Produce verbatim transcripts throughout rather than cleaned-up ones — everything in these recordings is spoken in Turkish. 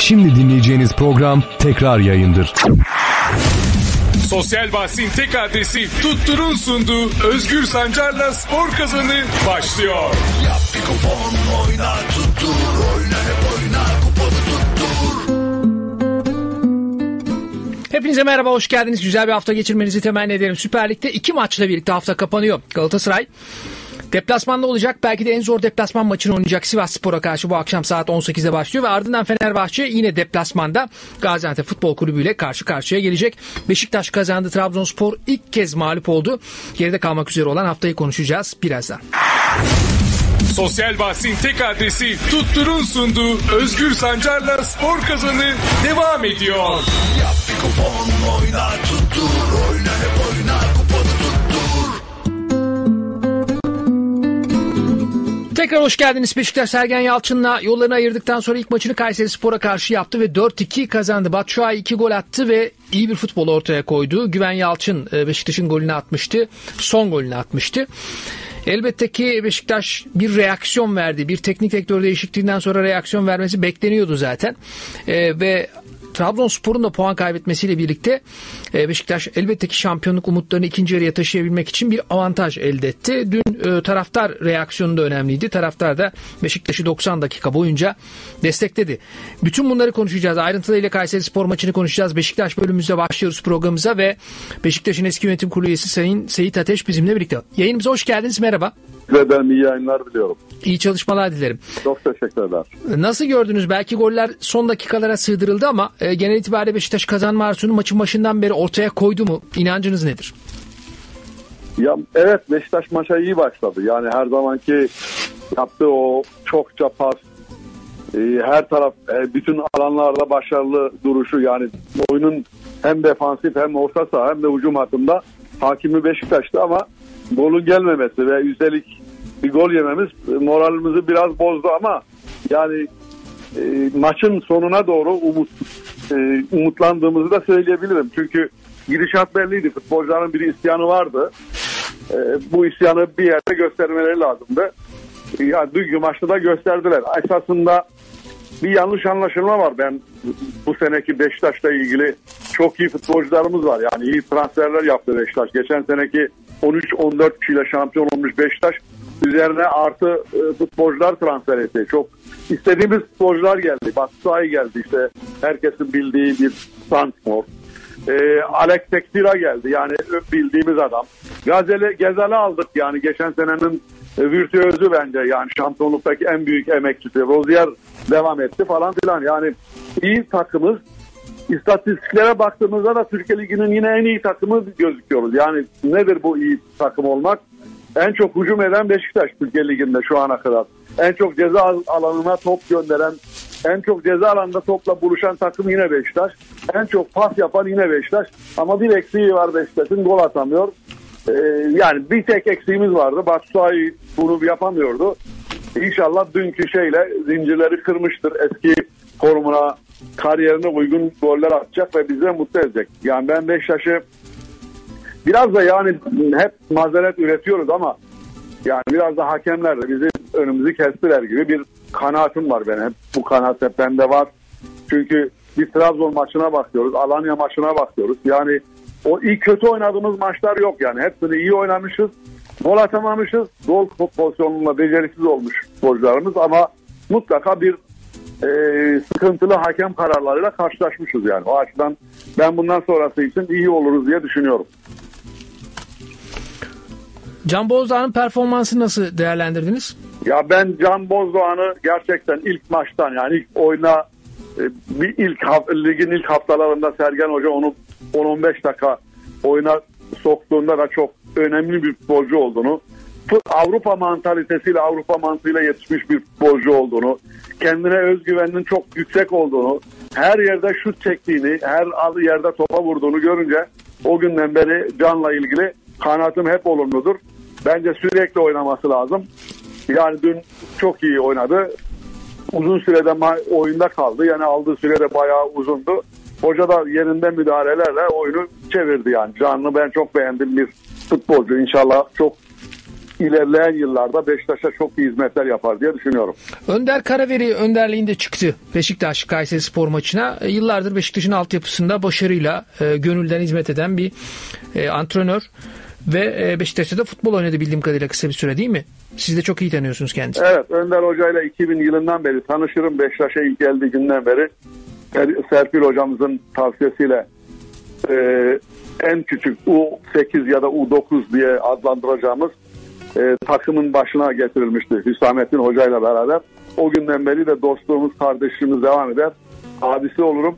Şimdi dinleyeceğiniz program tekrar yayındır. Sosyal Bahsin tek adresi Tuttur'un sunduğu Özgür Sancar'la Spor Kazanı başlıyor. Yap bir kupon, oyna tuttur, oyna hep oyna, kuponu tuttur. Hepinize merhaba, hoş geldiniz. Güzel bir hafta geçirmenizi temenni ederim. Süper Lig'de iki maçla birlikte hafta kapanıyor. Galatasaray deplasmanda olacak. Belki de en zor deplasman maçını oynayacak Sivasspor'a karşı bu akşam saat on sekizde başlıyor. Ve ardından Fenerbahçe yine deplasmanda Gaziantep Futbol Kulübü ile karşı karşıya gelecek. Beşiktaş kazandı. Trabzonspor ilk kez mağlup oldu. Geride kalmak üzere olan haftayı konuşacağız birazdan. Sosyal Bahsin tek adresi Tuttur'un sunduğu Özgür Sancar'la Spor Kazanı devam ediyor. Yap bir kupon, oyna tuttur, oyna hep oyna, kuponu tuttur. Tekrar hoş geldiniz. Beşiktaş Sergen Yalçın'la yollarını ayırdıktan sonra ilk maçını Kayserispor'a karşı yaptı ve dört iki kazandı. Batshuayi iki gol attı ve iyi bir futbol ortaya koydu. Güven Yalçın Beşiktaş'ın golünü atmıştı. Son golünü atmıştı. Elbette ki Beşiktaş bir reaksiyon verdi. Bir teknik direktör değişikliğinden sonra reaksiyon vermesi bekleniyordu zaten. Ee, ve Trabzonspor'un da puan kaybetmesiyle birlikte Beşiktaş elbette ki şampiyonluk umutlarını ikinci yarıya taşıyabilmek için bir avantaj elde etti. Dün e, taraftar reaksiyonu da önemliydi. Taraftar da Beşiktaş'ı doksan dakika boyunca destekledi. Bütün bunları konuşacağız. Ayrıntılarıyla Kayserispor maçını konuşacağız. Beşiktaş bölümümüzde başlıyoruz programımıza ve Beşiktaş'ın eski yönetim kurulu üyesi Sayın Seyit Ateş bizimle birlikte. Yayınımıza hoş geldiniz. Merhaba. Ve ben iyi yayınlar diliyorum. İyi çalışmalar dilerim. Çok teşekkürler. Nasıl gördünüz? Belki goller son dakikalara sığdırıldı ama e, genel itibariyle Beşiktaş kazanma arzusunu maçın başından beri ortaya koydu mu? İnancınız nedir? Ya evet, Beşiktaş maça iyi başladı. Yani her zamanki yaptığı o çokça pas, e, her taraf e, bütün alanlarda başarılı duruşu, yani oyunun hem defansif hem orta saha hem de hücum hattında hakimi Beşiktaş'tı ama golün gelmemesi ve üstelik bir gol yememiz moralimizi biraz bozdu ama yani e, maçın sonuna doğru umut e, umutlandığımızı da söyleyebilirim. Çünkü gidişat belliydi. Futbolcuların bir isyanı vardı. E, bu isyanı bir yerde göstermeleri lazımdı. E, yani dünkü maçta da gösterdiler. Esasında bir yanlış anlaşılma var. Ben bu seneki Beşiktaş'la ilgili çok iyi futbolcularımız var. Yani iyi transferler yaptı Beşiktaş. Geçen seneki on üç on dört kişiyle şampiyon olmuş Beşiktaş üzerine artı e, futbolcular transfer etti. Çok istediğimiz futbolcular geldi. Batshuayi geldi, işte herkesin bildiği bir Santrfor. E, Alex Teixeira geldi, yani bildiğimiz adam. Gazeli, Gezal'i aldık, yani geçen senenin e, virtüözü bence, yani şampiyonluktaki en büyük emekçisi. Rozier devam etti falan filan. Yani iyi takımız. İstatistiklere baktığımızda da Türkiye Ligi'nin yine en iyi takımı gözüküyoruz. Yani nedir bu iyi takım olmak? En çok hücum eden Beşiktaş Türkiye Ligi'nde şu ana kadar. En çok ceza alanına top gönderen, en çok ceza alanında topla buluşan takım yine Beşiktaş. En çok pas yapan yine Beşiktaş. Ama bir eksiği var Beşiktaş'ın, gol atamıyor. Ee, yani bir tek eksiğimiz vardı. Batshuayi bunu yapamıyordu. İnşallah dünkü şeyle zincirleri kırmıştır. Eski formuna, kariyerine uygun goller atacak ve bizi mutlu edecek. Yani ben Beşiktaş'ı biraz da, yani hep mazeret üretiyoruz ama yani biraz da hakemler de bizi önümüzü kestiler gibi bir kanaatim var benim. Hep bu kanaat hep bende var. Çünkü bir Trabzon maçına bakıyoruz, Alanya maçına bakıyoruz. Yani o iyi kötü oynadığımız maçlar yok yani. Hepsini iyi oynamışız. Gol atamamışız. Gol pozisyonunda beceriksiz olmuş futbolcularımız ama mutlaka bir e, sıkıntılı hakem kararlarıyla karşılaşmışız yani. O açıdan ben bundan sonrası için iyi oluruz diye düşünüyorum. Can Bozdoğan'ın performansını nasıl değerlendirdiniz? Ya ben Can Bozdoğan'ı gerçekten ilk maçtan, yani ilk oyuna e, bir ilk ligin ilk haftalarında Sergen Hoca onu on on beş dakika oyuna soktuğunda da çok önemli bir futbolcu olduğunu, Avrupa mantalitesiyle, Avrupa mantığıyla yetişmiş bir futbolcu olduğunu, kendine özgüveninin çok yüksek olduğunu, her yerde şut çektiğini, her yerde topa vurduğunu görünce o günden beri Can'la ilgili kanaatim hep olumludur. Bence sürekli oynaması lazım. Yani dün çok iyi oynadı. Uzun sürede oyunda kaldı. Yani aldığı süre de bayağı uzundu. Hoca da yerinde müdahalelerle oyunu çevirdi yani. Can'ı ben çok beğendim bir futbolcu. İnşallah çok ilerleyen yıllarda Beşiktaş'a çok iyi hizmetler yapar diye düşünüyorum. Önder Karaveri önderliğinde çıktı Beşiktaş Kayserispor maçına. E, yıllardır Beşiktaş'ın altyapısında başarıyla e, gönülden hizmet eden bir e, antrenör ve e, Beşiktaş'ta da futbol oynadı bildiğim kadarıyla kısa bir süre, değil mi? Siz de çok iyi tanıyorsunuz kendisini. Evet, Önder Hoca ile iki bin yılından beri tanışırım. Beşiktaş'a ilk geldiği günden beri Serpil hocamızın tavsiyesiyle e, en küçük U sekiz ya da U dokuz diye adlandıracağımız e, takımın başına getirilmişti Hüsamettin Hoca ile beraber. O günden beri de dostluğumuz, kardeşliğimiz devam eder. Abisi olurum.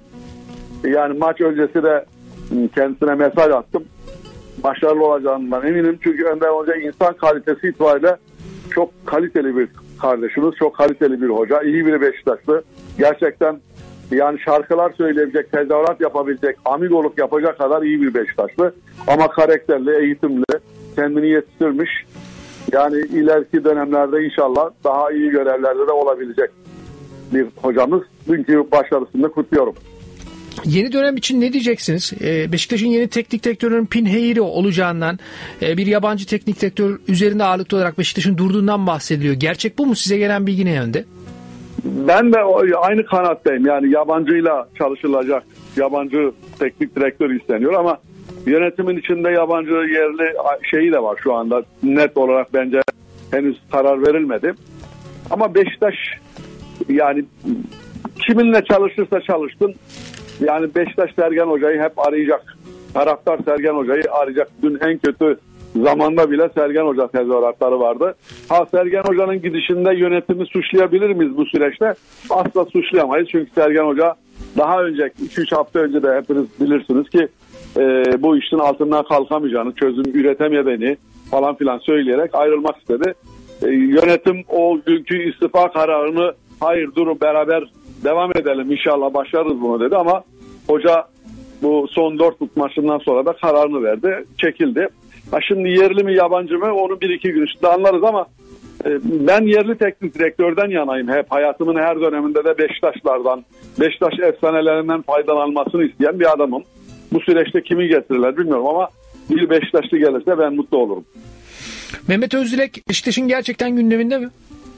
Yani maç öncesi de kendisine mesaj attım. Başarılı olacağından eminim. Çünkü Önder Hoca insan kalitesi itibariyle çok kaliteli bir kardeşimiz, çok kaliteli bir hoca, iyi bir Beşiktaşlı. Gerçekten yani şarkılar söyleyebilecek, tezahürat yapabilecek, amigoluk yapacak kadar iyi bir Beşiktaşlı. Ama karakterli, eğitimli, kendini yetiştirmiş. Yani ileriki dönemlerde inşallah daha iyi görevlerde de olabilecek bir hocamız. Dünkü başarısını kutluyorum. Yeni dönem için ne diyeceksiniz? Ee, Beşiktaş'ın yeni teknik direktörünün Pinheiro olacağından, e, bir yabancı teknik direktör üzerinde ağırlıklı olarak Beşiktaş'ın durduğundan bahsediliyor. Gerçek bu mu? Size gelen bilgi ne yönde? Ben de aynı kanattayım. Yani yabancıyla çalışılacak, yabancı teknik direktör isteniyor ama yönetimin içinde yabancı yerli şeyi de var şu anda. Net olarak bence henüz karar verilmedi. Ama Beşiktaş yani kiminle çalışırsa çalışsın, yani Beşiktaş Sergen Hoca'yı hep arayacak. Taraftar Sergen Hoca'yı arayacak. Dün en kötü zamanda bile Sergen Hoca tezahüratları vardı. Ha, Sergen Hoca'nın gidişinde yönetimi suçlayabilir miyiz bu süreçte? Asla suçlayamayız. Çünkü Sergen Hoca daha önce iki üç hafta önce de hepiniz bilirsiniz ki e, bu işin altından kalkamayacağını, çözüm üretemeyeceğini falan filan söyleyerek ayrılmak istedi. E, yönetim o günkü istifa kararını hayır durun beraber devam edelim inşallah başarırız bunu dedi ama hoca bu son dört maçından sonra da kararını verdi, çekildi. Ha şimdi yerli mi yabancı mı onu bir iki gün içinde anlarız ama e, ben yerli teknik direktörden yanayım hep. Hayatımın her döneminde de Beşiktaşlardan, Beşiktaş efsanelerinden faydalanmasını isteyen bir adamım. Bu süreçte kimi getirirler bilmiyorum ama bir Beşiktaşlı gelirse ben mutlu olurum. Mehmet Özdilek Beşiktaş'ın gerçekten gündeminde mi?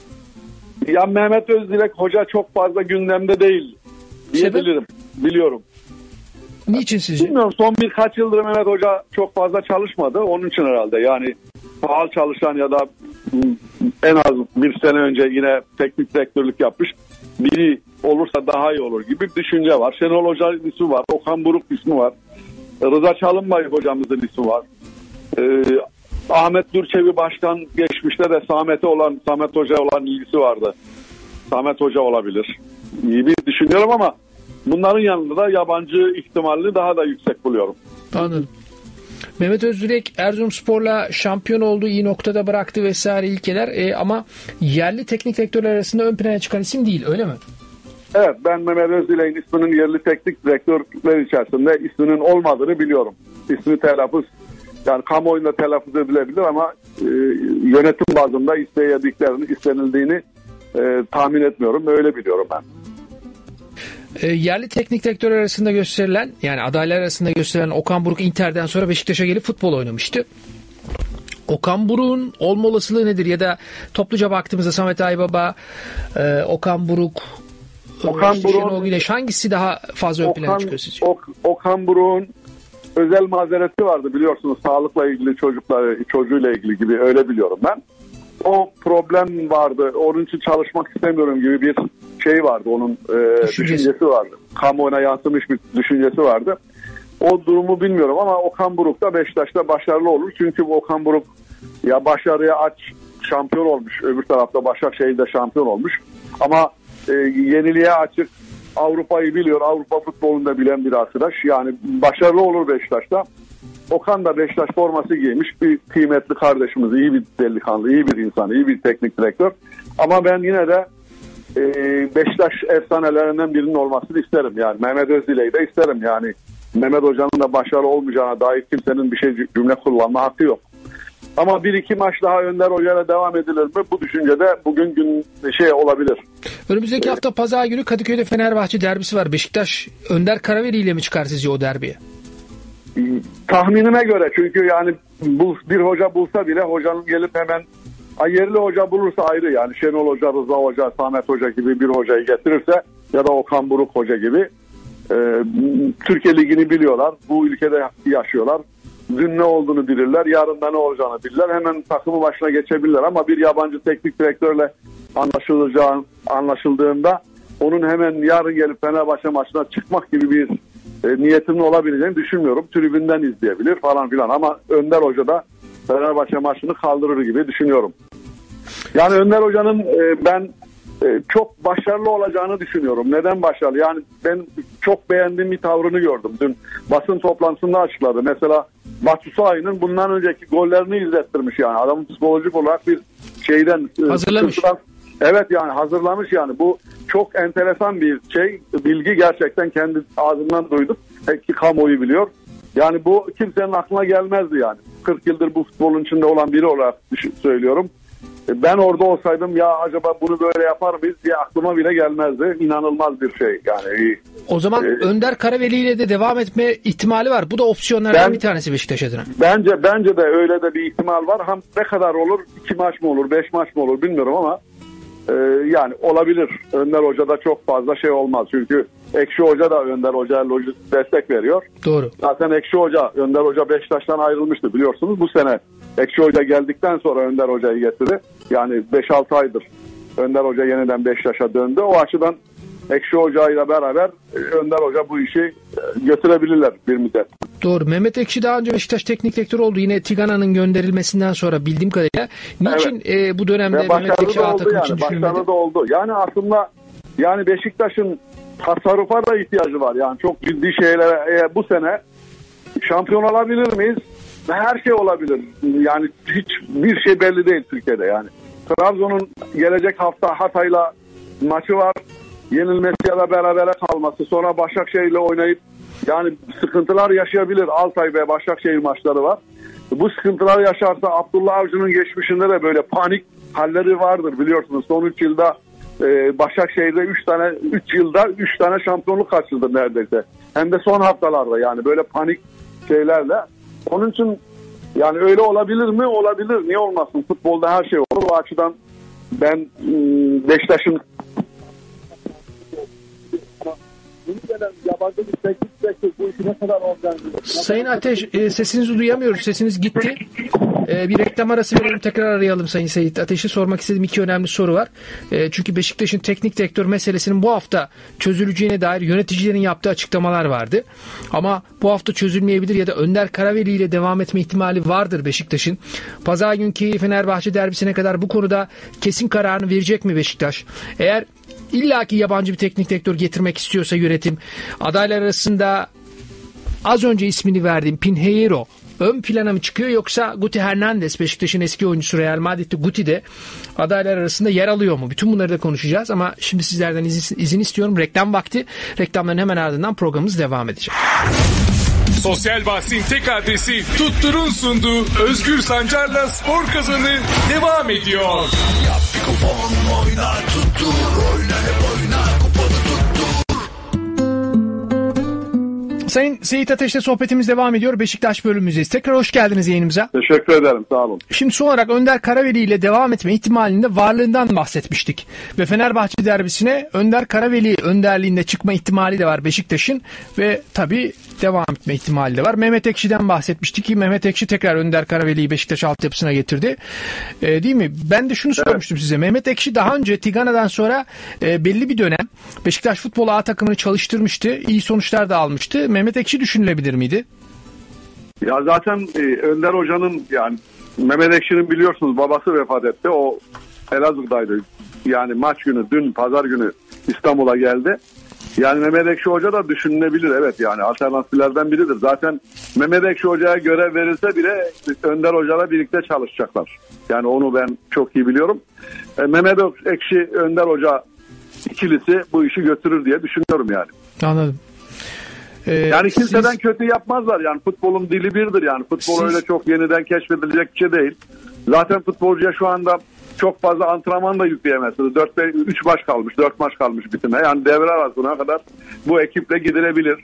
Ya Mehmet Özdilek hoca çok fazla gündemde değil diyebilirim. Biliyorum. Niçin sizce? Bilmiyorum, son birkaç yıldır Mehmet Hoca çok fazla çalışmadı. Onun için herhalde yani faal çalışan ya da en az bir sene önce yine teknik direktörlük yapmış biri olursa daha iyi olur gibi bir düşünce var. Şenol Hoca ismi var. Okan Buruk ismi var. Rıza Çalınbay hocamızın ismi var. Ee, Ahmet Durçevi Başkan geçmişte de Samet'e olan, Samet Hoca olan ilgisi vardı. Samet Hoca olabilir. İyi bir düşünüyorum ama bunların yanında da yabancı ihtimalini daha da yüksek buluyorum. Anladım. Mehmet Özdilek Erzurumspor'la şampiyon olduğu iyi noktada bıraktı vesaire ilkeler e, ama yerli teknik direktörler arasında ön plana çıkan isim değil, öyle mi? Evet, ben Mehmet Özdilek'in isminin yerli teknik direktörler içerisinde isminin olmadığını biliyorum. İsmi telaffuz, yani kamuoyunda telaffuz edilebilir ama e, yönetim bazında istediklerini, istenildiğini e, tahmin etmiyorum. Öyle biliyorum ben. E, yerli teknik direktör arasında gösterilen, yani adaylar arasında gösterilen Okan Buruk Inter'den sonra Beşiktaş'a gelip futbol oynamıştı. Okan Buruk'un olma olasılığı nedir? Ya da topluca baktığımızda Samet Aybaba, e, Okan Buruk, Okan işte Şenol Güneş hangisi daha fazla ön plana çıkıyor sizce? Ok, Okan Buruk'un özel mazereti vardı biliyorsunuz, sağlıkla ilgili, çocuklar çocuğuyla ilgili gibi, öyle biliyorum ben. O problem vardı. Onun için çalışmak istemiyorum gibi bir şey vardı. Onun e, düşüncesi vardı. Kamuoyuna yansımış bir düşüncesi vardı. O durumu bilmiyorum ama Okan Buruk da Beşiktaş'ta başarılı olur. Çünkü bu Okan Buruk ya başarıya aç, şampiyon olmuş. Öbür tarafta Başakşehir'de şampiyon olmuş. Ama e, yeniliğe açık, Avrupa'yı biliyor. Avrupa futbolunu da bilen bir arkadaş. Yani başarılı olur Beşiktaş'ta. Okan da Beşiktaş forması giymiş bir kıymetli kardeşimiz, iyi bir delikanlı, iyi bir insan, iyi bir teknik direktör. Ama ben yine de e, Beşiktaş efsanelerinden birinin olmasını isterim. Yani Mehmet Özdilek'i de isterim. Yani Mehmet Hoca'nın da başarılı olmayacağına dair kimsenin bir şey cümle kullanma hakkı yok. Ama bir iki maç daha Önder Hoca'yla devam edilir mi? Bu düşüncede bugün gün şey olabilir. Önümüzdeki hafta Pazar günü Kadıköy'de Fenerbahçe derbisi var. Beşiktaş Önder Karaveri ile mi çıkar sizce o derbiye? tahminime göre, çünkü yani bu bir hoca bulsa bile hocanın gelip hemen yerli hoca bulursa ayrı, yani Şenol Hoca, Rıza Hoca, Samet Hoca gibi bir hocayı getirirse ya da Okan Buruk Hoca gibi, e, Türkiye Ligi'ni biliyorlar, bu ülkede yaşıyorlar, dün ne olduğunu bilirler, yarın da ne olacağını bilirler, hemen takımı başına geçebilirler. Ama bir yabancı teknik direktörle anlaşılacağı anlaşıldığında onun hemen yarın gelip Fenerbahçe maçına çıkmak gibi bir e, niyetinin olabileceğini düşünmüyorum. Tribünden izleyebilir falan filan, ama Önder Hoca da Fenerbahçe maçını kaldırır gibi düşünüyorum. Yani Önder Hoca'nın e, ben e, çok başarılı olacağını düşünüyorum. Neden başarılı? Yani ben çok beğendiğim bir tavrını gördüm. Dün basın toplantısında açıkladı. Mesela Batshuayi'nin bundan önceki gollerini izlettirmiş yani. Adamın psikolojik olarak bir şeyden hazırlamış. Sıkıntıdan, evet yani hazırlamış yani. Bu çok enteresan bir şey. Bilgi gerçekten kendi ağzından duyduk. Peki kamuoyu biliyor. Yani bu kimsenin aklına gelmezdi yani. kırk yıldır bu futbolun içinde olan biri olarak söylüyorum. Ben orada olsaydım ya acaba bunu böyle yapar mıyız diye aklıma bile gelmezdi. İnanılmaz bir şey yani. O zaman ee, Önder Karaveli ile de devam etme ihtimali var. Bu da opsiyonlardan ben, bir tanesi Beşiktaş adına. Bence bence de öyle de bir ihtimal var. Hem ne kadar olur? iki maç mı olur? Beş maç mı olur? Bilmiyorum ama e, yani olabilir. Önder Hoca'da çok fazla şey olmaz. Çünkü Ekşi Hoca da Önder Hoca'ya destek veriyor. Doğru. Zaten Ekşi Hoca, Önder Hoca Beşiktaş'tan ayrılmıştı biliyorsunuz. Bu sene Ekşi Hoca geldikten sonra Önder Hoca'yı getirdi. Yani beş altı aydır Önder Hoca yeniden Beşiktaş'a döndü. O açıdan Ekşi Hoca ile beraber Önder Hoca bu işi götürebilirler bir müddet. Doğru. Mehmet Ekşi daha önce Beşiktaş teknik direktörü oldu. Yine Tigana'nın gönderilmesinden sonra bildiğim kadarıyla. Niçin evet. e, bu dönemde Ve Mehmet Ekşi A takım yani, için düşünmedi? Başarılı da oldu. Yani aslında yani Beşiktaş'ın tasarrufa da ihtiyacı var. Yani çok ciddi şeylere e, bu sene şampiyon olabilir miyiz? Her şey olabilir. Yani hiçbir şey belli değil Türkiye'de yani. Trabzon'un gelecek hafta Hatay'la maçı var. Yenilmesi ya da berabere kalması. Sonra Başakşehir'le oynayıp yani sıkıntılar yaşayabilir. Altay ve Başakşehir maçları var. Bu sıkıntılar yaşarsa Abdullah Avcı'nın geçmişinde de böyle panik halleri vardır biliyorsunuz. Son üç yılda e, Başakşehir'de üç tane üç yılda üç tane şampiyonluk kaçırdı neredeyse. Hem de son haftalarda yani böyle panik şeylerle. Onun için yani öyle olabilir mi? Olabilir. Niye olmasın? Futbolda her şey olur. O açıdan ben Beşiktaş'ın Sayın Ateş, e, sesinizi duyamıyoruz. Sesiniz gitti. E, bir reklam arası verelim. Tekrar arayalım Sayın Seyit Ateş'i. Sormak istediğim iki önemli soru var. E, çünkü Beşiktaş'ın teknik direktör meselesinin bu hafta çözüleceğine dair yöneticilerin yaptığı açıklamalar vardı. Ama bu hafta çözülmeyebilir ya da Önder Karaveli ile devam etme ihtimali vardır Beşiktaş'ın. Pazar günkü Fenerbahçe derbisine kadar bu konuda kesin kararını verecek mi Beşiktaş? Eğer illaki yabancı bir teknik direktör getirmek istiyorsa yönetim, adaylar arasında az önce ismini verdiğim Pinheiro ön plana mı çıkıyor, yoksa Guti Hernandez, Beşiktaş'ın eski oyuncusu, Real Madrid'de Guti de adaylar arasında yer alıyor mu? Bütün bunları da konuşacağız ama şimdi sizlerden izin, izin istiyorum. Reklam vakti. Reklamların hemen ardından programımız devam edecek. Sosyal bahsin tek adresi Tuttur'un sunduğu Özgür Sancar'la Spor Kazanı devam ediyor. Yap bir kupon oyna tuttur, oyna hep oyna kuponu tuttur. Sayın Seyit Ateş'le sohbetimiz devam ediyor. Beşiktaş bölümümüzdeyiz. Tekrar hoş geldiniz yayınımıza. Teşekkür ederim. Sağ olun. Şimdi son olarak Önder Karaveli ile devam etme ihtimalinde varlığından bahsetmiştik. Ve Fenerbahçe derbisine Önder Karaveli önderliğinde çıkma ihtimali de var Beşiktaş'ın. Ve tabii devam etme ihtimali de var. Mehmet Ekşi'den bahsetmiştik ki Mehmet Ekşi tekrar Önder Karaveli'yi Beşiktaş altyapısına getirdi. E, değil mi? Ben de şunu evet. sormuştum size. Mehmet Ekşi daha önce Tigana'dan sonra e, belli bir dönem Beşiktaş Futbol A takımını çalıştırmıştı. İyi sonuçlar da almıştı. Mehmet Ekşi düşünülebilir miydi? Ya zaten e, Önder Hoca'nın yani Mehmet Ekşi'nin biliyorsunuz babası vefat etti. O Elazığ'daydı. Yani maç günü dün pazar günü İstanbul'a geldi. Yani Mehmet Ekşi Hoca da düşünülebilir. Evet yani alternatiflerden biridir. Zaten Mehmet Ekşi Hoca'ya görev verilse bile Önder Hoca'la birlikte çalışacaklar. Yani onu ben çok iyi biliyorum. E, Mehmet Ekşi Önder Hoca ikilisi bu işi götürür diye düşünüyorum yani. Anladım. Ee, yani kimseden siz... kötü yapmazlar yani futbolun dili birdir yani futbol siz... öyle çok yeniden keşfedilecek bir şey değil. Zaten futbolcuya şu anda çok fazla antrenman da yükleyemezsiniz. dört üç maç kalmış, dört maç kalmış bitime. Yani devre arasına kadar bu ekiple gidilebilir.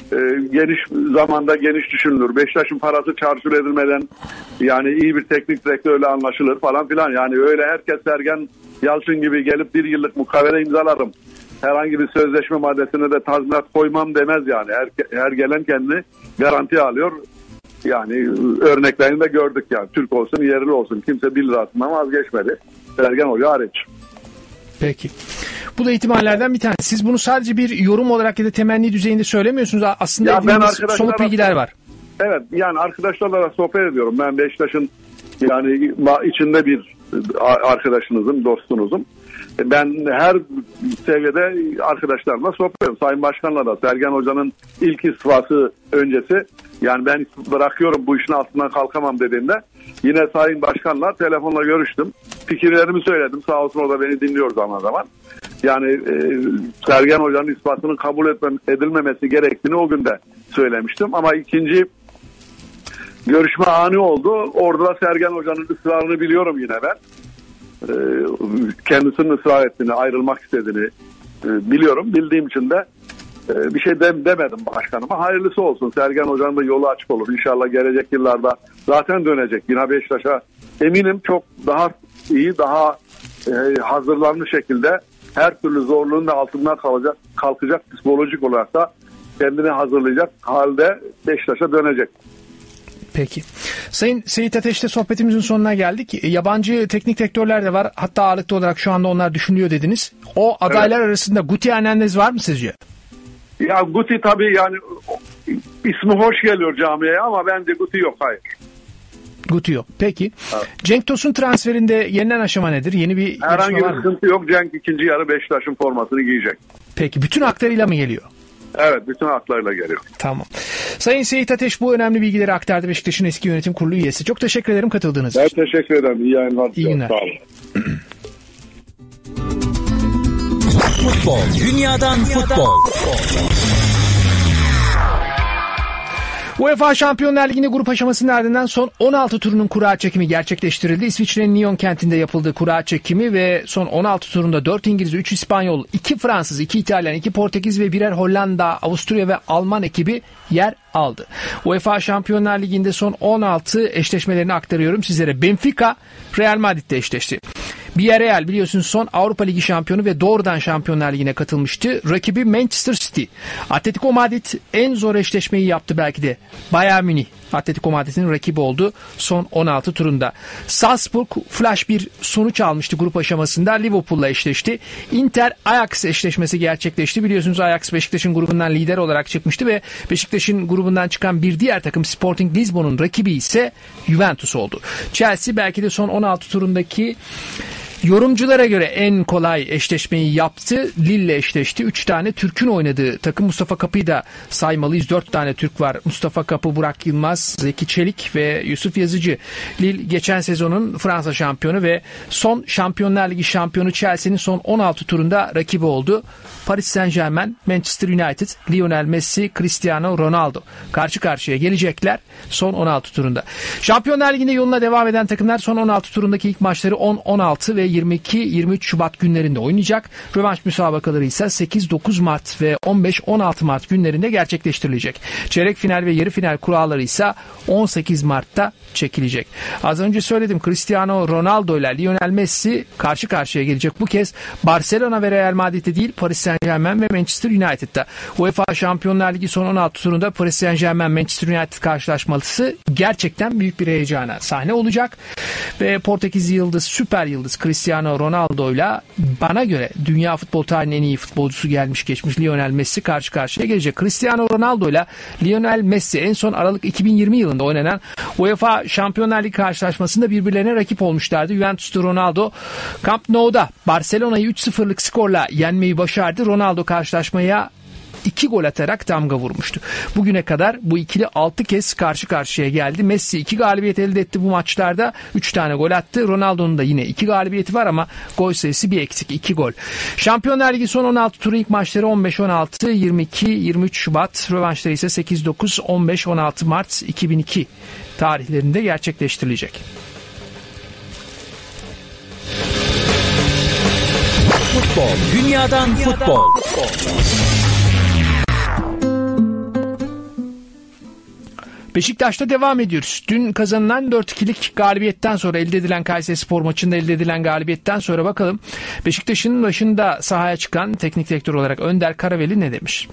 e, geniş zamanda geniş düşünülür. Beşiktaş'ın parası çarçur edilmeden yani iyi bir teknik direktörle anlaşılır falan filan. Yani öyle herkes Sergen Yalçın gibi gelip bir yıllık mukavele imzalarım, herhangi bir sözleşme maddesine de tazminat koymam demez yani. Her, her gelen kendini garantiye alıyor. Yani örneklerini de gördük yani. Türk olsun, yerli olsun. Kimse bir lirasından vazgeçmedi. Sergen Hoca hariç. Peki. Bu da ihtimallerden bir tanesi. Siz bunu sadece bir yorum olarak ya da temenni düzeyinde söylemiyorsunuz. Aslında ya ben somut bilgiler var. Evet, yani arkadaşlarla sohbet ediyorum. Ben Beşiktaş'ın yani içinde bir arkadaşınızım, dostunuzum. Ben her seviyede arkadaşlarımla sohbet ediyorum. Sayın Başkan'la da, Sergen Hoca'nın ilk istifası öncesi, yani ben bırakıyorum bu işin altından kalkamam dediğinde yine Sayın Başkan'la telefonla görüştüm. Fikirlerimi söyledim. Sağ olsun o da beni dinliyor zaman zaman. Yani e, Sergen Hoca'nın ispatının kabul etmem, edilmemesi gerektiğini o gün de söylemiştim. Ama ikinci görüşme ani oldu. Orada da Sergen Hoca'nın ısrarını biliyorum yine ben. E, kendisinin ısrar ettiğini, ayrılmak istediğini e, biliyorum. Bildiğim için de e, bir şey de, demedim başkanıma. Hayırlısı olsun. Sergen Hoca'nın da yolu açık olur. İnşallah gelecek yıllarda zaten dönecek. Yine Beşiktaş'a eminim çok daha iyi, daha e, hazırlanmış şekilde her türlü zorluğun da altından kalacak, kalkacak, psikolojik olarak da kendini hazırlayacak halde Beşiktaş'a dönecek. Peki. Sayın Seyit Ateş'te sohbetimizin sonuna geldik. Yabancı teknik direktörler de var. Hatta ağırlıklı olarak şu anda onlar düşünülüyor dediniz. O adaylar evet. arasında Guti Hernandez var mı sizce? Ya Guti tabii yani ismi hoş geliyor camiye ama bence Guti yok, hayır. Guti yok. Peki. Evet. Cenk Tosun transferinde yenilen aşama nedir? Yeni bir herhangi bir sıkıntı yok. Cenk ikinci yarı Beşiktaş'ın formasını giyecek. Peki. Bütün haklarıyla mı geliyor? Evet, bütün haklarıyla geliyor. Tamam. Sayın Seyit Ateş bu önemli bilgileri aktardı. Beşiktaş'ın eski yönetim kurulu üyesi. Çok teşekkür ederim katıldığınız için. Ben teşekkür ederim. İyi yayınlar. İyi günler. Sağ olun. Futbol, dünyadan futbol. UEFA Şampiyonlar Ligi'nde grup aşamasının ardından son on altı turunun kura çekimi gerçekleştirildi. İsviçre'nin Lyon kentinde yapıldı kura çekimi ve son on altı turunda dört İngiliz, üç İspanyol, iki Fransız, iki İtalyan, iki Portekiz ve birer Hollanda, Avusturya ve Alman ekibi yer aldı. UEFA Şampiyonlar Ligi'nde son on altı eşleşmelerini aktarıyorum sizlere. Benfica Real Madrid'de eşleşti. Villarreal biliyorsunuz son Avrupa Ligi şampiyonu ve doğrudan Şampiyonlar Ligi'ne katılmıştı. Rakibi Manchester City. Atletico Madrid en zor eşleşmeyi yaptı belki de. Bayern Münih Atletico Madrid'in rakibi oldu son on altı turunda. Salzburg flash bir sonuç almıştı grup aşamasında. Liverpool'la eşleşti. Inter Ajax eşleşmesi gerçekleşti. Biliyorsunuz Ajax Beşiktaş'ın grubundan lider olarak çıkmıştı ve Beşiktaş'ın grubundan çıkan bir diğer takım Sporting Lisbon'un rakibi ise Juventus oldu. Chelsea belki de son on altı turundaki yorumculara göre en kolay eşleşmeyi yaptı. Lille'le eşleşti. Üç tane Türk'ün oynadığı takım. Mustafa Kapı'yı da saymalıyız. Dört tane Türk var. Mustafa Kapı, Burak Yılmaz, Zeki Çelik ve Yusuf Yazıcı. Lille geçen sezonun Fransa şampiyonu ve son Şampiyonlar Ligi şampiyonu Chelsea'nin son on altı turunda rakibi oldu. Paris Saint-Germain, Manchester United, Lionel Messi, Cristiano Ronaldo karşı karşıya gelecekler son on altı turunda. Şampiyonlar Ligi'nde yoluna devam eden takımlar son on altı turundaki ilk maçları on on altı ve yirmi iki yirmi üç Şubat günlerinde oynayacak. Rövanş müsabakaları ise sekiz dokuz Mart ve on beş on altı Mart günlerinde gerçekleştirilecek. Çeyrek final ve yarı final kuralları ise on sekiz Mart'ta çekilecek. Az önce söyledim, Cristiano Ronaldo ile Lionel Messi karşı karşıya gelecek. Bu kez Barcelona ve Real Madrid'de değil, Paris Saint-Germain ve Manchester United'da. UEFA Şampiyonlar Ligi son on altı turunda Paris Saint-Germain Manchester United karşılaşması gerçekten büyük bir heyecana sahne olacak. Ve Portekiz yıldız, süper yıldız Cristiano Ronaldo ile bana göre dünya futbol tarihinin en iyi futbolcusu gelmiş geçmiş Lionel Messi karşı karşıya gelecek. Cristiano Ronaldo ile Lionel Messi en son Aralık iki bin yirmi yılında oynanan UEFA Şampiyonlar Ligi karşılaşmasında birbirlerine rakip olmuşlardı. Juventus'ta Ronaldo Camp Nou'da Barcelona'yı üç sıfırlık skorla yenmeyi başardı. Ronaldo karşılaşmaya iki gol atarak damga vurmuştu. Bugüne kadar bu ikili altı kez karşı karşıya geldi. Messi iki galibiyet elde etti bu maçlarda. üç tane gol attı. Ronaldo'nun da yine iki galibiyeti var ama gol sayısı bir eksik, iki gol. Şampiyonlar Ligi son on altı turu ilk maçları on beş on altı, yirmi iki yirmi üç Şubat. Rövanşları ise sekiz dokuz, on beş on altı Mart iki bin iki tarihlerinde gerçekleştirilecek. Futbol, dünyadan futbol. Beşiktaş'ta devam ediyoruz. Dün kazanılan dört ikilik galibiyetten sonra elde edilen Kayserispor maçında elde edilen galibiyetten sonra bakalım Beşiktaş'ın başında sahaya çıkan teknik direktör olarak Önder Karaveli ne demiş?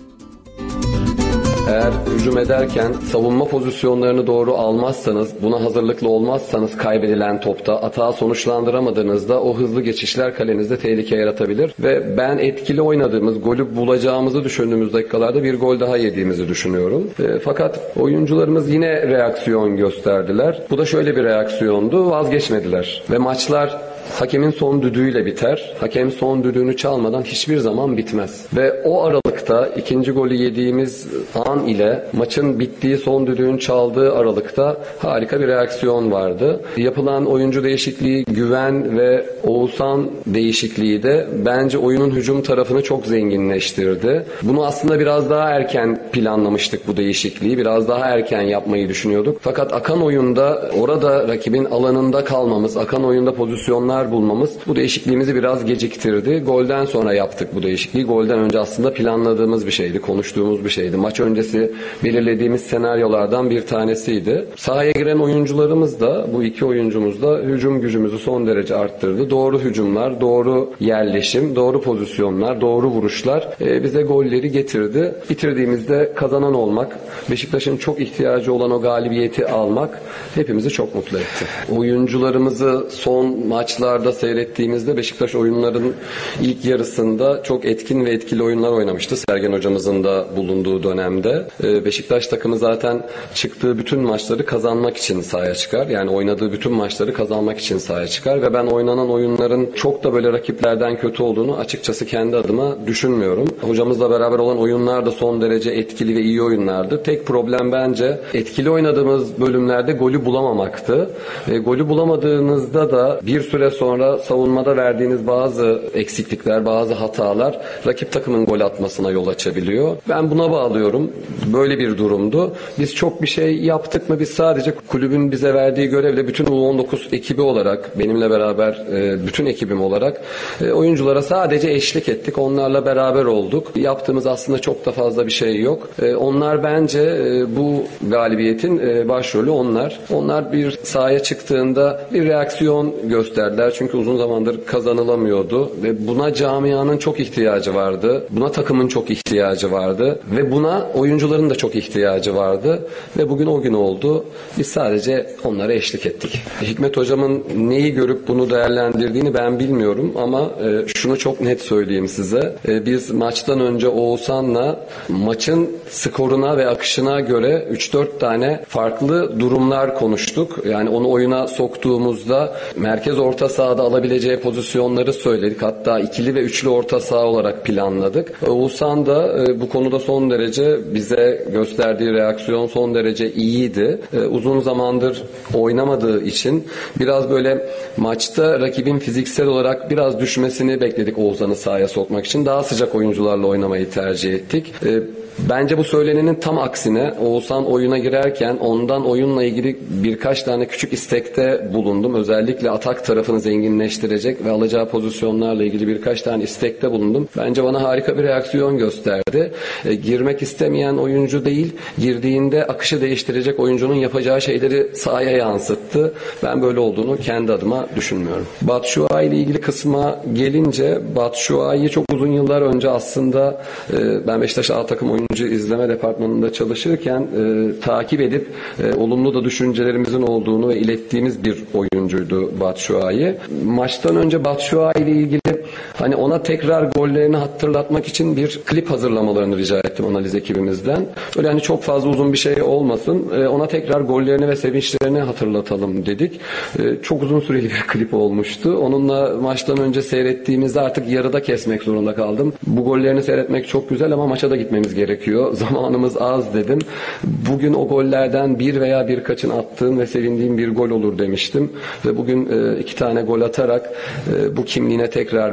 Eğer hücum ederken savunma pozisyonlarını doğru almazsanız, buna hazırlıklı olmazsanız kaybedilen topta atağı sonuçlandıramadığınızda o hızlı geçişler kalenizde tehlike yaratabilir. Ve ben etkili oynadığımız, golü bulacağımızı düşündüğümüz dakikalarda bir gol daha yediğimizi düşünüyorum. E, fakat oyuncularımız yine reaksiyon gösterdiler. Bu da şöyle bir reaksiyondu, vazgeçmediler. Ve maçlar hakemin son düdüğüyle biter. Hakem son düdüğünü çalmadan hiçbir zaman bitmez. Ve o aralıkta ikinci golü yediğimiz an ile maçın bittiği son düdüğün çaldığı aralıkta harika bir reaksiyon vardı. Yapılan oyuncu değişikliği, Güven ve Oğuzhan değişikliği de bence oyunun hücum tarafını çok zenginleştirdi. Bunu aslında biraz daha erken planlamıştık bu değişikliği. Biraz daha erken yapmayı düşünüyorduk. Fakat akan oyunda orada rakibin alanında kalmamız, akan oyunda pozisyonlar bulmamız bu değişikliğimizi biraz geciktirdi. Golden sonra yaptık bu değişikliği. Golden önce aslında planladığımız bir şeydi, konuştuğumuz bir şeydi. Maç öncesi belirlediğimiz senaryolardan bir tanesiydi. Sahaya giren oyuncularımız da, bu iki oyuncumuz da hücum gücümüzü son derece arttırdı. Doğru hücumlar, doğru yerleşim, doğru pozisyonlar, doğru vuruşlar e, bize golleri getirdi. Bitirdiğimizde kazanan olmak, Beşiktaş'ın çok ihtiyacı olan o galibiyeti almak hepimizi çok mutlu etti. Oyuncularımızı son maçlarda seyrettiğimizde Beşiktaş oyunların ilk yarısında çok etkin ve etkili oyunlar oynamıştı. Sergen hocamızın da bulunduğu dönemde. Beşiktaş takımı zaten çıktığı bütün maçları kazanmak için sahaya çıkar. Yani oynadığı bütün maçları kazanmak için sahaya çıkar ve ben oynanan oyunların çok da böyle rakiplerden kötü olduğunu açıkçası kendi adıma düşünmüyorum. Hocamızla beraber olan oyunlar da son derece etkili ve iyi oyunlardı. Tek problem bence etkili oynadığımız bölümlerde golü bulamamaktı. E, golü bulamadığınızda da bir süre sonra savunmada verdiğiniz bazı eksiklikler, bazı hatalar rakip takımın gol atmasına yol açabiliyor. Ben buna bağlıyorum. Böyle bir durumdu. Biz çok bir şey yaptık mı? Biz sadece kulübün bize verdiği görevle bütün U on dokuz ekibi olarak, benimle beraber bütün ekibim olarak oyunculara sadece eşlik ettik. Onlarla beraber olduk. Yaptığımız aslında çok da fazla bir şey yok. Onlar bence bu galibiyetin başrolü onlar. Onlar bir sahaya çıktığında bir reaksiyon gösterdiler. Çünkü uzun zamandır kazanılamıyordu ve buna camianın çok ihtiyacı vardı. Buna takımın çok ihtiyacı vardı ve buna oyuncuların da çok ihtiyacı vardı ve bugün o gün oldu. Biz sadece onlara eşlik ettik. Hikmet hocamın neyi görüp bunu değerlendirdiğini ben bilmiyorum ama şunu çok net söyleyeyim size. Biz maçtan önce Oğuzhan'la maçın skoruna ve akışına göre üç dört tane farklı durumlar konuştuk. Yani onu oyuna soktuğumuzda merkez orta sahada alabileceği pozisyonları söyledik. Hatta ikili ve üçlü orta saha olarak planladık. Oğuzhan da bu konuda son derece bize gösterdiği reaksiyon son derece iyiydi. Uzun zamandır oynamadığı için biraz böyle maçta rakibin fiziksel olarak biraz düşmesini bekledik Oğuzhan'ı sahaya sokmak için. Daha sıcak oyuncularla oynamayı tercih ettik. Bence bu söylenenin tam aksine Oğuzhan oyuna girerken ondan oyunla ilgili birkaç tane küçük istekte bulundum. Özellikle atak tarafını zenginleştirecek ve alacağı pozisyonlarla ilgili birkaç tane istekte bulundum. Bence bana harika bir reaksiyon gösterdi. E, girmek istemeyen oyuncu değil, girdiğinde akışı değiştirecek oyuncunun yapacağı şeyleri sahaya yansıttı. Ben böyle olduğunu kendi adıma düşünmüyorum. Batshuayi ile ilgili kısma gelince Batshuayi'yi çok uzun yıllar önce aslında e, ben Beşiktaş A takım oyuncu izleme departmanında çalışırken e, takip edip e, olumlu da düşüncelerimizin olduğunu ve ilettiğimiz bir oyuncuydu Batshuayi. Maçtan önce Batshuayi ile ilgili hani ona tekrar gollerini hatırlatmak için bir klip hazırlamalarını rica ettim analiz ekibimizden. Öyle hani çok fazla uzun bir şey olmasın. E, ona tekrar gollerini ve sevinçlerini hatırlatalım dedik. E, çok uzun süreli bir klip olmuştu. Onunla maçtan önce seyrettiğimizde artık yarıda kesmek zorunda kaldım. Bu gollerini seyretmek çok güzel ama maça da gitmemiz gerekiyor. Zamanımız az dedim. Bugün o gollerden bir veya birkaçını attığım ve sevindiğim bir gol olur demiştim. Ve bugün e, iki tane gol atarak e, bu kimliğine tekrar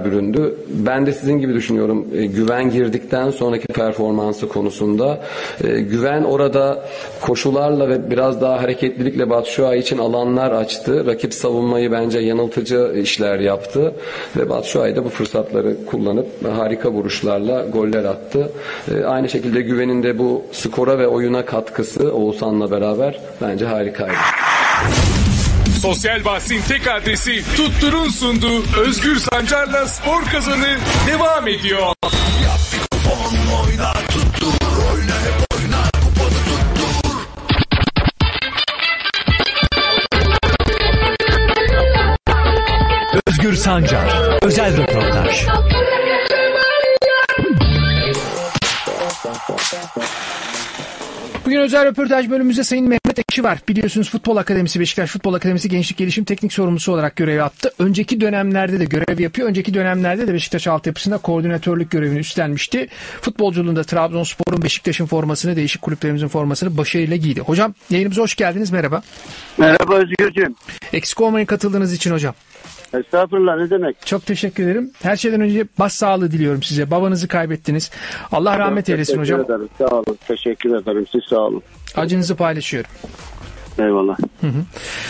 büründü. Ben de sizin gibi düşünüyorum. E, güven girdikten sonraki performansı konusunda. E, güven orada koşularla ve biraz daha hareketlilikle Batshuayi için alanlar açtı. Rakip savunmayı bence yanıltıcı işler yaptı. Ve Batshuayi de bu fırsatları kullanıp harika vuruşlarla goller attı. E, aynı şekilde güvenin de bu skora ve oyuna katkısı Oğuzhan'la beraber bence harikaydı. Sosyal bahsin tek adresi Tuttur'un sunduğu Özgür Sancar'la Spor Kazanı devam ediyor. Yap bir kupon oyna tuttur. Oyna hep oyna kuponu tuttur. Özgür Sancar, özel röportaj. Bugün özel röportaj bölümümüzde Sayın Mehmet Ekşi var. Biliyorsunuz Futbol Akademisi, Beşiktaş Futbol Akademisi Gençlik Gelişim Teknik Sorumlusu olarak görev yaptı. Önceki dönemlerde de görev yapıyor. Önceki dönemlerde de Beşiktaş altyapısında koordinatörlük görevini üstlenmişti. Futbolculuğunda Trabzonspor'un, Beşiktaş'ın formasını, değişik kulüplerimizin formasını başarıyla giydi. Hocam yayınımıza hoş geldiniz. Merhaba. Merhaba Özgürcüğüm. Eksik olmayın katıldığınız için hocam. Estağfurullah, ne demek. Çok teşekkür ederim. Her şeyden önce başsağlığı diliyorum size. Babanızı kaybettiniz. Allah rahmet Çok eylesin hocam. Ederim. Sağ olun. Teşekkür ederim. Siz sağ olun. Acınızı paylaşıyorum. Eyvallah. Hı hı.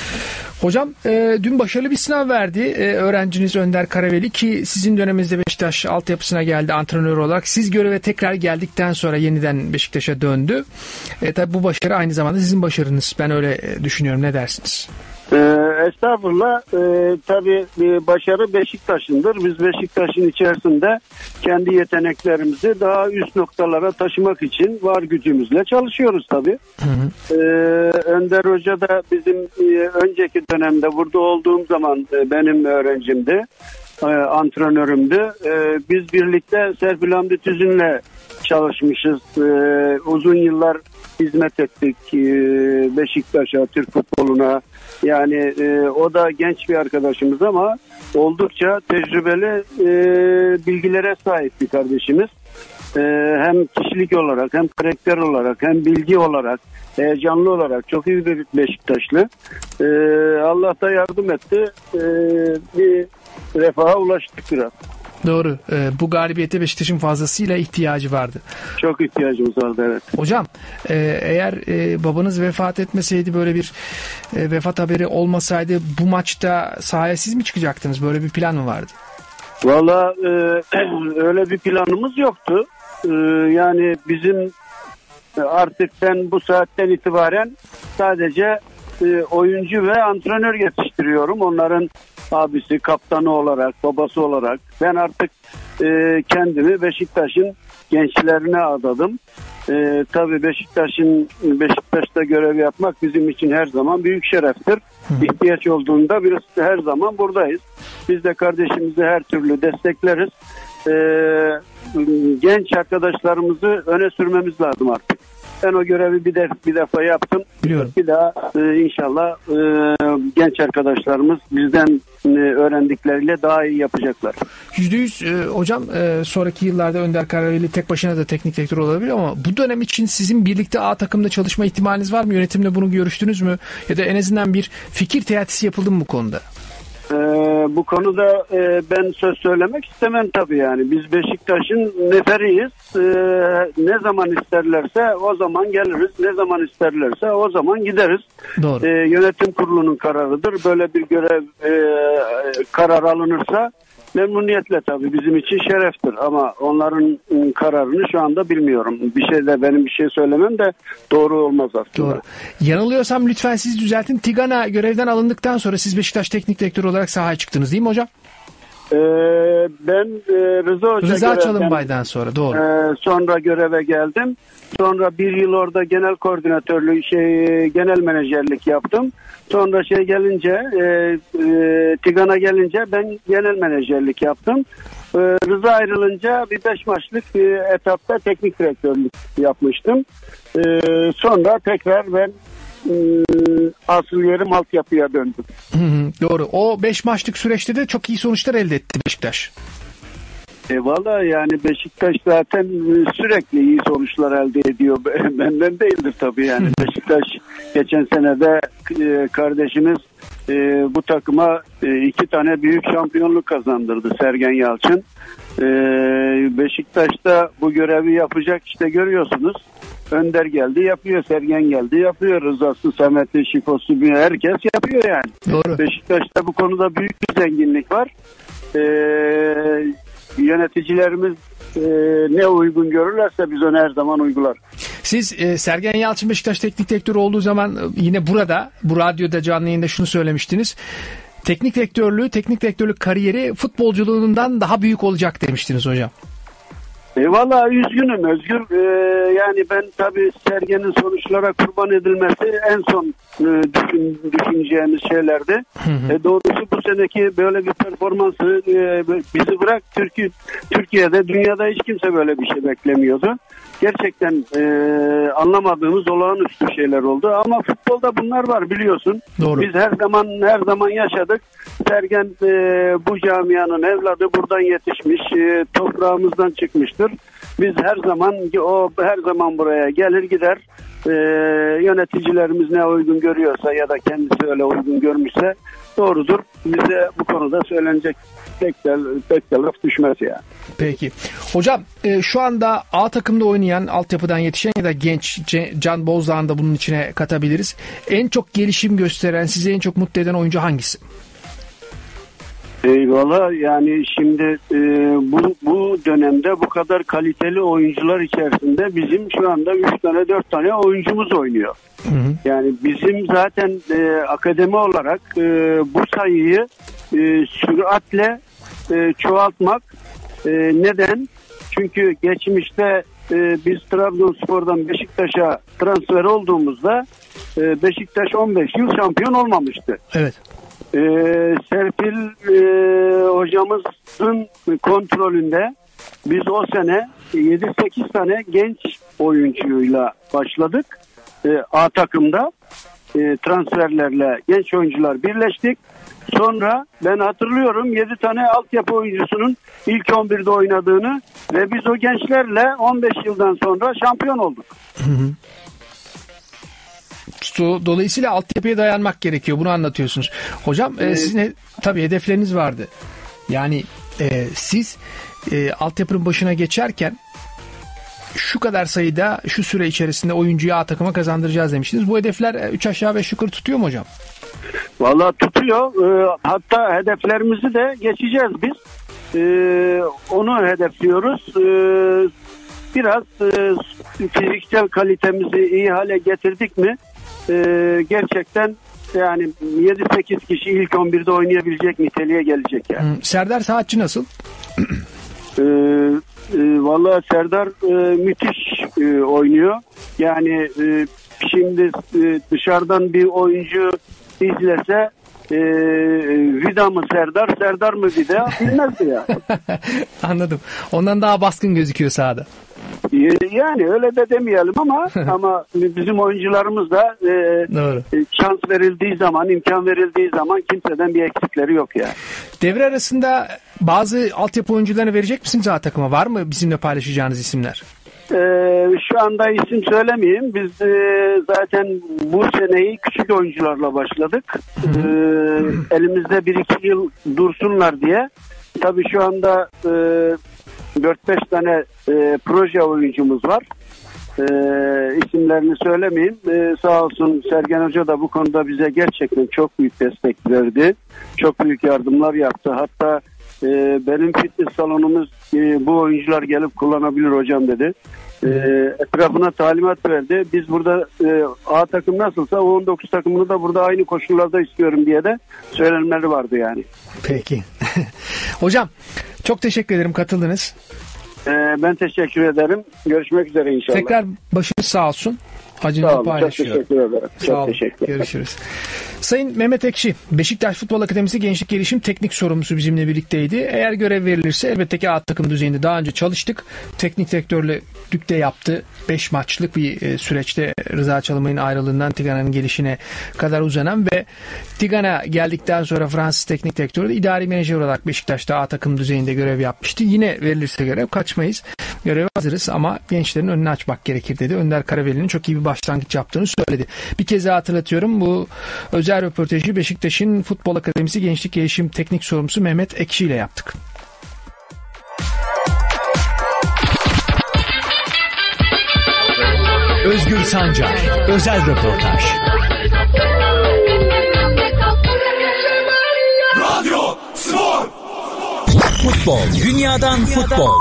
Hocam e, dün başarılı bir sınav verdi e, öğrenciniz Önder Karaveli ki sizin döneminizde Beşiktaş altyapısına geldi antrenör olarak. Siz göreve tekrar geldikten sonra yeniden Beşiktaş'a döndü. E, tabii bu başarı aynı zamanda sizin başarınız. Ben öyle e, düşünüyorum. Ne dersiniz? Ee, estağfurullah. Ee, tabii e, başarı Beşiktaş'ındır. Biz Beşiktaş'ın içerisinde kendi yeteneklerimizi daha üst noktalara taşımak için var gücümüzle çalışıyoruz tabii. Hı hı. Ee, Önder Hoca da bizim e, önceki dönemde burada olduğum zaman e, benim öğrencimdi. E, antrenörümdü. E, biz birlikte Serpil Hamdi Tüzün'le çalışmışız. E, uzun yıllar hizmet ettik e, Beşiktaş'a, Türk futboluna. Yani e, o da genç bir arkadaşımız ama oldukça tecrübeli e, bilgilere sahip bir kardeşimiz. E, hem kişilik olarak, hem karakter olarak, hem bilgi olarak, heyecanlı olarak çok iyi bir Beşiktaşlı. E, Allah da yardım etti. E, bir refaha ulaştık biraz. Doğru. Ee, bu galibiyete Beşiktaş'ın fazlasıyla ihtiyacı vardı. Çok ihtiyacımız vardı, evet. Hocam e, eğer e, babanız vefat etmeseydi, böyle bir e, vefat haberi olmasaydı bu maçta sahaya siz mi çıkacaktınız? Böyle bir plan mı vardı? Valla e, öyle bir planımız yoktu. E, yani bizim artık ben bu saatten itibaren sadece e, oyuncu ve antrenör yetiştiriyorum. Onların abisi, kaptanı olarak, babası olarak. Ben artık e, kendimi Beşiktaş'ın gençlerine adadım. E, tabii Beşiktaş'ın Beşiktaş'ta görev yapmak bizim için her zaman büyük şereftir. Hı. İhtiyaç olduğunda biz her zaman buradayız. Biz de kardeşimizi her türlü destekleriz. E, genç arkadaşlarımızı öne sürmemiz lazım artık. Ben o görevi bir, def- bir defa yaptım. Biliyorum. Bir daha e, inşallah e, genç arkadaşlarımız bizden e, öğrendikleriyle daha iyi yapacaklar. Yüzde yüz e, hocam e, sonraki yıllarda Önder Karaveli tek başına da teknik direktör olabilir ama bu dönem için sizin birlikte A takımda çalışma ihtimaliniz var mı? Yönetimle bunu görüştünüz mü? Ya da en azından bir fikir teatisi yapıldı mı bu konuda? Ee, bu konuda e, ben söz söylemek istemem tabii yani. Biz Beşiktaş'ın neferiyiz. Ee, ne zaman isterlerse o zaman geliriz. Ne zaman isterlerse o zaman gideriz. Doğru. Ee, yönetim kurulunun kararıdır. Böyle bir görev e, karar alınırsa memnuniyetle tabii bizim için şereftir. Ama onların kararını şu anda bilmiyorum. Bir şey de benim bir şey söylemem de doğru olmaz aslında. Doğru. Yanılıyorsam lütfen siz düzeltin. Tigana görevden alındıktan sonra siz Beşiktaş teknik direktörü olarak sahaya çıktınız değil mi hocam? Ee, ben e, Rıza Hoca Rıza Çalınbay'dan sonra doğru. E, sonra göreve geldim. Sonra bir yıl orada genel koordinatörlüğü, şey genel menajerlik yaptım. Sonra şey gelince, e, e, Tigana gelince ben genel menajerlik yaptım. E, Rıza ayrılınca bir beş maçlık bir etapta teknik direktörlük yapmıştım. E, sonra tekrar ben e, asıl yerim altyapıya döndüm. Hı hı, doğru. O beş maçlık süreçte de çok iyi sonuçlar elde etti Beşiktaş. E valla yani Beşiktaş zaten sürekli iyi sonuçlar elde ediyor. Benden değildir tabii yani. Beşiktaş geçen sene de kardeşimiz e, bu takıma e, iki tane büyük şampiyonluk kazandırdı Sergen Yalçın. E, Beşiktaş'ta bu görevi yapacak, işte görüyorsunuz. Önder geldi yapıyor, Sergen geldi yapıyor, Rıza'sı, Samet'i, Şifo'su, herkes yapıyor yani. Doğru. Beşiktaş'ta bu konuda büyük bir zenginlik var. E, yöneticilerimiz e, ne uygun görürlerse biz onu her zaman uygular. Siz e, Sergen Yalçın Beşiktaş teknik direktörü olduğu zaman e, yine burada, bu radyoda canlı yayında şunu söylemiştiniz. Teknik direktörlüğü, teknik direktörlük kariyeri futbolculuğundan daha büyük olacak demiştiniz hocam. E valla üzgünüm Özgür. E, yani ben tabii Sergen'in sonuçlara kurban edilmesi en son e, düşün, düşüneceğimiz şeylerdi. Hı hı. E, doğrusu bu seneki böyle bir performansı e, bizi bırak Türkiye, Türkiye'de, dünyada hiç kimse böyle bir şey beklemiyordu. Gerçekten e, anlamadığımız olağanüstü şeyler oldu ama futbolda bunlar var biliyorsun. Doğru. Biz her zaman her zaman yaşadık. Sergen e, bu camianın evladı, buradan yetişmiş, e, toprağımızdan çıkmıştır. Biz her zaman o her zaman buraya gelir gider. E, yöneticilerimiz ne uygun görüyorsa ya da kendisi öyle uygun görmüşse doğrudur. Bize bu konuda söylenecek pek de, pek de laf düşmez yani. Peki. Hocam e, şu anda A takımda oynayan, altyapıdan yetişen ya da genç Can Bozdağ'ını da bunun içine katabiliriz. En çok gelişim gösteren, sizi en çok mutlu eden oyuncu hangisi? Eyvallah, yani şimdi e, bu, bu dönemde bu kadar kaliteli oyuncular içerisinde bizim şu anda üç tane dört tane oyuncumuz oynuyor. Hı hı. Yani bizim zaten e, akademi olarak e, bu sayıyı e, süratle e, çoğaltmak. E, neden? Çünkü geçmişte e, biz Trabzonspor'dan Beşiktaş'a transfer olduğumuzda e, Beşiktaş on beş yıl şampiyon olmamıştı. Evet. Ee, Serpil e, hocamızın kontrolünde biz o sene yedi sekiz tane genç oyuncuyla başladık. E, A takımda e, transferlerle genç oyuncular birleştik. Sonra ben hatırlıyorum yedi tane altyapı oyuncusunun ilk on birde oynadığını ve biz o gençlerle on beş yıldan sonra şampiyon olduk. Hı hı. Dolayısıyla altyapıya dayanmak gerekiyor. Bunu anlatıyorsunuz. Hocam e, sizin he, tabii hedefleriniz vardı. Yani e, siz e, altyapının başına geçerken şu kadar sayıda şu süre içerisinde oyuncuyu A takıma kazandıracağız demiştiniz. Bu hedefler üç aşağı beş yukarı tutuyor mu hocam? Vallahi tutuyor. E, hatta hedeflerimizi de geçeceğiz biz. E, onu hedefliyoruz. E, biraz e, fiziksel kalitemizi iyi hale getirdik mi? Ee, gerçekten yani yedi sekiz kişi ilk on birde oynayabilecek niteliğe gelecek yani. Hmm, Serdar Saatçi nasıl? ee, e, Vallahi Serdar e, müthiş e, oynuyor. Yani e, şimdi e, dışarıdan bir oyuncu izlese e, Vida mı Serdar, Serdar mı Vida bilmezdi ya. Anladım. Ondan daha baskın gözüküyor sahada. Yani öyle de demeyelim ama ama bizim oyuncularımız da e, şans verildiği zaman, imkan verildiği zaman kimseden bir eksikleri yok yani. Devre arasında bazı altyapı oyuncularını verecek misiniz A takıma? Var mı bizimle paylaşacağınız isimler? Ee, şu anda isim söylemeyeyim. Biz e, zaten bu seneyi küçük oyuncularla başladık. Ee, elimizde bir iki yıl dursunlar diye. Tabii şu anda e, dört beş tane e, proje oyuncumuz var. E, isimlerini söylemeyeyim. E, sağ olsun Sergen Hoca da bu konuda bize gerçekten çok büyük destek verdi. Çok büyük yardımlar yaptı. Hatta e, benim fitness salonumuz e, bu oyuncular gelip kullanabilir hocam dedi. E, etrafına talimat verdi. Biz burada e, A takım nasılsa o on dokuz takımını da burada aynı koşullarda istiyorum diye de söylenmeleri vardı yani. Peki. Hocam çok teşekkür ederim, katıldınız. Ee, ben teşekkür ederim. Görüşmek üzere inşallah. Tekrar başınız sağ olsun. Acınızı paylaşıyorum. Çok teşekkür ederim. Sağ çok olun. teşekkür ederim. Görüşürüz. Sayın Mehmet Ekşi, Beşiktaş Futbol Akademisi Gençlik Gelişim Teknik Sorumlusu bizimle birlikteydi. Eğer görev verilirse elbette ki A takım düzeyinde daha önce çalıştık. Teknik direktörlük de yaptı. beş maçlık bir süreçte Rıza Çalınbay'ın ayrılığından Tigana'nın gelişine kadar uzanan ve Tigana geldikten sonra Fransız teknik direktörü de idari menajer olarak Beşiktaş'ta A takım düzeyinde görev yapmıştı. Yine verilirse görev kaçmayız. göreve hazırız ama gençlerin önünü açmak gerekir dedi. Önder Karaveli'nin çok iyi bir başlangıç yaptığını söyledi. Bir kez daha hatırlatıyorum, bu özel röportajı Beşiktaş'ın Futbol Akademisi Gençlik Gelişim Teknik Sorumlusu Mehmet Ekşi ile yaptık. Özgür Sancar, özel röportaj. Radyo Spor. Futbol, dünyadan futbol.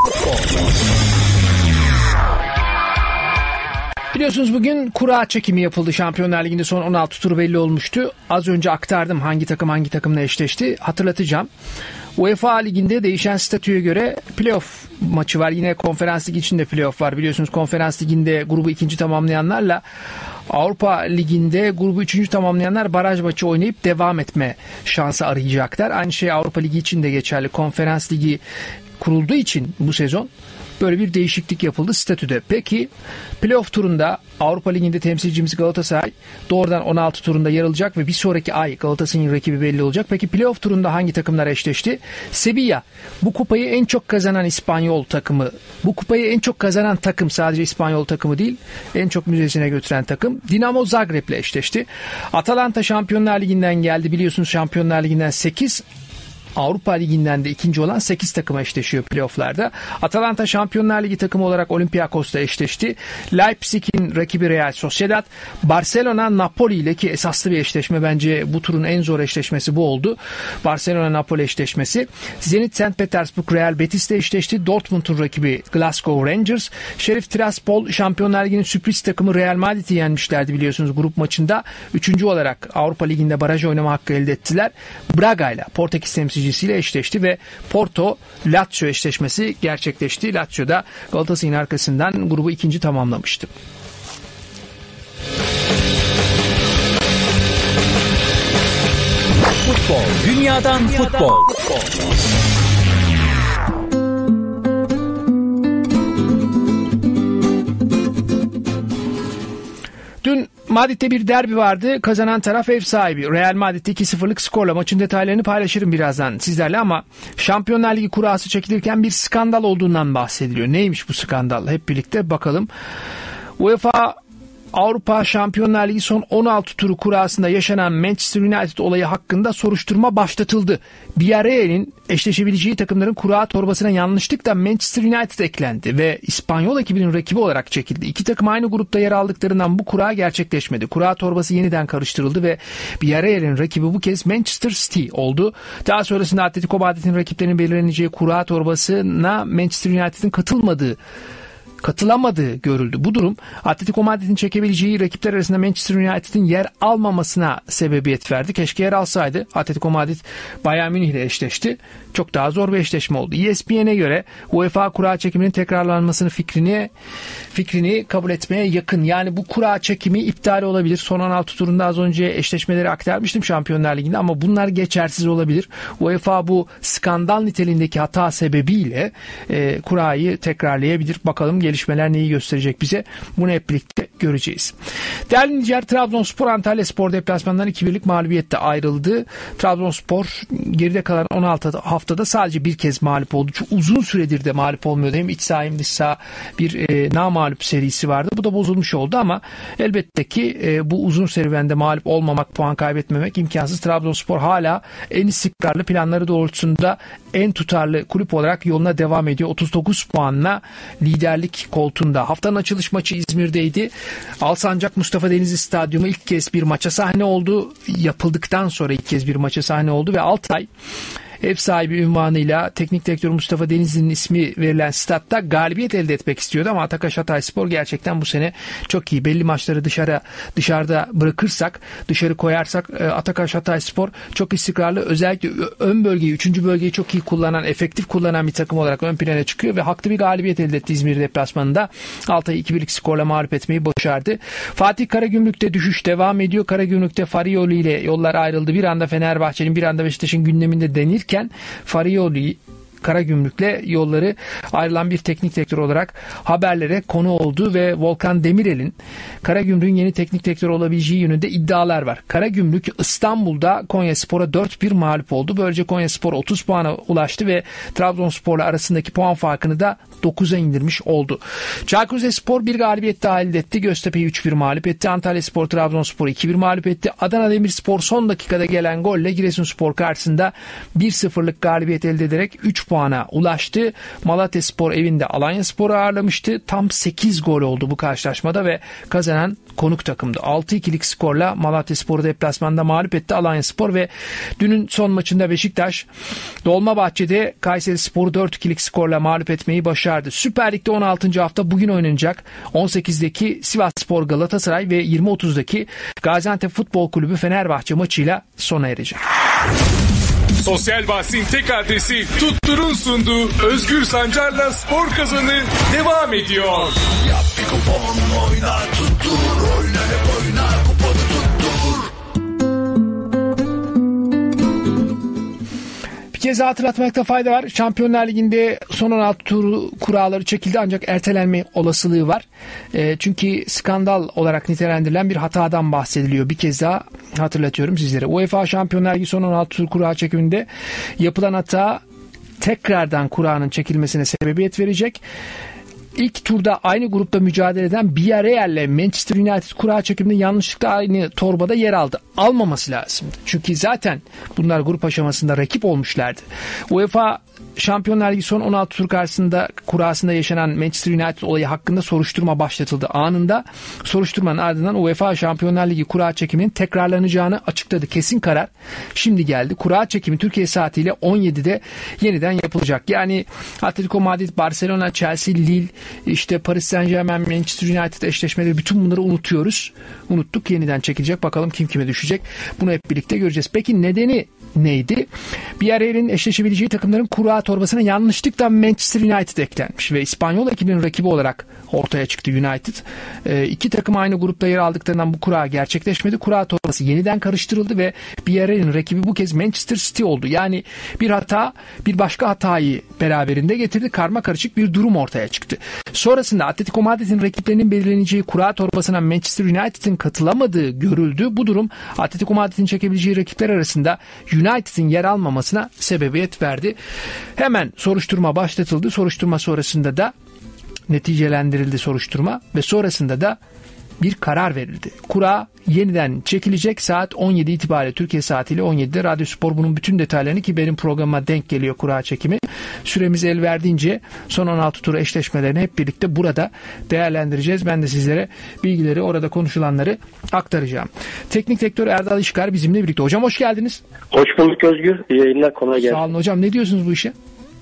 Biliyorsunuz bugün kura çekimi yapıldı. Şampiyonlar Ligi'nde son on altı turu belli olmuştu. Az önce aktardım hangi takım hangi takımla eşleşti. Hatırlatacağım. UEFA Ligi'nde değişen statüye göre playoff maçı var. Yine Konferans Ligi için de playoff var. Biliyorsunuz Konferans Ligi'nde grubu ikinci tamamlayanlarla Avrupa Ligi'nde grubu üçüncü tamamlayanlar baraj maçı oynayıp devam etme şansı arayacaklar. Aynı şey Avrupa Ligi için de geçerli. Konferans Ligi kurulduğu için bu sezon böyle bir değişiklik yapıldı statüde. Peki playoff turunda Avrupa Ligi'nde temsilcimiz Galatasaray doğrudan on altı turunda yer alacak ve bir sonraki ay Galatasaray'ın rakibi belli olacak. Peki playoff turunda hangi takımlar eşleşti? Sevilla, bu kupayı en çok kazanan İspanyol takımı. Bu kupayı en çok kazanan takım sadece İspanyol takımı değil, en çok müzesine götüren takım. Dinamo Zagreb'le eşleşti. Atalanta Şampiyonlar Ligi'nden geldi. Biliyorsunuz Şampiyonlar Ligi'nden sekiz, Avrupa Ligi'nden de ikinci olan sekiz takıma eşleşiyor playofflarda. Atalanta Şampiyonlar Ligi takımı olarak Olympiakos'ta eşleşti. Leipzig'in rakibi Real Sociedad, Barcelona Napoli ile, ki esaslı bir eşleşme, bence bu turun en zor eşleşmesi bu oldu. Barcelona Napoli eşleşmesi. Zenit Saint Petersburg Real Betis'te eşleşti. Dortmund'un rakibi Glasgow Rangers. Sheriff Tiraspol Şampiyonlar Ligi'nin sürpriz takımı Real Madrid'i yenmişlerdi biliyorsunuz grup maçında. Üçüncü olarak Avrupa Ligi'nde baraj oynama hakkı elde ettiler. Braga ile, Portekiz temsilcisiyle eşleşti ve Porto Lazio eşleşmesi gerçekleşti. Lazio da Galatasaray'ın arkasından grubu ikinci tamamlamıştı. Futbol, dünyadan futbol. Dün Madrid'de bir derbi vardı. Kazanan taraf ev sahibi. Real Madrid'de iki sıfırlık skorla. Maçın detaylarını paylaşırım birazdan sizlerle ama Şampiyonlar Ligi kurası çekilirken bir skandal olduğundan bahsediliyor. Neymiş bu skandal? Hep birlikte bakalım. UEFA Avrupa Şampiyonlar Ligi son on altı turu kurasında yaşanan Manchester United olayı hakkında soruşturma başlatıldı. Villarreal'in eşleşebileceği takımların kura torbasına yanlışlıkla Manchester United eklendi ve İspanyol ekibinin rakibi olarak çekildi. İki takım aynı grupta yer aldıklarından bu kura gerçekleşmedi. Kura torbası yeniden karıştırıldı ve Villarreal'in rakibi bu kez Manchester City oldu. Daha sonrasında Atletico Madrid'in rakiplerinin belirleneceği kura torbasına Manchester United'in katılmadığı katılamadığı görüldü. Bu durum Atletico Madrid'in çekebileceği rakipler arasında Manchester United'in yer almamasına sebebiyet verdi. Keşke yer alsaydı. Atletico Madrid Bayern Münih ile eşleşti. Çok daha zor bir eşleşme oldu. E S P N'e göre UEFA kura çekiminin tekrarlanmasını fikrini fikrini kabul etmeye yakın. Yani bu kura çekimi iptal olabilir. Son on altı turunda az önce eşleşmeleri aktarmıştım Şampiyonlar Ligi'nde ama bunlar geçersiz olabilir. UEFA bu skandal niteliğindeki hata sebebiyle e, kurayı tekrarlayabilir. Bakalım gelişmeler neyi gösterecek bize? Bunu hep birlikte göreceğiz. Değerli dinleyiciler, Trabzonspor Antalyaspor deplasmanından iki birlik mağlubiyette ayrıldı. Trabzonspor geride kalan on altı haftada sadece bir kez mağlup oldu. Çok uzun süredir de mağlup olmuyordu. Hem iç saha hem dış saha bir e, namağlup serisi vardı. Bu da bozulmuş oldu ama elbette ki e, bu uzun serüvende mağlup olmamak, puan kaybetmemek imkansız. Trabzonspor hala en istikrarlı planları doğrultusunda en tutarlı kulüp olarak yoluna devam ediyor. otuz dokuz puanla liderlik koltuğunda. Haftanın açılış maçı İzmir'deydi. Alsancak Mustafa Denizli Stadyumu ilk kez bir maça sahne oldu. Yapıldıktan sonra ilk kez bir maça sahne oldu ve Altay ev sahibi unvanıyla teknik direktör Mustafa Denizli'nin ismi verilen statta galibiyet elde etmek istiyordu ama Atakaş Hatayspor gerçekten bu sene çok iyi. Belli maçları dışarı dışarıda bırakırsak, dışarı koyarsak Atakaş Hatayspor çok istikrarlı. Özellikle ön bölgeyi, üçüncü bölgeyi çok iyi kullanan, efektif kullanan bir takım olarak ön plana çıkıyor ve haklı bir galibiyet elde etti İzmir deplasmanında. Altay'ı iki birlik skorla mağlup etmeyi başardı. Fatih Karagümrük'te düşüş devam ediyor. Karagümrük'te Farioli ile yollar ayrıldı. Bir anda Fenerbahçe'nin, bir anda Beşiktaş'ın gündeminde denir Farioli Karagümrük'le yolları ayrılan bir teknik direktör olarak haberlere konu oldu ve Volkan Demirel'in Karagümrük'ün yeni teknik direktör olabileceği yönünde iddialar var. Karagümrük İstanbul'da Konyaspor'a dört bir mağlup oldu. Böylece Konyaspor otuz puana ulaştı ve Trabzonspor'la arasındaki puan farkını da dokuza indirmiş oldu. Çaykur Rizespor bir galibiyet daha elde etti. Göztepe'yi üç bir mağlup etti. Antalyaspor Trabzonspor'u iki bir mağlup etti. Adana Demirspor son dakikada gelen golle Giresunspor karşısında bir sıfırlık galibiyet elde ederek üç puana ulaştı. Malatyaspor evinde Alanyaspor'u ağırlamıştı. Tam sekiz gol oldu bu karşılaşmada ve kazanan konuk takımdı. altı ikilik skorla Malatyaspor'u deplasmanda mağlup etti Alanyaspor ve dünün son maçında Beşiktaş Dolmabahçe'de Kayserispor'u dört ikilik skorla mağlup etmeyi başardı. Süper Lig'de on altıncı hafta bugün oynanacak. on sekizdeki Sivasspor Galatasaray ve yirmi otuzdaki Gaziantep Futbol Kulübü Fenerbahçe maçıyla sona erecek. Sosyal bahsin tek adresi Tuttur'un sunduğu Özgür Sancar'la Spor Kazanı devam ediyor. Yap bir kupon oyna tuttur. Oyna hep oyna kuponu tuttur. Bir kez daha hatırlatmakta fayda var. Şampiyonlar Ligi'nde son on altı tur kuralları çekildi ancak ertelenme olasılığı var. E, çünkü skandal olarak nitelendirilen bir hatadan bahsediliyor. Bir kez daha hatırlatıyorum sizlere. UEFA Şampiyonlar Ligi son on altı tur kura çekiminde yapılan hata tekrardan kuranın çekilmesine sebebiyet verecek. İlk turda aynı grupta mücadele eden Villarreal ile Manchester United kura çekiminde yanlışlıkla aynı torbada yer aldı. Almaması lazımdı. Çünkü zaten bunlar grup aşamasında rakip olmuşlardı. UEFA Şampiyonlar Ligi son on altı tur karşısında kurasında yaşanan Manchester United olayı hakkında soruşturma başlatıldı. Anında soruşturmanın ardından UEFA Şampiyonlar Ligi kura çekiminin tekrarlanacağını açıkladı. Kesin karar şimdi geldi. Kura çekimi Türkiye saatiyle on yedide yeniden yapılacak. Yani Atletico Madrid, Barcelona, Chelsea, Lille, işte Paris Saint-Germain, Manchester United eşleşmeleri, bütün bunları unutuyoruz. Unuttuk, yeniden çekilecek. Bakalım kim kime düşecek. Bunu hep birlikte göreceğiz. Peki nedeni neydi? Villarreal'in eşleşebileceği takımların kura torbasına yanlışlıkla Manchester United eklenmiş ve İspanyol ekibinin rakibi olarak ortaya çıktı United. E, iki takım aynı grupta yer aldıklarından bu kura gerçekleşmedi. Kura torbası yeniden karıştırıldı ve Villarreal'in rakibi bu kez Manchester City oldu. Yani bir hata bir başka hatayı beraberinde getirdi. Karma karışık bir durum ortaya çıktı. Sonrasında Atletico Madrid'in rakiplerinin belirleneceği kura torbasına Manchester United'in katılamadığı görüldü. Bu durum Atletico Madrid'in çekebileceği rakipler arasında United'in yer almamasına sebebiyet verdi. Hemen soruşturma başlatıldı. Soruşturma sonrasında da neticelendirildi soruşturma ve sonrasında da bir karar verildi. Kura yeniden çekilecek saat on yedi itibariyle Türkiye saatiyle on yedide Radyo Spor bunun bütün detaylarını, ki benim programıma denk geliyor kura çekimi. Süremiz el verdiğince son on altı tur eşleşmelerini hep birlikte burada değerlendireceğiz. Ben de sizlere bilgileri, orada konuşulanları aktaracağım. Teknik direktör Erdal İşkar bizimle birlikte. Hocam hoş geldiniz. Hoş bulduk Özgür. İyi yayınlar, kolay gelsin. Sağ olun hocam. Ne diyorsunuz bu işe?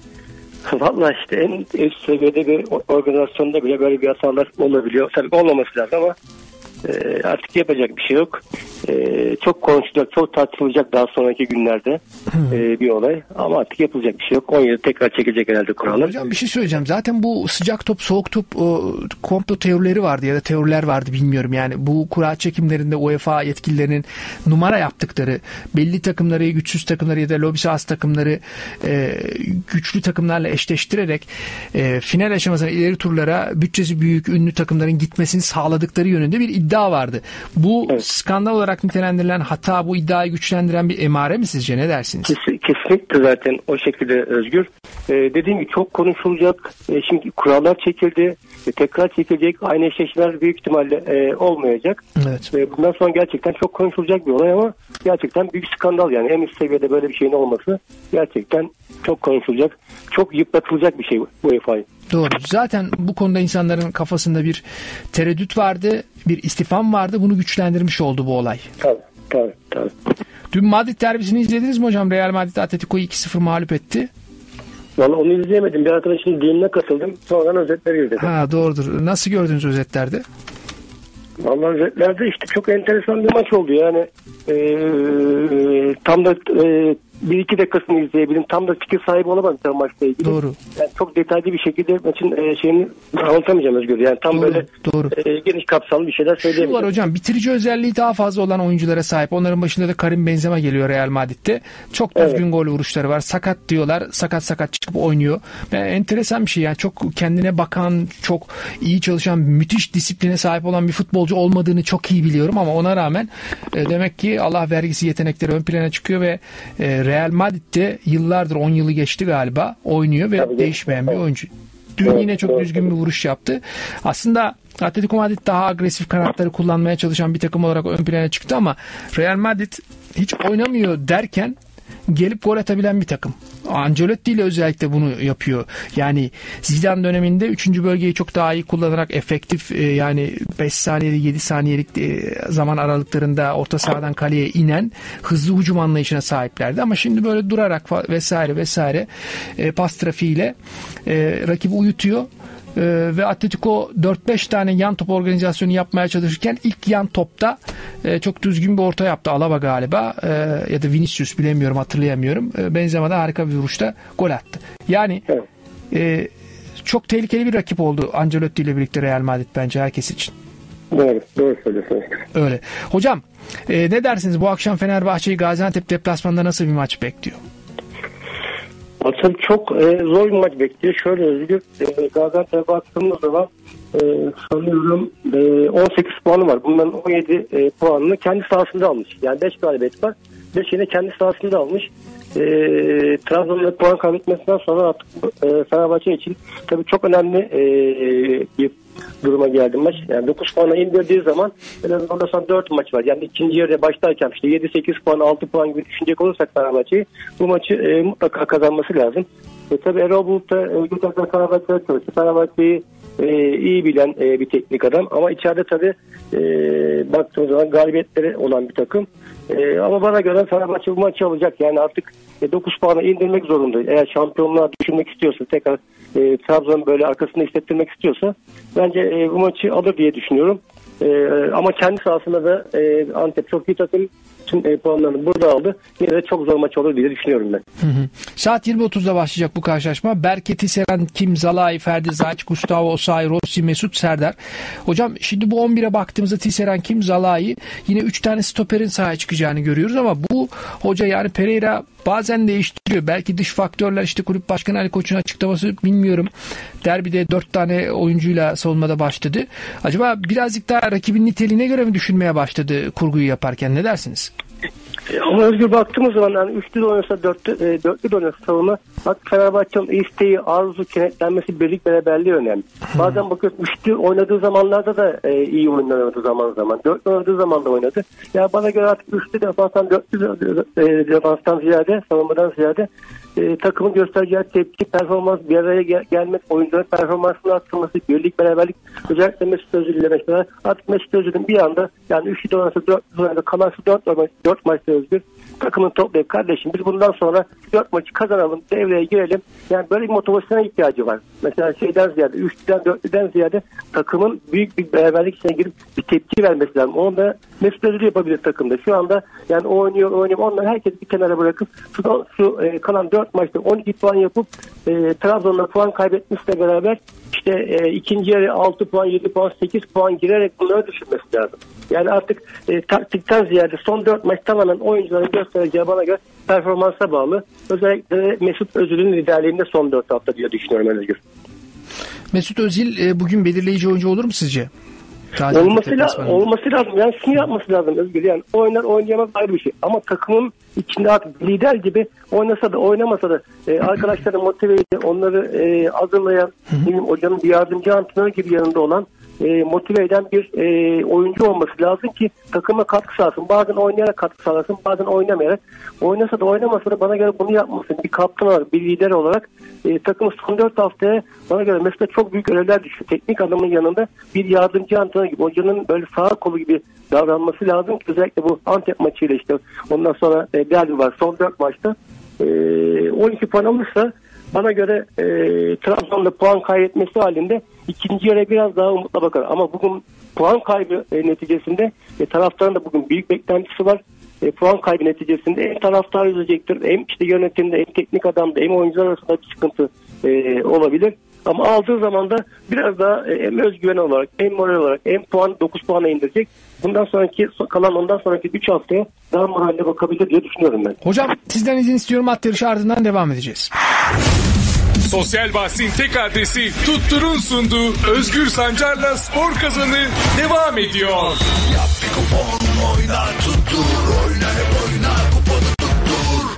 Valla işte en üst seviyede bir organizasyonda bile böyle bir hatalar olabiliyor. Tabii olmaması lazım ama e, artık yapacak bir şey yok. E, çok konuşulacak, çok tartışılacak daha sonraki günlerde e, bir olay. Ama artık yapılacak bir şey yok. on yedi tekrar çekilecek herhalde kurallar. Hocam bir şey söyleyeceğim. Zaten bu sıcak top, soğuk top o, komplo teorileri vardı ya da teoriler vardı, bilmiyorum. Yani bu kura çekimlerinde UEFA yetkililerinin numara yaptıkları, belli takımları, güçsüz takımları ya da lobisi az takımları e, güçlü takımlarla eşleştirerek e, final aşamasına, ileri turlara bütçesi büyük, ünlü takımların gitmesini sağladıkları yönünde bir iddia vardı. Bu evet. Skandal olarak nitelendirilen hata bu iddiayı güçlendiren bir emare mi sizce? Ne dersiniz? Kes, kesinlikle zaten o şekilde Özgür. Ee, dediğim gibi çok konuşulacak. Ee, şimdi kurallar çekildi. Ee, tekrar çekilecek. Aynı eşleşmeler büyük ihtimalle e, olmayacak. Evet. Ee, bundan sonra gerçekten çok konuşulacak bir olay ama gerçekten büyük skandal, yani en üst seviyede böyle bir şeyin olması gerçekten çok konuşulacak. Çok yıpratılacak bir şey bu U E F A'yı. Doğru. Zaten bu konuda insanların kafasında bir tereddüt vardı, bir istifam vardı. Bunu güçlendirmiş oldu bu olay. Tabii, tabii, tabii. Dün Madrid derbisini izlediniz mi hocam? Real Madrid Atletico'yu iki sıfır mağlup etti. Vallahi onu izleyemedim. Bir arkadaşın düğününe katıldım. Sonradan özetleri izledim. Ha, doğrudur. Nasıl gördünüz özetlerde? Vallahi özetlerde işte çok enteresan bir maç oldu. Yani e, tam da e, bir iki dakikasını izleyebilirim. Tam da fikir sahibi olamadım tabii maçla ilgili. Doğru. Yani çok detaylı bir şekilde maçın e, şeyini anlatamayacağım Özgür. Yani tam Doğru, böyle doğru. E, geniş kapsamlı bir şeyler Şu söyleyemeyeceğim. var hocam, bitirici özelliği daha fazla olan oyunculara sahip. Onların başında da Karim Benzema geliyor Real Madrid'de. Çok düzgün Evet. gol vuruşları var. Sakat diyorlar. Sakat sakat çıkıp oynuyor. Ve enteresan bir şey yani. Çok kendine bakan, çok iyi çalışan, müthiş disipline sahip olan bir futbolcu olmadığını çok iyi biliyorum ama ona rağmen e, demek ki Allah vergisi yetenekleri ön plana çıkıyor ve e, Real Madrid'de yıllardır, on yılı geçti galiba, oynuyor ve Tabii, değişmeyen bir oyuncu. Dün Evet, yine çok evet, düzgün bir vuruş yaptı. Aslında Atletico Madrid daha agresif kanatları kullanmaya çalışan bir takım olarak ön plana çıktı ama Real Madrid hiç oynamıyor derken gelip gol atabilen bir takım. Ancelotti ile özellikle bunu yapıyor. Yani Zidane döneminde üçüncü bölgeyi çok daha iyi kullanarak efektif e, yani beş saniyeli yedi saniyelik e, zaman aralıklarında orta sahadan kaleye inen hızlı hücum anlayışına sahiplerdi. Ama şimdi böyle durarak fa- vesaire vesaire e, pas trafiğiyle e, rakibi uyutuyor. Ee, ve Atletico dört beş tane yan top organizasyonu yapmaya çalışırken ilk yan topta e, çok düzgün bir orta yaptı. Alaba galiba e, ya da Vinicius, bilemiyorum, hatırlayamıyorum. E, Benzema'da harika bir vuruşta gol attı. Yani Evet. e, çok tehlikeli bir rakip oldu Ancelotti ile birlikte Real Madrid bence herkes için. Doğru, doğru söylüyorsunuz. Öyle. Hocam e, ne dersiniz, bu akşam Fenerbahçe'yi Gaziantep deplasmanında nasıl bir maç bekliyor? Aslında çok e, zor bir maç bekliyor. Şöyle Özgür, e, Gaziantep'e baktığımız zaman e, sanıyorum e, on sekiz puanı var. Bunların on yedi e, puanını kendi sahasında almış. Yani beş galibiyet var. beşini kendi sahasında almış. E, Trabzon'da puan kaybetmesinden sonra artık e, Fenerbahçe için tabii çok önemli e, bir duruma geldi maç. Yani dokuz puana indirdiği zaman en azından son dört maç var. Yani ikinci yarıya başlarken işte yedi sekiz puan, altı puan gibi düşünecek olursak Fenerbahçe'yi bu maçı e, mutlaka kazanması lazım. E, tabii Erol Bulut da e, Gültekin Fenerbahçe'ye çalıştı. Fenerbahçe'yi e, iyi bilen e, bir teknik adam. Ama içeride tabii e, baktığımız zaman galibiyetleri olan bir takım. E, ama bana göre Fenerbahçe bu maçı alacak. Yani artık e, dokuz puana indirmek zorunda. Eğer şampiyonluğa düşünmek istiyorsa, tekrar e, Trabzon böyle arkasında hissettirmek istiyorsa bence e, bu maçı alır diye düşünüyorum. E, ama kendi sahasında da e, Antep çok iyi takım. Tüm e, puanlarını burada aldı. Yine de çok zor maç olur diye düşünüyorum ben. Hı hı. Saat yirmi otuzda başlayacak bu karşılaşma. Berke, Tisserand, Kim, Zalai, Ferdi, Zayç, Gustavo, Osayi, Rossi, Mesut, Serdar. Hocam şimdi bu on bire baktığımızda Tisserand, Kim, Zalai, yine üç tane stoperin sahaya çıkacağını görüyoruz ama bu hoca yani Pereira bazen değiştiriyor. Belki dış faktörler, işte kulüp başkanı Ali Koç'un açıklaması, bilmiyorum. Derbide dört tane oyuncuyla savunmada başladı. Acaba birazcık daha rakibin niteliğine göre mi düşünmeye başladı kurguyu yaparken? Ne dersiniz? Ama Özgür baktığımız zaman yani üçlü de oynasa, dörtlü, e, dörtlü de oynasa savunma, hatta Fenerbahçe'nin isteği, arzu, kenetlenmesi, birlik beraberliği önemli. Hmm. Bazen bakıyoruz üçlü oynadığı zamanlarda da e, iyi oynadı zaman zaman. Dörtlü oynadığı zaman da oynadı. Ya bana göre artık üçlü defanstan, dörtlü e, defanstan ziyade, savunmadan ziyade e, takımın göstereceği tepki, performans, bir araya gel- gelmek, oyuncuların performansını arttırması, birlik beraberlik, özellikle Mesut Özil ile mesela artık Mesut Özil'in bir anda yani üçlü de oynasa, dörtlü oynasa, kalansı dört, dört maçta Özgür takımın toplayıp kardeşim biz bundan sonra dört maçı kazanalım, devreye girelim. Yani böyle bir motivasyona ihtiyacı var. Mesela şeyden ziyade, üçlüden, dörtlüden ziyade takımın büyük bir beraberlik içine girip bir tepki vermesi lazım. Onu da Mesut Özil yapabilir takımda. Şu anda yani oynuyor, oynuyor. Onları herkes bir kenara bırakıp şu, şu e, kalan dört maçta on iki puan yapıp e, Trabzon'da puan kaybetmesiyle beraber işte e, ikinci yarı altı puan, yedi puan, sekiz puan girerek bunları düşünmesi lazım. Yani artık e, taktikten ziyade son dört maç tamamen oyuncuların göstereceği bana göre performansa bağlı. Özellikle Mesut Özil'in liderliğinde son dört hafta diye düşünüyorum Özgür. Mesut Özil e, bugün belirleyici oyuncu olur mu sizce? Olması, la- olması lazım. Yani şunu yapması lazım Özgür. Yani oynar oynayamaz ayrı bir şey. Ama takımın içinde artık lider gibi oynasa da oynamasa da e, arkadaşları motive edip onları e, hazırlayan, benim hocanın bir yardımcı antrenör gibi yanında olan e, motive eden bir e, oyuncu olması lazım ki takıma katkı sağlasın. Bazen oynayarak katkı sağlasın, bazen oynamayarak. Oynasa da oynamasa da bana göre bunu yapmasın. Bir kaptan olarak, bir lider olarak e, takımın son dört haftaya bana göre mesela çok büyük görevler düşüyor. Teknik adamın yanında bir yardımcı antrenör gibi, hocanın böyle sağ kolu gibi davranması lazım ki özellikle bu Antep maçıyla işte ondan sonra e, derbi var. Son dört maçta e, on iki puan alırsa bana göre e, Trabzon'da puan kaybetmesi halinde ikinci yarıya biraz daha umutla bakar. Ama bugün puan kaybı e, neticesinde e, taraftarın da bugün büyük beklentisi var. e, puan kaybı neticesinde hem taraftar üzecektir, hem işte yönetimde, hem teknik adamda, hem oyuncular arasında bir sıkıntı e, olabilir. Ama aldığı zaman da biraz daha hem özgüven olarak, hem moral olarak, hem puan dokuz puana indirecek. Bundan sonraki kalan ondan sonraki üç haftaya daha moralle bakabilir diye düşünüyorum ben. Hocam sizden izin istiyorum. At yarışı ardından devam edeceğiz. Sosyal bahsin tek adresi Tuttur'un sunduğu Özgür Sancar'la Spor Kazanı devam ediyor. Yap bir kupon oyna tuttur. Oyna hep oyna kuponu tuttur.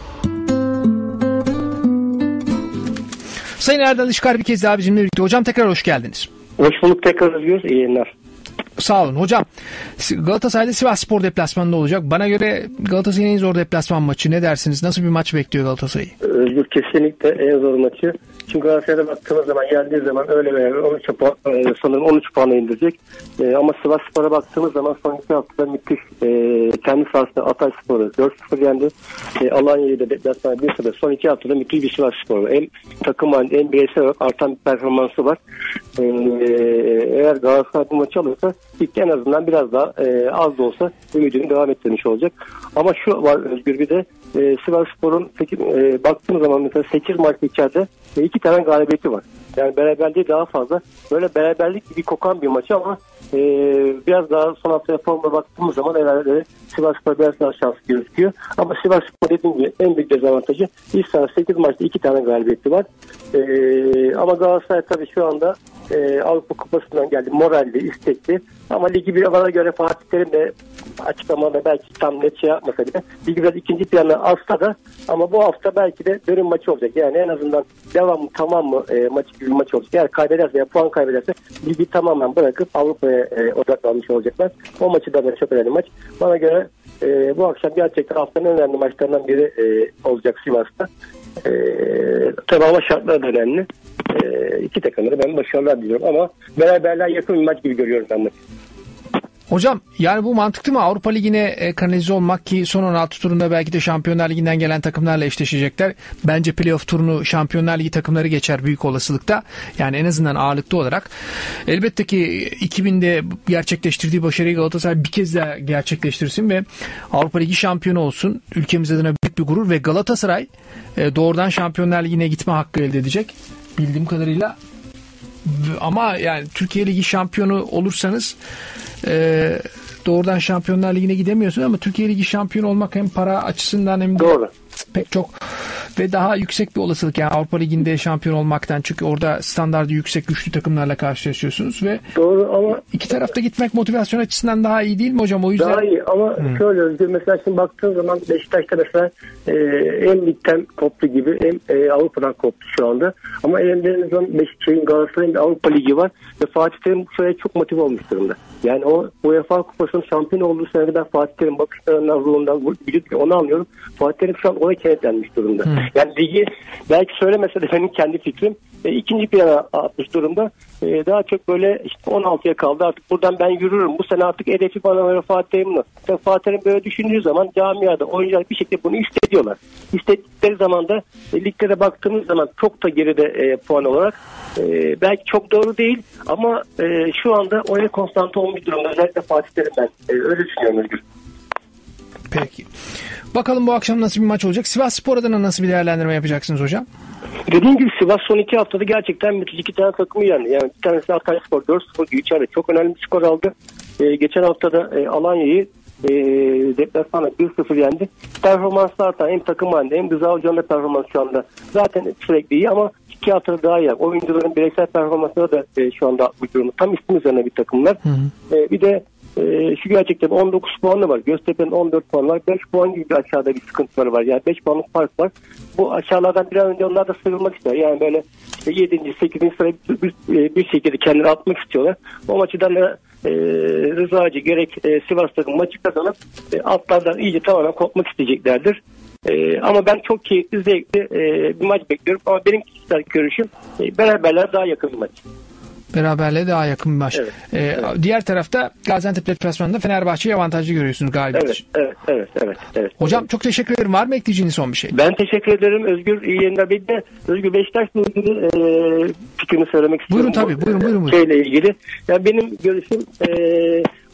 Sayın Erdal İşkar bir kez daha bizimle birlikte. Hocam tekrar hoş geldiniz. Hoş bulduk tekrar Özgür. İyi yayınlar. Sağ olun. Hocam Galatasaray'da Sivasspor deplasmanında olacak. Bana göre Galatasaray'ın en zor deplasman maçı. Ne dersiniz? Nasıl bir maç bekliyor Galatasaray'ı? Özgür kesinlikle en zor maçı. Çünkü Galatasaray'da baktığımız zaman geldiği zaman öyle veya on üç puan, sanırım on üç puana indirecek. E, ama Sivasspor'a baktığımız zaman son iki haftada müthiş e, kendi sahasında Hatayspor'u dört sıfır yendi. E, Alanya'yı da deplasmanda bir sıfır. Son iki haftada müthiş bir Sivasspor. Hem takım halinde hem bireysel olarak artan bir performansı var. E, eğer Galatasaray bu maçı alırsa ilk en azından biraz daha e, az da olsa ümidini devam ettirmiş olacak. Ama şu var Özgür, bir de e, Sivasspor'un e, baktığımız zaman mesela sekiz maçta içeride e, iki tane galibiyeti var. Yani beraberliği daha fazla. Böyle beraberlik gibi kokan bir maç ama e, biraz daha son haftaya formuna baktığımız zaman herhalde Sivasspor biraz daha şanslı gözüküyor. Ama Sivasspor dediğim gibi en büyük dezavantajı ilk sene sekiz maçta iki tane galibiyeti var. E, ama Galatasaray tabii şu anda e, Avrupa Kupası'ndan geldi. Moralli, istekli. Ama ligi bir bana göre Fatih Terim de açıklamada belki tam net şey yapmasa bile ligi biraz ikinci plana alsa da ama bu hafta belki de dönüm maçı olacak. Yani en azından devam mı tamam mı e, maç gibi bir maç olacak. Eğer kaybederse ya puan kaybederse ligi tamamen bırakıp Avrupa'ya e, odaklanmış olacaklar. O maçı da böyle çok önemli maç. Bana göre e, bu akşam gerçekten haftanın en önemli maçlarından biri e, olacak Sivas'ta. E, tabii ama şartlar da önemli. E, iki takımda ben başarılar diliyorum ama beraberler yakın bir maç gibi görüyorum ben maçı. Hocam yani bu mantıklı mı? Avrupa Ligi'ne e, kanalize olmak ki son on altı turunda belki de Şampiyonlar Ligi'nden gelen takımlarla eşleşecekler. Bence playoff turunu Şampiyonlar Ligi takımları geçer büyük olasılıkta. Yani en azından ağırlıklı olarak. Elbette ki iki binde gerçekleştirdiği başarıyı Galatasaray bir kez daha gerçekleştirsin ve Avrupa Ligi şampiyonu olsun. Ülkemiz adına büyük bir gurur ve Galatasaray e, doğrudan Şampiyonlar Ligi'ne gitme hakkı elde edecek. Bildiğim kadarıyla. Ama yani Türkiye Ligi şampiyonu olursanız e, doğrudan Şampiyonlar Ligi'ne gidemiyorsun ama Türkiye Ligi şampiyonu olmak hem para açısından hem de doğru. Pek çok ve daha yüksek bir olasılık yani Avrupa Ligi'nde şampiyon olmaktan, çünkü orada standartı yüksek güçlü takımlarla karşılaşıyorsunuz ve doğru ama iki tarafta gitmek motivasyon açısından daha iyi değil mi hocam? O yüzden daha iyi ama hmm. şöyle Özgür, mesela şimdi baktığın zaman Beşiktaş'ta mesela e, hem ligden koptu gibi hem e, Avrupa'dan koptu şu anda ama elimde Beşiktaş'ın Galatasaray'ın Avrupa Ligi var ve Fatih Terim bu sene çok motive olmuş durumda. Yani o UEFA Kupası'nın şampiyon olduğu senede ben Fatih Terim bakışlarından, ruhundan onu anlıyorum. Fatih Terim şu an ona kenetlenmiş durumda. Hmm. Yani ligi belki söylemese de benim kendi fikrim e, ikinci plana atmış durumda. E, daha çok böyle işte on altıya kaldı, artık buradan ben yürürüm. Bu sene artık hedefi bana böyle Fatih Terim'le. Fatih Terim böyle düşündüğü zaman camiada oyuncular bir şekilde bunu istediyorlar. İstedikleri zaman da e, ligde baktığımız zaman çok da geride e, puan olarak e, belki çok doğru değil ama e, şu anda oyuna konstante olmuş durumda. Özellikle Fatih Terim ben e, öyle düşünüyorum Özgür. Peki. Bakalım bu akşam nasıl bir maç olacak? Sivasspor adına nasıl bir değerlendirme yapacaksınız hocam? Dediğim gibi Sivas son iki haftada gerçekten müthiş iki tane takımı yendi. Yani bir tanesi Hatayspor dört sıfır içeride çok önemli bir skor aldı. Ee, geçen haftada e, Alanya'yı e, deplasmanda bir sıfır yendi. Performanslar da hem takım halinde hem Rıza Hoca'nın da performans şu anda zaten sürekli iyi ama iki haftada daha iyi. Oyuncuların bireysel performansları da e, şu anda bu durumu tam istim üzerine bir takımlar. Hı hı. E, bir de Ee, şu gerçekten on dokuz puanı var. Göztepe'nin on dört puanı var. beş puan gibi bir aşağıda bir sıkıntıları var. Yani beş puanlık fark var. Bu aşağılardan bir an önce onlar da sıyrılmak istiyor. Yani böyle işte yedinci sekizinci sıraya bir, bir, bir şekilde kendini atmak istiyorlar. O maçıdan da e, Rıza Hacı gerek e, Sivas takım maçı kazanıp e, altlardan iyice tamamen kopmak isteyeceklerdir. E, ama ben çok keyifli, zevkli e, bir maç bekliyorum. Ama benim kişisel görüşüm e, beraberler daha yakın bir maç. Beraberliğe daha yakın bir maç. Evet, ee, evet. Diğer tarafta Gaziantep deplasmanında Fenerbahçe'yi avantajlı görüyorsunuz galiba. Evet, evet, evet, evet, evet. Hocam çok teşekkür ederim. Var mı ekleyeceğiniz son bir şey? Ben teşekkür ederim Özgür. İyi yayınlar. Bir de Özgür Beşiktaş'la ilgili e, fikrimi söylemek istiyorum. Buyurun tabii. Buyurun, buyurun, buyurun. Şeyle ilgili. Yani benim görüşüm e,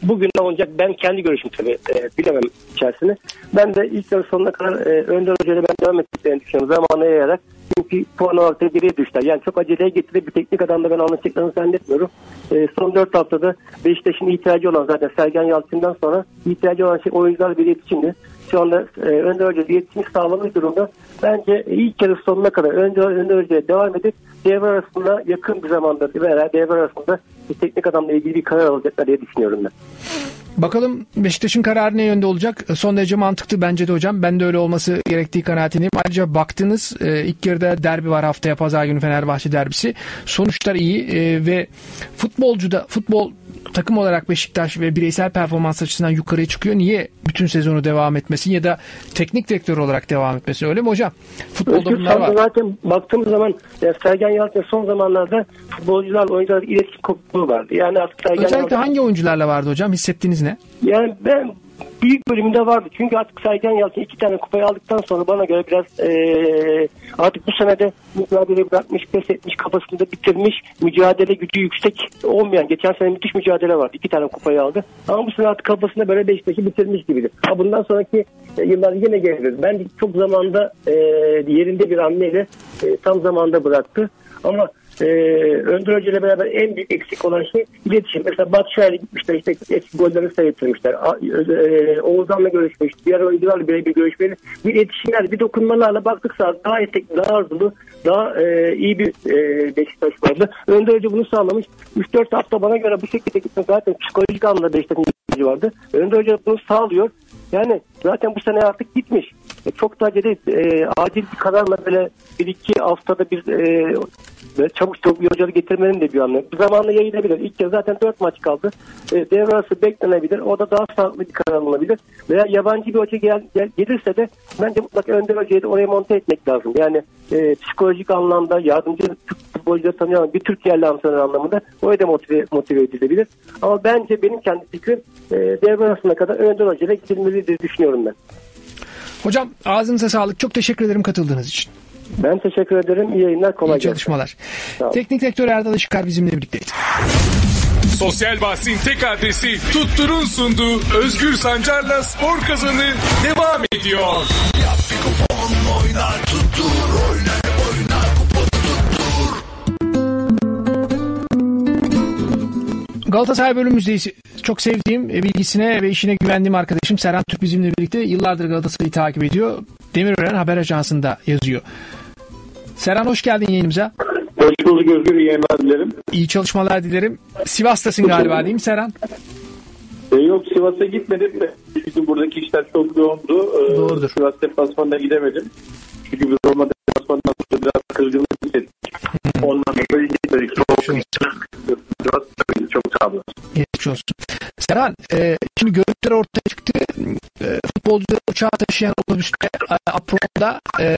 bugün ne olacak? Ben kendi görüşüm tabii e, bilemem içerisinde. Ben de ilk yarı sonuna kadar e, Önder Hoca'yla ben devam ettiklerini düşünüyorum. Zamanı yayarak. Çünkü puan olarak da geriye düştüler. Yani çok aceleye getirip bir teknik adamla ben anlaşacaklarını zannetmiyorum. E, son dört haftada Beşiktaş'ın ihtiyacı olan zaten Sergen Yalçın'dan sonra ihtiyacı olan şey oyuncular bir iletişimdi. Şu anda e, Önder Hoca iletişimi sağlamış durumda. Bence ilk yarı sonuna kadar Önder, Önder Hoca'ya devam edip devre arasında yakın bir zamanda veya devre arasında bir teknik adamla ilgili bir karar alacaklar diye düşünüyorum ben. Bakalım Beşiktaş'ın kararı ne yönde olacak? Son derece mantıklı bence de hocam. Ben de öyle olması gerektiği kanaatindeyim. Ayrıca baktınız ilk yarıda derbi var haftaya Pazar günü Fenerbahçe derbisi. Sonuçlar iyi ve futbolcuda futbol takım olarak Beşiktaş ve bireysel performans açısından yukarıya çıkıyor. Niye bütün sezonu devam etmesin ya da teknik direktör olarak devam etmesin, öyle mi hocam? Futbolda Özgür bunlar var. Zaten baktığımız zaman ya Sergen Yalçın son zamanlarda futbolcular, oyuncular iletişim kopukluğu vardı. Yani artık Sergen Özellikle Yalçın... hangi oyuncularla vardı hocam? Hissettiğiniz ne? Yani ben büyük bölümünde vardı. Çünkü artık Sergen Yalçın iki tane kupayı aldıktan sonra bana göre biraz ee, artık bu senede mücadele bırakmış, pes etmiş, kafasında bitirmiş, mücadele gücü yüksek olmayan, geçen sene müthiş mücadele vardı. İki tane kupayı aldı. Ama bu sene artık kafasında böyle Beşiktaş'ı bitirmiş gibiydi. Ha, bundan sonraki e, yıllar yine gelir. Ben çok zamanda e, yerinde bir hamleyle e, tam zamanda bıraktı. Ama Ee, Önder Hoca ile beraber en büyük eksik olan şey iletişim. Mesela Batshuayi'ye gitmişler, işte eski gollerini sayıtırmışlar. E, Oğuzhan'la görüşmüş, diğer oyuncularla birebir görüşmeleri. Bir iletişimler, bir dokunmalarla baktık saat daha etek, daha arzulu, daha e, iyi bir e, Beşiktaş vardı. Önder Hoca bunu sağlamış. üç dört hafta bana göre bu şekilde gitmek zaten psikolojik anlamda Beşiktaş'ın ihtiyacı vardı. Önder Hoca bunu sağlıyor. Yani zaten bu sene artık gitmiş. E, çok da acele e, acil bir kararla böyle bir iki haftada bir e, çabuk çabuk bir hocalı getirmenin de bir anlamı. Bir zamanla yayılabilir. İlk kez zaten dört maç kaldı. E, devre arası beklenebilir. O da daha sağlıklı bir karar alınabilir. Veya yabancı bir hoca gel, gel, gelirse de bence mutlaka Önder Hoca'yı da oraya monte etmek lazım. Yani e, psikolojik anlamda yardımcı futbolcuları tanıyan bir Türk yerli antrenör anlamında oraya da motive, motive edilebilir. Ama bence benim kendi fikrim e, devre arasına kadar Önder Hoca'yla gidilmeli diye düşünüyorum ben. Hocam ağzınıza sağlık. Çok teşekkür ederim katıldığınız için. Ben teşekkür ederim. İyi yayınlar, kolay gelsin. İyi çalışmalar. Teknik direktör Erdal Işıkar bizimle birlikteydi. Sosyal bahsin tek adresi Tuttur'un sunduğu Özgür Sancar'la Spor Kazanı devam ediyor. Yap bir kupon oyna tuttur, oyna hep oyna kuponu tuttur. Galatasaray bölümümüzdeyiz. Çok sevdiğim, bilgisine ve işine güvendiğim arkadaşım Serhan Türk bizimle birlikte. Yıllardır Galatasaray'ı takip ediyor. Demirören Haber Ajansı'nda yazıyor. Serhan hoş geldin yayınımıza. Hoş bulduk Özgür, iyi yayınlar dilerim. İyi çalışmalar dilerim. Sivas'tasın galiba değil mi Serhan? E, yok Sivas'a gitmedim de. Çünkü buradaki işler çok yoğundu. E, Doğrudur. Sivas deplasmanına gidemedim. Çünkü biz Roma deplasmanından sonra biraz kırgınlık hissettik. Ondan dolayı gitmedik. Çok, çok, çok sağ olun. Geçmiş olsun. Serhan, e, şimdi görüntüler ortaya çıktı. E, futbolcuları uçağa taşıyan otobüste e, Apron'da e,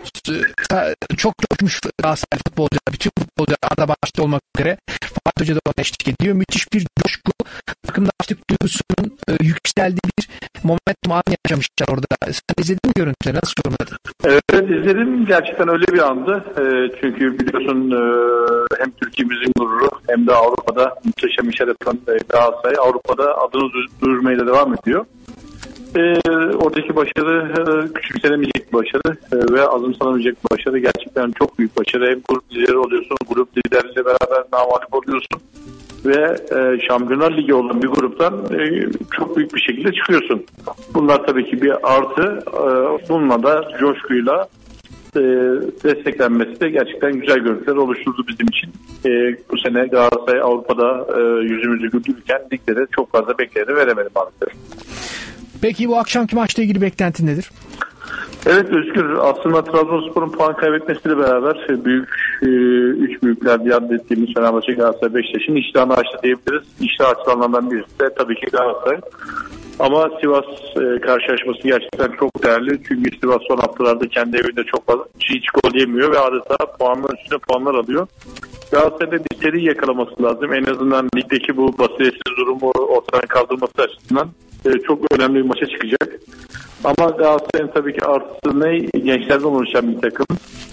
çok coşmuş Galatasaray futbolcular. Bütün futbolcular Arda başta olmak üzere Fatih Hoca da ona eşlik ediyor. Müthiş bir coşku, takımdaşlık duygusunun e, yükseldiği bir momentum anı yaşamışlar orada. Sen izledin mi görüntüleri? Nasıl yorumladın? Evet izledim. Gerçekten öyle bir andı. E, çünkü biliyorsun e, hem Türkiye'mizin gururu hem de Avrupa'da muhteşem işler yapan e, Galatasaray Avrupa'da adını duyurmaya da devam ediyor. E, oradaki başarı e, küçümsenemeyecek bir başarı e, ve azımsanamayacak bir başarı. Gerçekten çok büyük başarı. Hem grup lideri oluyorsun, grup lideriyle beraber namalip oluyorsun ve e, Şampiyonlar Ligi olan bir gruptan e, çok büyük bir şekilde çıkıyorsun. Bunlar tabii ki bir artı. E, bununla da coşkuyla e, desteklenmesi de gerçekten güzel görüntüler oluşturdu bizim için. E, bu sene Galatasaray Avrupa'da e, yüzümüzü güldürürken ligde de çok fazla bekleyeni veremedi maalesef. Peki bu akşamki maçla ilgili beklentin nedir? Evet Özgür, aslında Trabzonspor'un puan kaybetmesiyle beraber büyük e, üç büyükler diye adettiğimiz Fenerbahçe, Galatasaray, Beşiktaş'ın iştahını açtı diyebiliriz. İştah açılanlardan birisi de tabii ki Galatasaray. Ama Sivas e, karşılaşması gerçekten çok değerli. Çünkü Sivas son haftalarda kendi evinde çok fazla hiç gol yemiyor ve adeta puanlar üstüne puanlar alıyor. Galatasaray'da bir seri yakalaması lazım. En azından ligdeki bu basiretsiz durumu ortadan kaldırması açısından e, çok önemli bir maça çıkacak. Ama Galatasaray'ın tabii ki artısı ne? Gençlerden oluşan bir takım.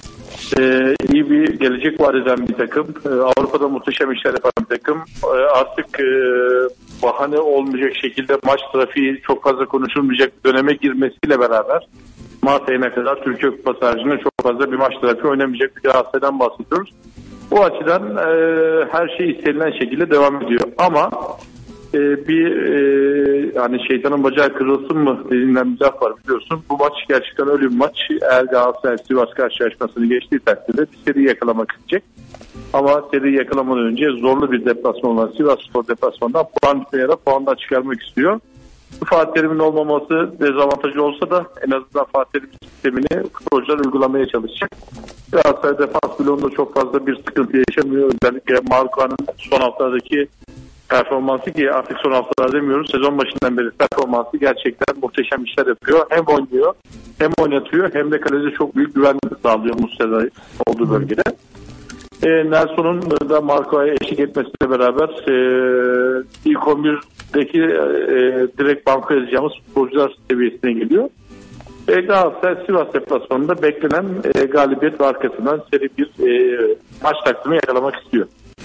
Ee, iyi bir gelecek vaat eden bir takım. Ee, Avrupa'da muhteşem işler yapan bir takım. Ee, artık e, bahane olmayacak şekilde maç trafiği çok fazla konuşulmayacak döneme girmesiyle beraber Mart ayına kadar Türkiye Kupası haricinde çok fazla bir maç trafiği oynamayacak bir Galatasaray'dan bahsediyoruz. Bu açıdan e, her şey istenilen şekilde devam ediyor. Ama e, bir e, yani şeytanın bacağı kırılsın mı dediğinden bir laf var biliyorsun. Bu maç gerçekten öyle bir maç. Eğer Galatasaray Sivas karşılaşmasını geçtiği takdirde bir seri yakalamak isteyecek. Ama seri yakalamadan önce zorlu bir deplasman olan Sivasspor deplasmanından puan bitmeyerek puandan çıkarmak istiyor. Fatih Terim'in olmaması dezavantajı olsa da en azından Fatih Terim sistemini futbolcular uygulamaya çalışacak. Galatasaray defans bloğunda çok fazla bir sıkıntı yaşamıyor. Özellikle Marco'nun son haftalardaki performansı, ki artık son haftalar demiyoruz, sezon başından beri performansı gerçekten muhteşem işler yapıyor. Hem oynuyor, hem oynatıyor, hem de kalede çok büyük güven sağlıyor Muslera olduğu bölgede. E, Nelson'un da Marco'ya eşlik etmesiyle beraber e, ilk on birdeki e, direkt banka yazacağımız futbolcular seviyesine geliyor. E, Galatasaray Sivas deplasmanında beklenen e, galibiyet ve arkasından seri bir e, maç takvimi yakalamak istiyor.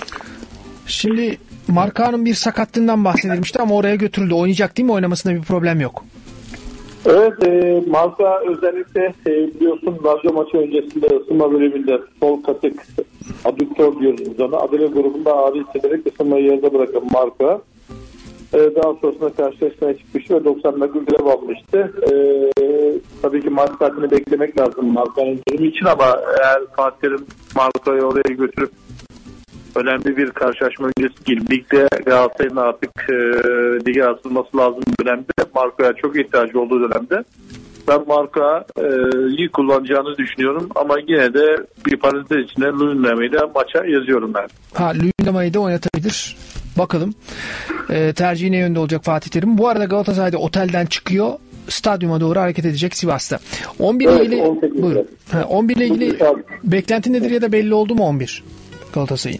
Şimdi Marka'nın bir sakatlığından bahsedilmişti ama oraya götürüldü. Oynayacak değil mi? Oynamasında bir problem yok. Evet, e, Marka özellikle e, biliyorsun Lazio maçı öncesinde ısınma bölümünde sol katık adduktör diyoruz biz ona. Adele grubunda ağrı hissederek ısınmayı yarıda bırakan Marka. E, daha sonrasında karşılaşmaya çıkmıştı ve doksan dakika görev almıştı. E, tabii ki maç saatini beklemek lazım Marka'nın durumu için ama eğer Fatih Terim Marka'yı oraya götürüp önemli bir karşılaşma öncesi değil. Ligde Galatasaray'ın artık e, lige asılması lazım dönemde. Marco'ya çok ihtiyacı olduğu dönemde. Ben Marco'yu kullanacağını düşünüyorum ama yine de bir parantez içinde Luyendama'yı da maça yazıyorum ben. Ha, Luyendama'yı da oynatabilir. Bakalım. E, tercihi ne yönde olacak Fatih Terim? Bu arada Galatasaray'da otelden çıkıyor. Stadyuma doğru hareket edecek Sivas'ta. on bir ile evet, ilgili buyurun. Ha, on bir ile ilgili beklenti nedir ya da belli oldu mu on bir? Galatasaray'ın.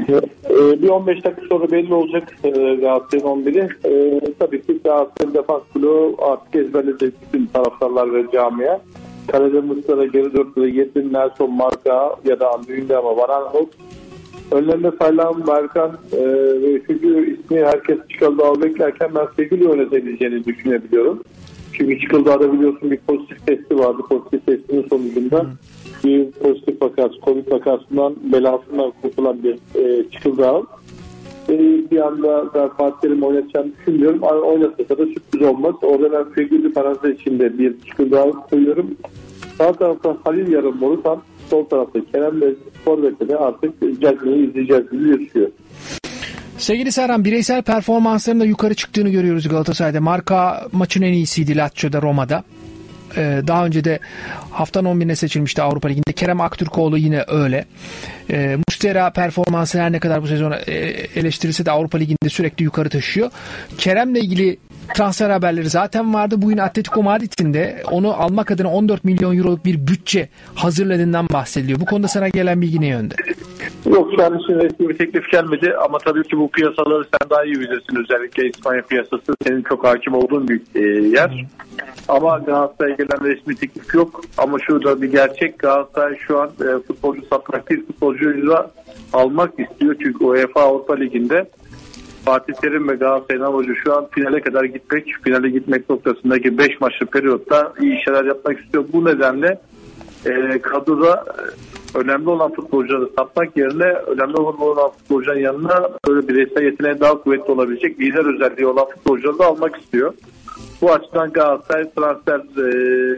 Ee, bir on beş dakika sonra belli olacak e, Galatasaray'ın on biri. E, tabii ki Galatasaray'ın defans bloğu artık ezberledi bütün taraftarlar ve camia. Kalede Muslera, geri dörtlüde Yetin, Nelson, Marka ya da Luyendama, Varanholt. Önlerinde Saylan, Berkan e, ve üçüncü ismi herkes Çıkıldağ'ı beklerken ben sevgili oynatabileceğini düşünebiliyorum. Çünkü Çıkıldağ'da biliyorsun bir pozitif testi vardı. Pozitif testinin sonucunda bir pozitif vakası, Covid vakasından, belasından kurtulan bir e, Çıkıldağ. E, bir anda da Fatih Terim oynatacağını düşünmüyorum. Oynatsa da sürpriz olmaz. Orada ben sevgili parantez içinde bir Çıkıldağ koyuyorum. Sağ tarafta Halil Yarım Morutan, sol tarafta Kerem ve Forvet'te de artık Cezmi'yi izleyeceğiz gibi gözüküyor. Sevgili Serhan, bireysel performanslarında yukarı çıktığını görüyoruz Galatasaray'da. Marka maçın en iyisiydi Lazio'da, Roma'da. Ee, daha önce de haftanın on birine seçilmişti Avrupa Ligi'nde. Kerem Aktürkoğlu yine öyle. Ee, Muslera performansı her ne kadar bu sezon eleştirilse de Avrupa Ligi'nde sürekli yukarı taşıyor. Kerem'le ilgili transfer haberleri zaten vardı. Bugün Atletico Madrid'in de onu almak adına on dört milyon euroluk bir bütçe hazırladığından bahsediliyor. Bu konuda sana gelen bilgi ne yönde? Yok, şu an için resmi bir teklif gelmedi ama tabii ki bu piyasaları sen daha iyi bilirsin. Özellikle İspanya piyasası senin çok hakim olduğun bir e, yer. Ama Galatasaray'a gelen resmi teklif yok. Ama şurada bir gerçek, Galatasaray şu an e, futbolcu satmak değil, futbolcuyu da almak istiyor. Çünkü UEFA Avrupa Ligi'nde Fatih Terim ve Galatasaray'ın amacı şu an finale kadar gitmek. Finale gitmek noktasındaki beş maçlı periyotta iyi şeyler yapmak istiyor. Bu nedenle e, kadroda önemli olan futbolcuları satmak yerine önemli olan futbolcuların yanına böyle bireysel yeteneği daha kuvvetli olabilecek lider özelliği olan futbolcuları da almak istiyor. Bu açıdan Galatasaray transfer e,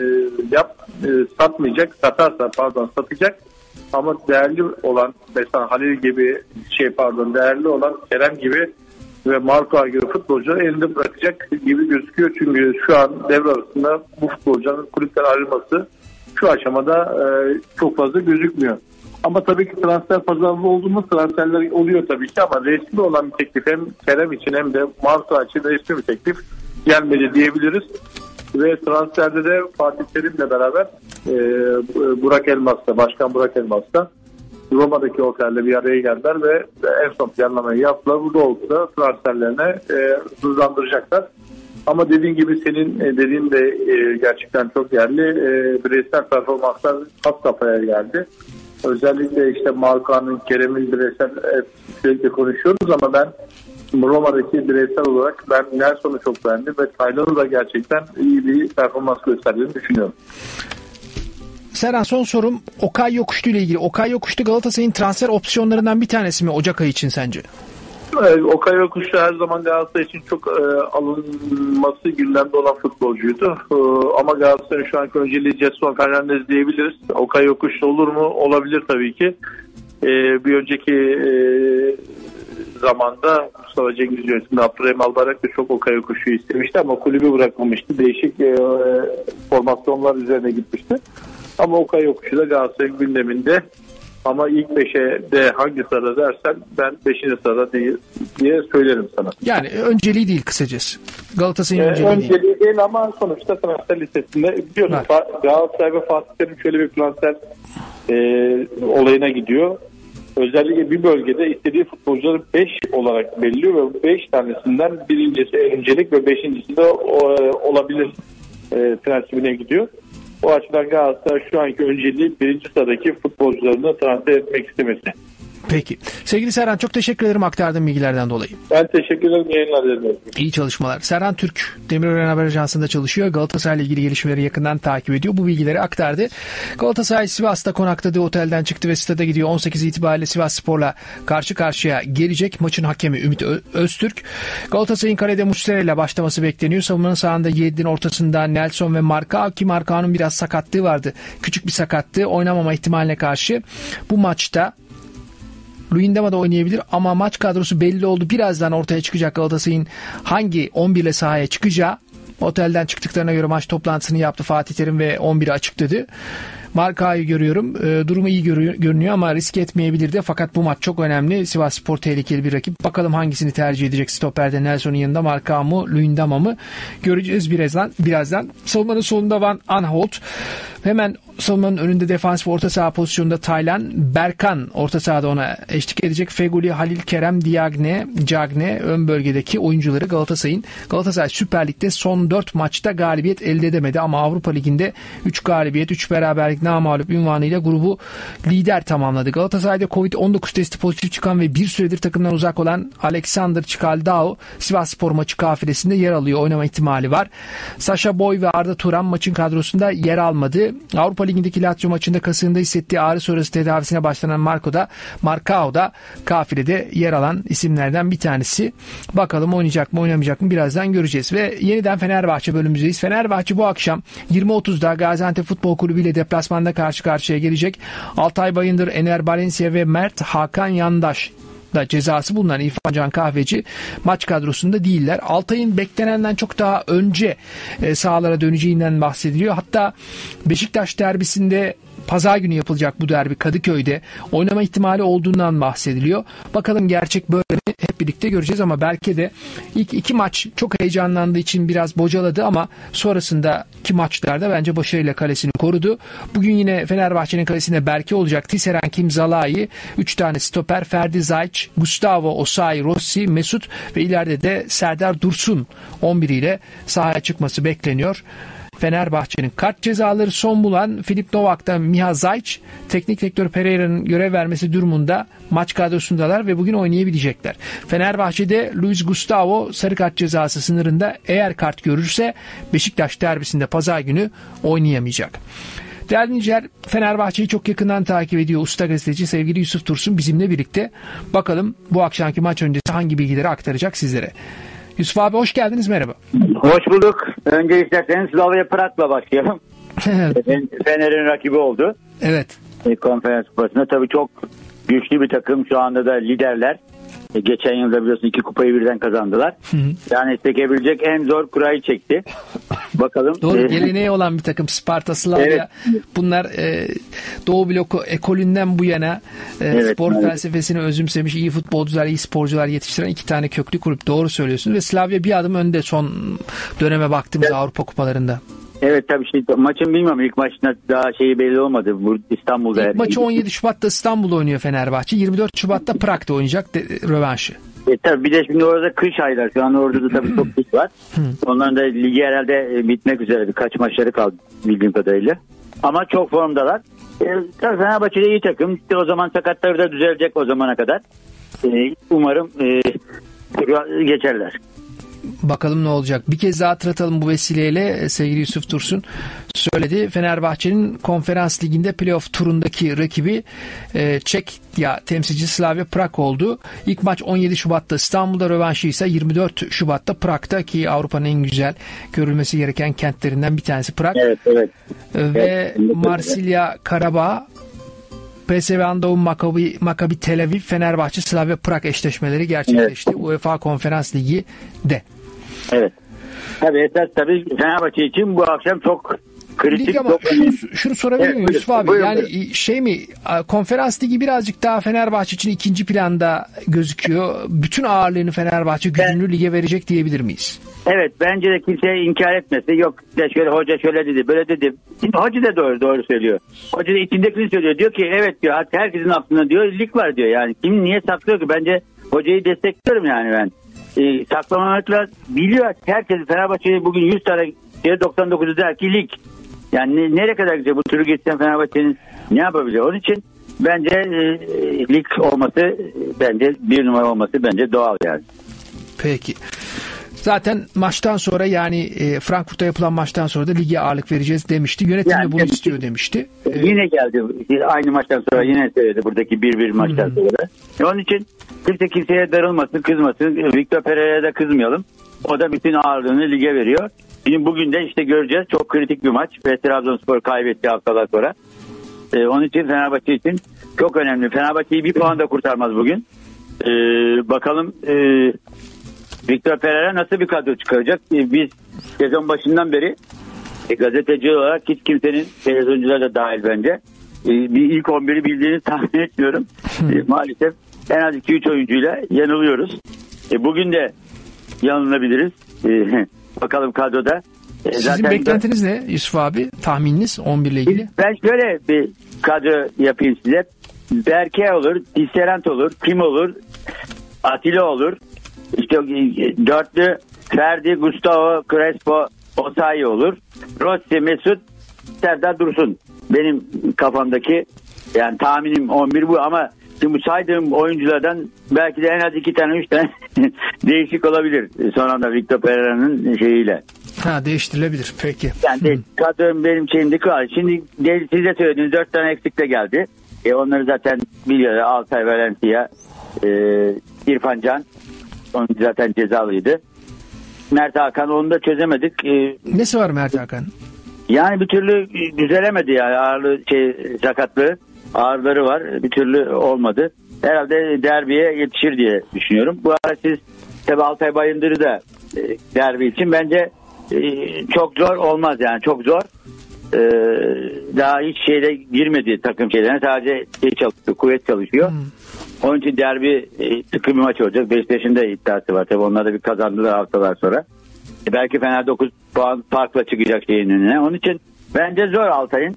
yap e, satmayacak, satarsa pardon satacak ama değerli olan mesela Halil gibi şey pardon değerli olan Kerem gibi ve Marco gibi futbolcuları elinde bırakacak gibi gözüküyor. Çünkü şu an devre arasında bu futbolcuların kulüpten ayrılması şu aşamada e, çok fazla gözükmüyor. Ama tabii ki transfer pazarlığı olduğunda transferler oluyor tabii ki ama resmi olan bir teklif hem Kerem için hem de Marco için resmi bir teklif gelmedi diyebiliriz. Ve transferde de Fatih Terim'le beraber e, Burak Elmas'la, Başkan Burak Elmas'la Roma'daki otelde bir araya geldiler ve en son planlamayı yaptılar. Bu doğrultuda transferlerine e, hızlandıracaklar. Ama dediğin gibi senin dediğin de e, gerçekten çok yerli. E, bireysel performanslar hat kafaya geldi. Özellikle işte Markan'ın, Kerem'in bireysel hep sürekli konuşuyoruz ama ben Roma'daki bireysel olarak ben Nelson'u çok beğendim ve Taylan'ı da gerçekten iyi bir performans gösterdiğini düşünüyorum. Serhan, son sorum Okay Yokuşlu ile ilgili. Okay Yokuşlu Galatasaray'ın transfer opsiyonlarından bir tanesi mi Ocak ayı için sence? Evet, Okay Yokuşlu her zaman Galatasaray için çok e, alınması gündemde olan futbolcuydu. E, ama Galatasaray'ın şu anki önceliği Jetson Fernandez diyebiliriz. Okay Yokuşlu olur mu? Olabilir tabii ki. E, bir önceki e, zamanda Mustafa Cengiz yönetiminde Abdurrahim Albayrak da çok Okay Yokuşlu'yu istemişti ama kulübü bırakmamıştı. Değişik e, formasyonlar üzerine gitmişti. Ama Okay Yokuşlu da Galatasaray'ın gündeminde. Ama ilk beşe de hangi sırada dersen ben beşinci sırada diye, diye söylerim sana. Yani önceliği değil kısacası. Galatasaray'ın ee, önceliği, önceliği değil. değil ama sonuçta transfer listesinde biliyorsun Galatasaray ve Fatih Terim şöyle bir transfer e, olayına gidiyor. Özellikle bir bölgede istediği futbolcuları beş olarak belirliyor ve beş tanesinden birincisi öncelik ve beşincisi de o, olabilir e, prensibine gidiyor. O açıdan Galatasaray şu anki önceliği birinci sıradaki futbolcularını transfer etmek istemesi. Peki. Sevgili Serhan, çok teşekkür ederim aktardığın bilgilerden dolayı. Ben teşekkür ederim. Yayınlar dilerim. İyi çalışmalar. Serhan Türk, Demirören Haber Ajansı'nda çalışıyor. Galatasaray ile ilgili gelişmeleri yakından takip ediyor. Bu bilgileri aktardı. Galatasaray Sivas'ta konakladığı otelden çıktı ve stada gidiyor. on sekiz itibariyle Sivasspor'la karşı karşıya gelecek. Maçın hakemi Ümit Öztürk. Galatasaray'ın kalede Muslera ile başlaması bekleniyor. Savunmanın sağında Yiğit'in ortasında Nelson ve Marka, ki Marka'nın biraz sakatlığı vardı. Küçük bir sakatlığı, oynamama ihtimaline karşı bu maçta Luyendama da oynayabilir ama maç kadrosu belli oldu. Birazdan ortaya çıkacak Galatasaray'ın hangi on bir ile sahaya çıkacağı. Otelden çıktıklarına göre maç toplantısını yaptı Fatih Terim ve on biri açıkladı. Marka'yı görüyorum. E, durumu iyi görüyor, görünüyor ama risk etmeyebilir de. Fakat bu maç çok önemli. Sivasspor tehlikeli bir rakip. Bakalım hangisini tercih edecek stoperde, Nelson'un yanında Marka mı, Luyendama mı? Göreceğiz birazdan. birazdan. Savunmanın solunda Van Aanholt. Hemen savunmanın önünde defansif orta saha pozisyonunda Taylan, Berkan orta sahada ona eşlik edecek. Feguli, Halil Kerem, Diagne, Cagne ön bölgedeki oyuncuları Galatasaray'ın. Galatasaray Süper Lig'de son dört maçta galibiyet elde edemedi ama Avrupa Ligi'nde üç galibiyet, üç beraberlik, namağlup unvanıyla grubu lider tamamladı. Galatasaray'da covid on dokuz testi pozitif çıkan ve bir süredir takımdan uzak olan Alexander Çikaldao Sivasspor maçı kafilesinde yer alıyor. Oynama ihtimali var. Sacha Boy ve Arda Turan maçın kadrosunda yer almadı. Avrupa Ligi'ndeki Lazio maçında kasığında hissettiği ağrı sonrası tedavisine başlanan Marco da, Marcao da kafilede yer alan isimlerden bir tanesi. Bakalım oynayacak mı oynamayacak mı birazdan göreceğiz. Ve yeniden Fenerbahçe bölümümüzdeyiz. Fenerbahçe bu akşam yirmi otuzda Gaziantep Futbol Kulübü ile deplasmanda karşı karşıya gelecek. Altay Bayındır, Ener Valencia ve Mert Hakan Yandaş da cezası bulunan İrfan Can Kahveci maç kadrosunda değiller. Altay'ın beklenenden çok daha önce e, sahalara döneceğinden bahsediliyor. Hatta Beşiktaş derbisinde pazar günü yapılacak bu derbi Kadıköy'de oynama ihtimali olduğundan bahsediliyor. Bakalım gerçek böyle mi? Hep birlikte göreceğiz ama belki de ilk iki maç çok heyecanlandığı için biraz bocaladı ama sonrasındaki maçlarda bence başarıyla kalesini korudu. Bugün yine Fenerbahçe'nin kalesinde Berke olacak. Tisserand, Kim, Zalai, üç tane stoper, Ferdi Zayç, Gustavo, Osayi, Rossi, Mesut ve ileride de Serdar Dursun on bir ile sahaya çıkması bekleniyor. Fenerbahçe'nin kart cezaları son bulan Filip Novak'ta Miha Zayç, teknik direktör Pereira'nın görev vermesi durumunda maç kadrosundalar ve bugün oynayabilecekler. Fenerbahçe'de Luis Gustavo sarı kart cezası sınırında, eğer kart görürse Beşiktaş derbisinde pazar günü oynayamayacak. Değerli dinleyiciler, Fenerbahçe'yi çok yakından takip ediyor usta gazeteci sevgili Yusuf Tursun bizimle birlikte. Bakalım bu akşamki maç öncesi hangi bilgileri aktaracak sizlere. Yusuf abi hoş geldiniz, merhaba. Hoş bulduk. Önce isterseniz Slavia Prag'la başlayalım. Fener'in rakibi oldu. Evet. Konferans kupasında tabii çok güçlü bir takım, şu anda da liderler. Geçen yılda biliyorsun iki kupayı birden kazandılar. Hı hı. Yani çekebilecek en zor kurayı çekti. Bakalım. Doğru, geleneği olan bir takım Sparta, Slavia. Evet. Bunlar e, Doğu bloku ekolünden bu yana e, evet, spor evet. felsefesini özümsemiş, iyi futbolcular, iyi sporcular yetiştiren iki tane köklü kulüp. Doğru söylüyorsun ve Slavia bir adım önde son döneme baktığımız evet. Avrupa kupalarında. Evet tabii şey, maçın bilmiyorum ilk maçında daha şeyi belli olmadı. Bu İstanbul'da. İlk maçı on yedi Şubat'ta İstanbul'da oynuyor Fenerbahçe. yirmi dört Şubat'ta Prag'da oynayacak de, rövanşı. E tabii bir de şimdi orada kış aylar. Şu an orada da tabii çok kış var. Onların da ligi herhalde bitmek üzere. Birkaç maçları kaldı bildiğim kadarıyla. Ama çok formdalar. E, Fenerbahçe iyi takım. İşte o zaman sakatları da düzelecek o zamana kadar. E, umarım e, geçerler. Bakalım ne olacak. Bir kez daha hatırlatalım bu vesileyle. Sevgili Yusuf Dursun söyledi. Fenerbahçe'nin Konferans Ligi'nde playoff turundaki rakibi e, Çekya temsilcisi Slavia Prag oldu. İlk maç on yedi Şubat'ta İstanbul'da, rövanşı ise yirmi dört Şubat'ta Prag'ta, ki Avrupa'nın en güzel, görülmesi gereken kentlerinden bir tanesi Prag. Evet, evet. Ve evet, Marsilya Karabağ, P S V Eindhoven, Maccabi, Maccabi Tel Aviv, Fenerbahçe, Slavia Prag eşleşmeleri gerçekleşti. Evet. UEFA Konferans Ligi'de. Evet. Tabii esas tabii Fenerbahçe için bu akşam çok kritik. Lig ama çok şunu, şunu sorabilir miyim evet, Yusuf abi? buyurun, yani buyurun. şey mi, Konferans Ligi birazcık daha Fenerbahçe için ikinci planda gözüküyor. Bütün ağırlığını Fenerbahçe gücünü ben, lige verecek diyebilir miyiz? Evet, bence de kimse inkar etmesi. Yok de şöyle hoca şöyle dedi, böyle dedi. Şimdi hoca da doğru doğru söylüyor. Hoca da içindekini söylüyor. Diyor ki evet diyor, herkesin aklında diyor lig var diyor. Yani kim niye saklıyor ki? Bence hocayı destekliyorum yani ben. E, saklamamakla biliyor. Herkes Fenerbahçe'ye bugün yüz tane doksan dokuzu der ki lig. Yani ne, nereye kadar gidecek bu turu geçsen Fenerbahçe'nin ne yapabilir? Onun için bence e, lig olması, bence bir numara olması bence doğal yani. Peki. Zaten maçtan sonra, yani e, Frankfurt'ta yapılan maçtan sonra da lige ağırlık vereceğiz demişti. Yönetim yani, de bunu istiyor demişti. Yine geldi. Aynı maçtan sonra yine söyledi, buradaki bir bir maçtan hmm. sonra. Onun için kimse kimseye darılmasın, kızmasın. Victor Pereira'ya da kızmayalım. O da bütün ağırlığını lige veriyor. Şimdi bugün de işte göreceğiz. Çok kritik bir maç. Ve Trabzonspor kaybetti haftalar sonra. Ee, onun için Fenerbahçe için çok önemli. Fenerbahçe'yi bir puan da kurtarmaz bugün. Ee, bakalım e, Victor Pereira nasıl bir kadro çıkaracak? Ee, biz sezon başından beri e, gazeteci olarak hiç kimsenin, televizyoncular da dahil bence, e, bir ilk on biri bildiğini tahmin etmiyorum. E, maalesef en az iki üç oyuncuyla yanılıyoruz. E, bugün de yanılabiliriz. E, bakalım kadroda. E, Sizin zaten beklentiniz ne Yusuf abi? Tahmininiz on bir ile ilgili? Ben şöyle bir kadro yapayım size. Berke olur, Tisserant olur, Kim olur, Atilla olur. İşte dörtlü Ferdi, Gustavo, Crespo, Osayi olur. Rossi, Mesut, Serdar Dursun. Benim kafamdaki yani tahminim on bir bu, ama şimdi bu saydığım oyunculardan belki de en az iki tane, üç tane değişik olabilir. Son anda Victor Pereira'nın şeyiyle. Ha, değiştirilebilir. Peki. Yani kadrom benim şeyimdeki var. Şimdi de, size söylediğiniz dört tane eksik de geldi. E, onları zaten biliyorlar. Altay, Valencia, e, İrfan Can. Onun zaten cezalıydı. Mert Hakan, onu da çözemedik. E, Nesi var Mert Hakan? Yani bir türlü düzelemedi yani, ağırlığı şey, sakatlığı, ağrıları var. Bir türlü olmadı. Herhalde derbiye yetişir diye düşünüyorum. Bu arada siz tabi Altay Bayındır'ı da e, derbi için bence e, çok zor olmaz yani, çok zor. E, daha hiç şeyde girmedi takım şeylerine, sadece şey çalışıyor, kuvvet çalışıyor. Hmm. Onun için derbi e, sıkı bir maç olacak. Beşiktaş'ın da iddiası var tabi, onlar da bir kazandılar haftalar sonra. E, belki Fener dokuz puan farkla çıkacak şeyin önüne. Onun için bence zor Altay'ın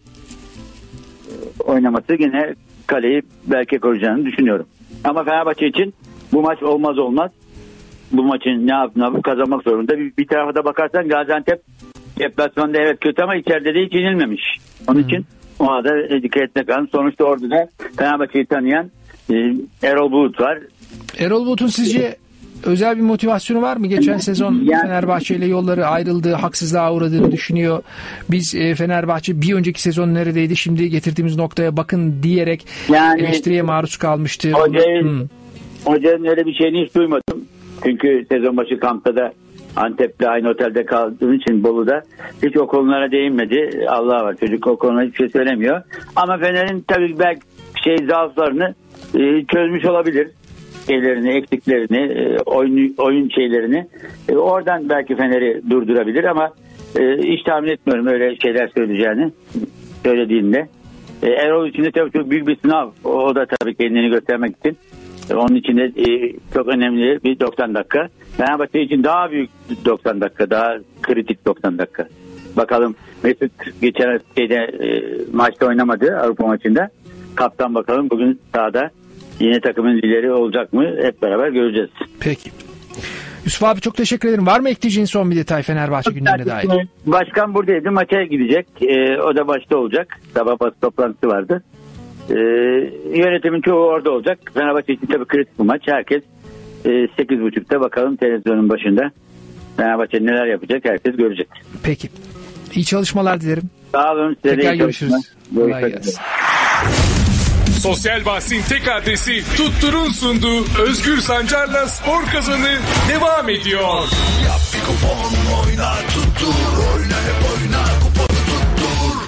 e, oynaması. Yine kaleyi belki koruyacağını düşünüyorum. Ama Fenerbahçe için bu maç olmaz olmaz. Bu maçın ne yapıp kazanmak zorunda. Bir, bir tarafa da bakarsan Gaziantep deplasmanda evet kötü ama içeride de hiç yenilmemiş. Onun hmm. için ona da dikkat etmek lazım. Sonuçta orada da Fenerbahçe'yi tanıyan e, Erol Bulut var. Erol Bulut'un sizce özel bir motivasyonu var mı? Geçen sezon yani, Fenerbahçe ile yolları ayrıldı, haksızlığa uğradığını düşünüyor. Biz e, Fenerbahçe bir önceki sezon neredeydi, şimdi getirdiğimiz noktaya bakın diyerek yani, eleştiriye maruz kalmıştı. Hocanın, hmm. hocanın öyle bir şeyini hiç duymadım. Çünkü sezon başı kampta da Antep'te aynı otelde kaldığım için Bolu'da hiç o konulara değinmedi. Allah var, çocuk o konuda hiçbir şey söylemiyor. Ama Fener'in tabii belki şey zaaflarını e, çözmüş olabilir. Şeylerini, eksiklerini, e, oyun, oyun şeylerini. E, oradan belki Fener'i durdurabilir ama e, hiç tahmin etmiyorum öyle şeyler söyleyeceğini söylediğinde. E, Erol için de tabii çok büyük bir sınav. O da tabii kendini göstermek için. Onun için de e, çok önemli bir doksan dakika. Fenerbahçe için daha büyük doksan dakika, daha kritik doksan dakika. Bakalım, Mesut geçen şeyde e, maçta oynamadı, Avrupa maçında. Kaptan bakalım bugün sahada yine takımın lideri olacak mı? Hep beraber göreceğiz. Peki. Yusuf abi çok teşekkür ederim. Var mı ekleyeceğin son bir detay Fenerbahçe gündemine dair? Başkan buradaydı. Maça gidecek. Ee, o da başta olacak. Sabah basın toplantısı vardı. Ee, yönetimin çoğu orada olacak. Fenerbahçe için tabii kritik bir maç. Herkes e, sekiz buçukta bakalım televizyonun başında. Fenerbahçe neler yapacak herkes görecek. Peki. İyi çalışmalar dilerim. Sağ olun. Tekrar görüşürüz. Kolay gelsin. Sosyal bahsin tek adresi Tuttur'un sunduğu Özgür Sancar'la Spor Kazanı devam ediyor. Yap bir kupon oyna tuttur. Oyna hep oyna kuponu tuttur.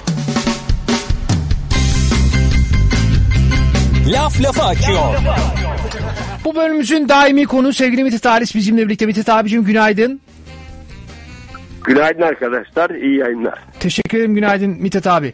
Laf lafı açıyor. Bu bölümümüzün daimi konu sevgili Mithat Halis bizimle birlikte. Mithat abicim günaydın. Günaydın arkadaşlar, iyi yayınlar. Teşekkür ederim, günaydın Mithat abi.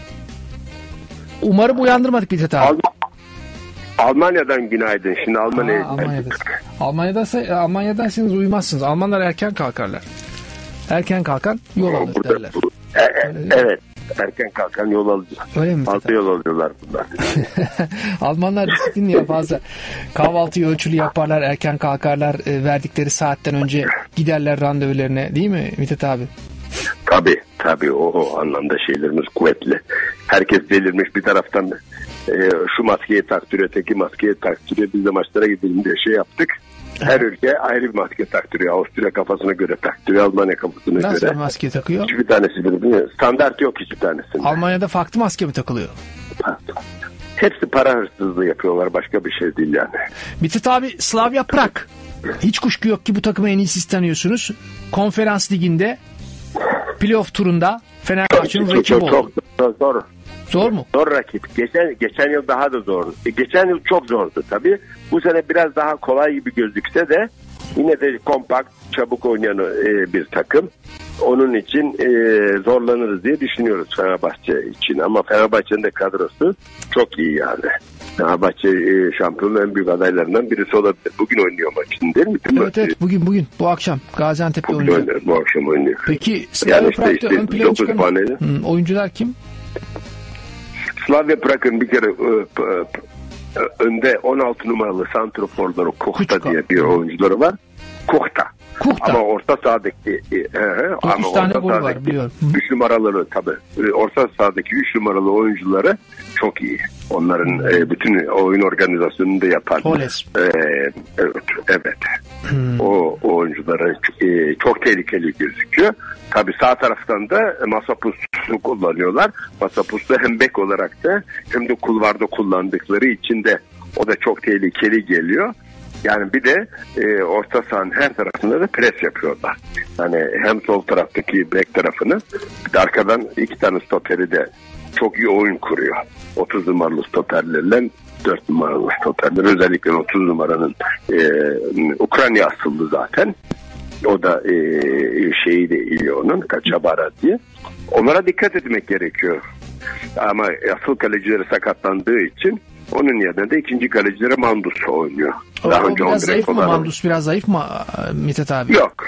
Umarım uyandırmadık Mithat abi. Alm- Almanya'dan günaydın. Şimdi Almanya'ya Almanya'da. Almanya'da Almanya'daysanız uyumazsınız. Almanlar erken kalkarlar. Erken kalkan yol alır derler. E, e, evet. Erken kalkan yol alacak. Öyle mi? Altı yol alıyorlar bunlar. Almanlar disiplinli ya fazla. Kahvaltıyı ölçülü yaparlar, erken kalkarlar, e, verdikleri saatten önce giderler randevularına, değil mi Mithat abi? Tabii tabii o, o anlamda şeylerimiz kuvvetli. Herkes delirmiş bir taraftan e, şu maskeyi taktırıyor, öteki maskeyi taktırıyor. Biz de maçlara gidelim diye şey yaptık. Her ülke ayrı bir maske taktırıyor. Avusturya kafasına göre taktırıyor. Almanya kafasına Nasıl göre. Nasıl maske takıyor? Hiçbir tanesi birbirine. Standart yok hiçbir tanesinde. Almanya'da farklı maske mi takılıyor? Hepsi para hırsızlığı yapıyorlar. Başka bir şey değil yani. Mithat abi, Slavia Prag. Hiç kuşku yok ki bu takımı en iyi siz tanıyorsunuz. Konferans liginde playoff turunda Fenerbahçe'nin rakibi oldu. Çok zor, zor. Zor mu? Zor rakip. Geçen geçen yıl daha da zor. E, geçen yıl çok zordu tabii. Bu sene biraz daha kolay gibi gözükse de yine de kompakt, çabuk oynayan e, bir takım. Onun için e, zorlanırız diye düşünüyoruz Fenerbahçe için. Ama Fenerbahçe'nin de kadrosu çok iyi yani. Fenerbahçe e, şampiyonun en büyük adaylarından birisi olabilir. Bugün oynuyor maçın değil mi? Değil evet mi? evet bugün bugün bu akşam Gaziantep'te bugün oynuyor. oynuyor. Bu akşam oynuyor. Peki Slavia yani işte, Prag'da işte, ön plana çıkan hmm, oyuncular kim? Slavia Prag'ın bir kere e, e, önde on altı numaralı santroforları Kuchta diye bir oyuncuları var. Kuchta. Kuchta. Ama orta sahadaki e, e, ama orta sahadaki üç numaraları tabii. Orta sahadaki üç numaralı oyuncuları çok iyi. Onların hmm. e, bütün oyun organizasyonunu da yapan. E, evet. evet. Hmm. O, o oyuncuları e, çok tehlikeli gözüküyor. Tabii sağ taraftan da Massapustu kullanıyorlar. Massapustu hem bek olarak da hem de kulvarda kullandıkları için de o da çok tehlikeli geliyor. Yani bir de e, orta sahanın her tarafında da pres yapıyorlar. Yani hem sol taraftaki bek tarafını bir de arkadan iki tane stoperi de çok iyi oyun kuruyor. otuz numaralı stoperlerle dört numaralı stoperler. Özellikle otuz numaranın e, Ukrayna asıllı zaten. O da e, şeyi de iyi onun. Kaçabara diye. Onlara dikkat etmek gerekiyor. Ama asıl kalecileri sakatlandığı için onun yerine de ikinci kalecileri Mandus oynuyor. O, Daha o önce biraz zayıf mı olarak. Mandus? Biraz zayıf mı Mithat abi? Yok.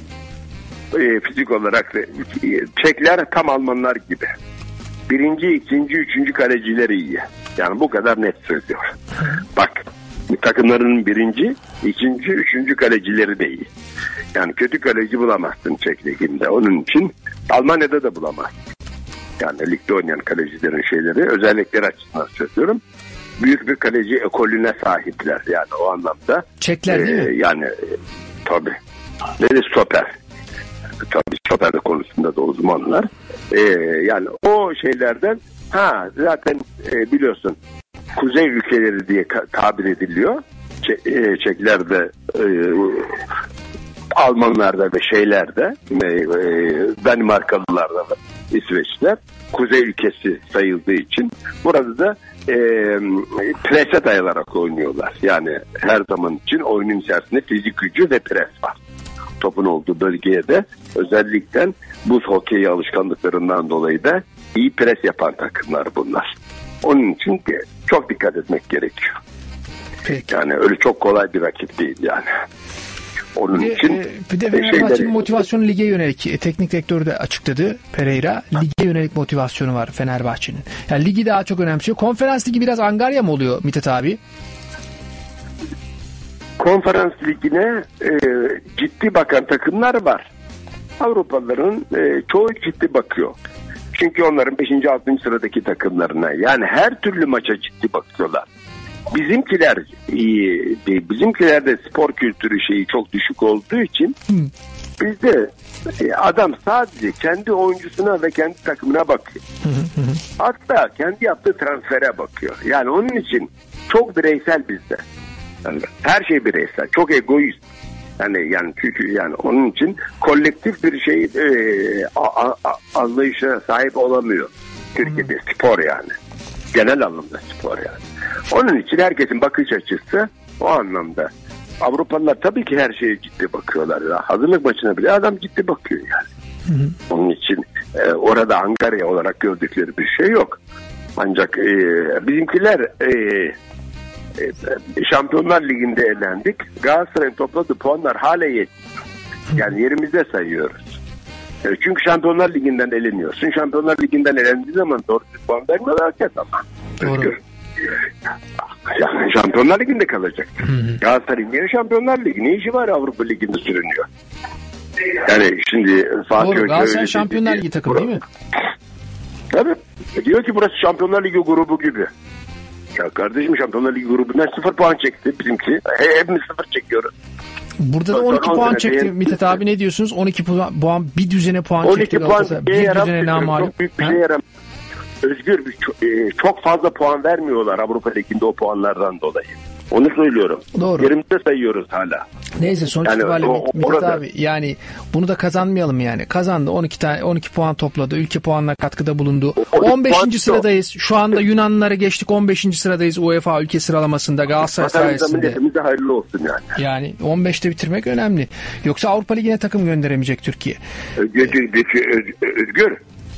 E, fizik olarak da, Çekler tam Almanlar gibi. Birinci, ikinci, üçüncü kalecileri iyi. Yani bu kadar net söylüyor. Bak takımların birinci, ikinci, üçüncü kalecileri de iyi. Yani kötü kaleci bulamazsın Çek Ligi'nde. Onun için Almanya'da da bulamazsın. Yani ligde oynayan kalecilerin şeyleri, özellikleri açısından söylüyorum. Büyük bir kaleci ekolüne sahipler yani o anlamda. Çekler e, değil mi? Yani e, tabii. Ve stoper. Tabii stoper konusunda da uzmanlar. E, yani o şeylerden ha zaten e, biliyorsun kuzey ülkeleri diye tabir ediliyor. Ç- e, Çeklerde e, Almanlarda ve şeylerde e, Danimarkalılarda ve İsveçler kuzey ülkesi sayıldığı için burada da e, prese dayanarak oynuyorlar. Yani her zaman için oyunun içerisinde fizik gücü ve pres var. Topun olduğu bölgeye de özellikle buz hokeyi alışkanlıklarından dolayı da iyi pres yapan takımlar bunlar. Onun için çok dikkat etmek gerekiyor. Peki. Yani öyle çok kolay bir rakip değil yani. Onun bir de, için e, bir de Fenerbahçe'nin motivasyonu lige yönelik. E, teknik direktörü de açıkladı Pereira. Lige yönelik motivasyonu var Fenerbahçe'nin. Yani ligi daha çok önemsiyor. Konferans ligi biraz angarya mı oluyor Mithat abi? konferans ligine e, ciddi bakan takımlar var. Avrupalıların e, çoğu ciddi bakıyor. Çünkü onların beşinci altıncı sıradaki takımlarına, yani her türlü maça ciddi bakıyorlar. Bizimkiler iyi, bizimkilerde spor kültürü şeyi çok düşük olduğu için hmm. bizde adam sadece kendi oyuncusuna ve kendi takımına bakıyor. Hatta kendi yaptığı transfere bakıyor. Yani onun için çok bireysel bizde. Yani her şey bireysel, çok egoist. Yani yani çünkü yani onun için kolektif bir şey e, a, a, anlayışa sahip olamıyor Türkiye'de hmm. spor yani. Genel anlamda spor yani. Onun için herkesin bakış açısı o anlamda. Avrupalılar tabii ki her şeye ciddi bakıyorlar. Ya. Hazırlık maçına bile adam ciddi bakıyor yani. Hı hı. Onun için e, orada Ankara olarak gördükleri bir şey yok. Ancak e, bizimkiler e, e, Şampiyonlar Ligi'nde elendik. Galatasaray'ın topladığı puanlar hala yetmiyor. Yani yerimizde sayıyoruz. E, çünkü Şampiyonlar Ligi'nden eleniyorsun. Şampiyonlar Ligi'nden elendiği zaman doğru puan vermiyorlar ki ama. Özgür. Yani Şampiyonlar Ligi'nde kalacak. Galatasaray'ın yeri Şampiyonlar Ligi. Ne işi var Avrupa Ligi'nde sürünüyor? Yani şimdi Fatih Doğru, Galatasaray Şampiyonlar Ligi takımı değil mi? Tabii. Diyor ki burası Şampiyonlar Ligi grubu gibi. Ya kardeşim, Şampiyonlar Ligi grubundan sıfır puan çekti bizimki. Hepimiz sıfır çekiyoruz. Burada da on iki puan çekti Mithat abi, ne diyorsunuz? on iki puan, bir düzene puan çekti Galatasaray. Bir düzene namalum. Çok büyük bir şey yaramıyor. Özgür, çok fazla puan vermiyorlar Avrupa Ligi'nde o puanlardan dolayı. Onu söylüyorum. Doğru. Yerimizde sayıyoruz hala. Neyse sonuç yani itibariyle Mithat abi, yani bunu da kazanmayalım yani. Kazandı, on iki tane on iki puan topladı. Ülke puanına katkıda bulundu. on beşinci sıradayız. Şu anda Yunanlıları geçtik. on beşinci sıradayız UEFA ülke sıralamasında Galatasaray sayesinde. Hepimize hayırlı olsun yani. Yani on beşte bitirmek önemli. Yoksa Avrupa Ligi'ne takım gönderemeyecek Türkiye. Özgür, Özgür.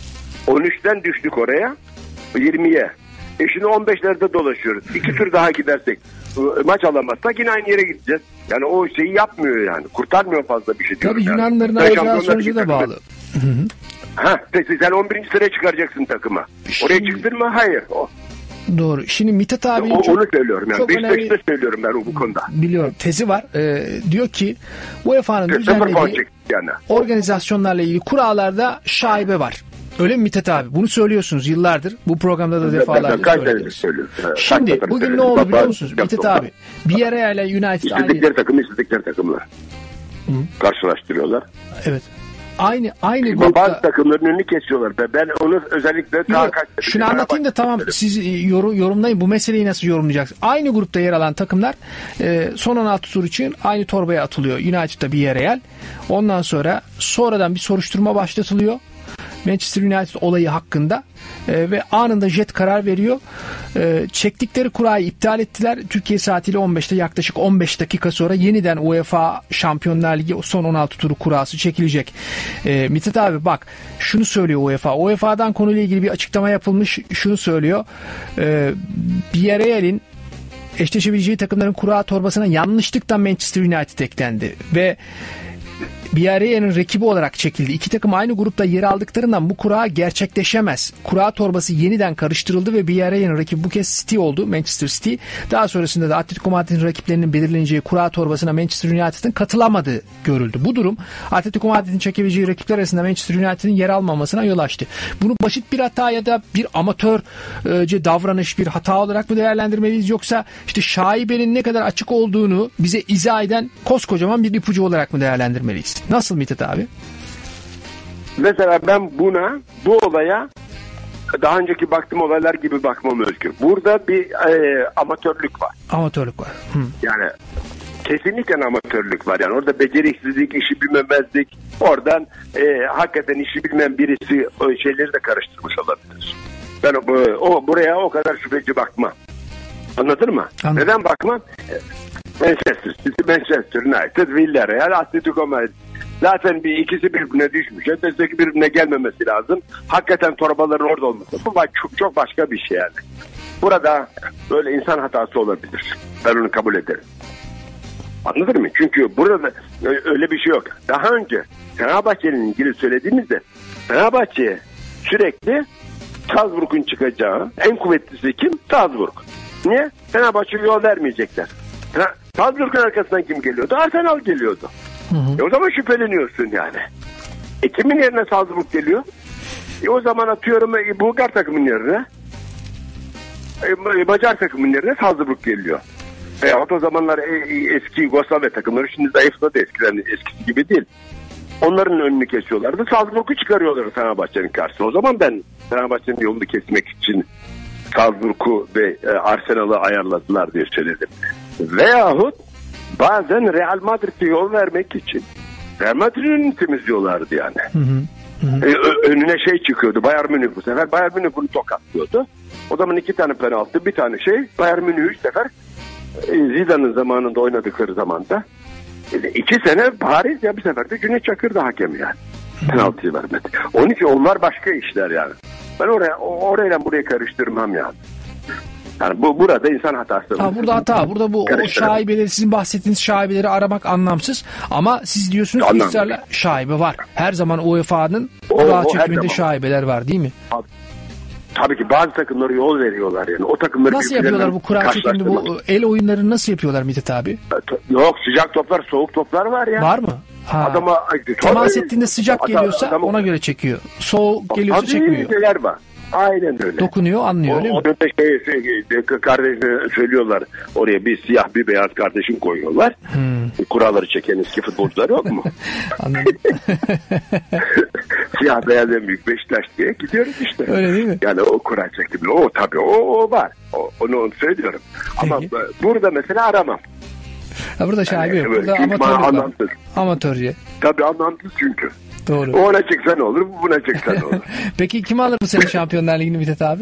on üçten düştük oraya. yirmiye. E şimdi on beşlerde dolaşıyoruz. İki tur daha gidersek, maç alamazsak yine aynı yere gideceğiz. Yani o şeyi yapmıyor yani. Kurtarmıyor fazla bir şey. Tabii Yunanların yani. alacağı sonucu da bağlı. Hı hı. Ha, peki sen on birinci sıraya çıkaracaksın takıma. Oraya şimdi... çıktın mı? Hayır. O. Doğru. Şimdi Mithat abi o, çok, onu söylüyorum yani. Beşiktaş'ta önemli... söylüyorum ben bu konuda. Biliyorum. Tezi var. Ee, diyor ki U E F A'nın düzenlediği yani. organizasyonlarla ilgili kurallarda şaibe var. Öyle mi Mithat abi? Bunu söylüyorsunuz yıllardır. Bu programda da defalarca söylediniz. Şimdi bugün ne oldu biliyor musunuz Mithat abi? Villarreal ile United İstedikleri aynı... takım, istedikleri takımlar. Hı. Karşılaştırıyorlar. Evet. Aynı aynı grupta... Bazı takımların önünü kesiyorlar. Ben onu özellikle daha kaç... Şunu anlatayım da tamam, siz yorum, yorumlayın. Bu meseleyi nasıl yorumlayacaksınız? Aynı grupta yer alan takımlar e, son on altı tur için aynı torbaya atılıyor. United'da Villarreal. Ondan sonra sonradan bir soruşturma başlatılıyor. Manchester United olayı hakkında e, ve anında jet karar veriyor. E, çektikleri kurayı iptal ettiler. Türkiye saatiyle on beşte yaklaşık on beş dakika sonra yeniden UEFA Şampiyonlar Ligi son on altı turu kurası çekilecek. E, Mithat abi bak şunu söylüyor UEFA. U E F A'dan konuyla ilgili bir açıklama yapılmış. Şunu söylüyor. E, Villarreal'in eşleşebileceği takımların kura torbasına yanlışlıkla Manchester United eklendi ve Villarreal'in rakibi olarak çekildi. İki takım aynı grupta yer aldıklarından bu kura gerçekleşemez. Kura torbası yeniden karıştırıldı ve Villarreal'in rakibi bu kez City oldu. Manchester City. Daha sonrasında da Atletico Madrid'in rakiplerinin belirleneceği kura torbasına Manchester United'ın katılamadığı görüldü. Bu durum Atletico Madrid'in çekebileceği rakipler arasında Manchester United'in yer almamasına yol açtı. Bunu basit bir hata ya da bir amatörce davranış, bir hata olarak mı değerlendirmeliyiz, yoksa işte şaibenin ne kadar açık olduğunu bize izah eden koskocaman bir ipucu olarak mı değerlendirmeliyiz? Nasıl Mithat abi? Mesela ben buna, bu olaya daha önceki baktığım olaylar gibi bakmam Özgür. Burada bir e, amatörlük var. Amatörlük var. Hı. Yani kesinlikle amatörlük var. Yani orada beceriksizlik, işi bilmemezlik, oradan e, hakikaten işi bilmeyen birisi o şeyleri de karıştırmış olabilir. Ben o, o buraya o kadar şüpheci bakmam. Anladın mı? Anladım. Neden bakmam? Manchester City, Manchester United, Villarreal, Atletico Madrid. Zaten bir ikisi birbirine düşmüş. Öteki birbirine gelmemesi lazım. Hakikaten torbaların orada olması. Bu çok, çok başka bir şey yani. Burada böyle insan hatası olabilir. Ben onu kabul ederim. Anladın mı? Çünkü burada öyle bir şey yok. Daha önce Fenerbahçe'nin ilgili söylediğimizde Fenerbahçe sürekli Salzburg'un çıkacağı en kuvvetlisi kim? Salzburg. Niye? Fenerbahçe yol vermeyecekler. Salzburg'un arkasından kim geliyordu? Arsenal geliyordu. Hı hı. E o zaman şüpheleniyorsun yani. E kimin yerine Salzburg geliyor? E o zaman atıyorum e, Bulgar takımın yerine e, Macar takımın yerine Salzburg geliyor. E, o zamanlar e, eski Yugoslavya takımları şimdi zayıfladı, eskiden eskisi gibi değil. Onların önünü kesiyorlardı. Salzburg'u çıkarıyorlardı Fenerbahçe'nin karşısına. O zaman ben Fenerbahçe'nin yolunu kesmek için Salzburg'u ve e, Arsenal'ı ayarladılar diye söyledim. Veyahut bazen Real Madrid'e yol vermek için Real Madrid'in önünü temizliyorlardı yani. Hı hı. Hı. E, önüne şey çıkıyordu. Bayern Münih bu sefer. Bayern Münih bunu tokatlıyordu. O zaman iki tane penaltı, bir tane şey. Bayern Münih üç sefer e, Zidane'ın zamanında oynadıkları zamanda e, iki sene Paris ya bir sefer de Cüneyt Çakır da hakem yani. Hı. Penaltıyı vermedi. Onun için onlar başka işler yani. Ben oraya orayla buraya karıştırmam yani. Yani bu burada insan hatası. Ha, burada hata. Burada bu o şaibeleri, sizin bahsettiğiniz şaibeleri aramak anlamsız. Ama siz diyorsunuz ki ısrarla şaibe var. Her zaman U E F A'nın kura çekiminde şaibeler var değil mi? Tabii, tabii ki bazı takımlara yol veriyorlar yani. O takımları nasıl yapıyorlar bu kura çekiminde, bu el oyunlarını nasıl yapıyorlar Mithat abi? Yok, sıcak toplar, soğuk toplar var ya. Var mı? Ha. Adama temas ettiğinde sıcak adam, geliyorsa adam, ona göre çekiyor. Soğuk geliyorsa çekmiyor. Neler var? Aynen öyle. Dokunuyor, anlıyor, öyle mi? O dönemde şey, şey, kardeşine söylüyorlar, oraya bir siyah bir beyaz kardeşim koyuyorlar. Hmm. Kuralları çeken eski futbolcular yok mu? Anladım. Siyah beyaz en büyük Beşiktaş diye gidiyoruz işte. Öyle değil mi? Yani o kural çekimi, o tabii o, o var. O, onu, onu söylüyorum. Peki. Ama burada mesela aramam. Ha, burada şaibe yok. Burada amatörlük var. Amatörce. Tabii anlamsız çünkü. Doğru. Ona çıksa ne olur, buna çıksa ne olur. Peki kim alır bu sene Şampiyonlar Ligi'ni Mithat abi?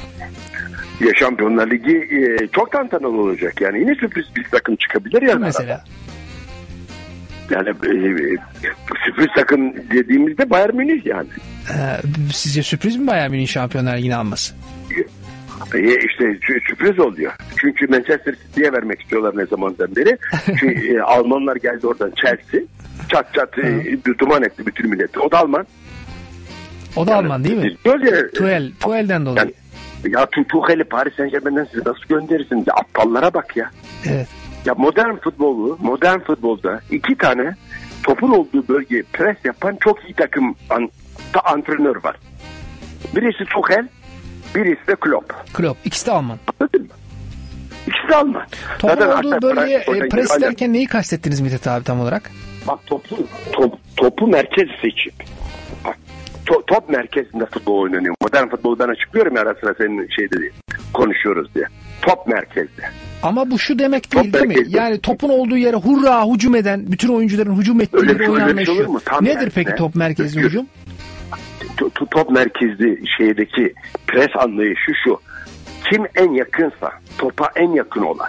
Ya Şampiyonlar Ligi e, çok tantanalı olacak. Yani yine sürpriz bir takım çıkabilir ya. Mesela? Yani e, sürpriz takım dediğimizde Bayern Münih yani. Ee, sizce sürpriz mi Bayern Münih Şampiyonlar Ligi'ni alması? E, işte sürpriz oluyor. Çünkü Manchester City'ye vermek istiyorlar ne zamandan beri. Çünkü e, Almanlar geldi oradan, Chelsea. Çat çat e, duman etti bütün milleti. O da Alman. O da yani, Alman değil mi? Ya, Tuchel, Tuchel'den dolayı. Yani, ya Tuchel'i Paris Saint-Germain'den siz nasıl gönderirsiniz? Ya, aptallara bak ya. Evet. Ya modern futbolu, modern futbolda iki tane topun olduğu bölgeye pres yapan çok iyi takım an, ta, antrenör var. Birisi Tuchel, birisi de Klopp. Klopp. İkisi de Alman. Anladın mı? İkisi de Alman. Topun Zaten olduğu bölgeye e, pres derken neyi kastettiniz Mithat abi tam olarak? Bak topu, top, topu merkez seçip to, top merkezinde futbol oynanıyor. Modern futbolu ben açıklıyorum ya, ara sıra senin şeyde değil, konuşuyoruz diye. Top merkezde. Ama bu şu demek değil top değil merkezde. Mi? Yani topun olduğu yere hurra hücum eden, bütün oyuncuların hücum ettiği bir oyun anlaşıyor. Nedir yani, peki top merkezli Özgür. Hücum? Top, top merkezli şeydeki pres anlayışı şu. Kim en yakınsa, topa en yakın olan,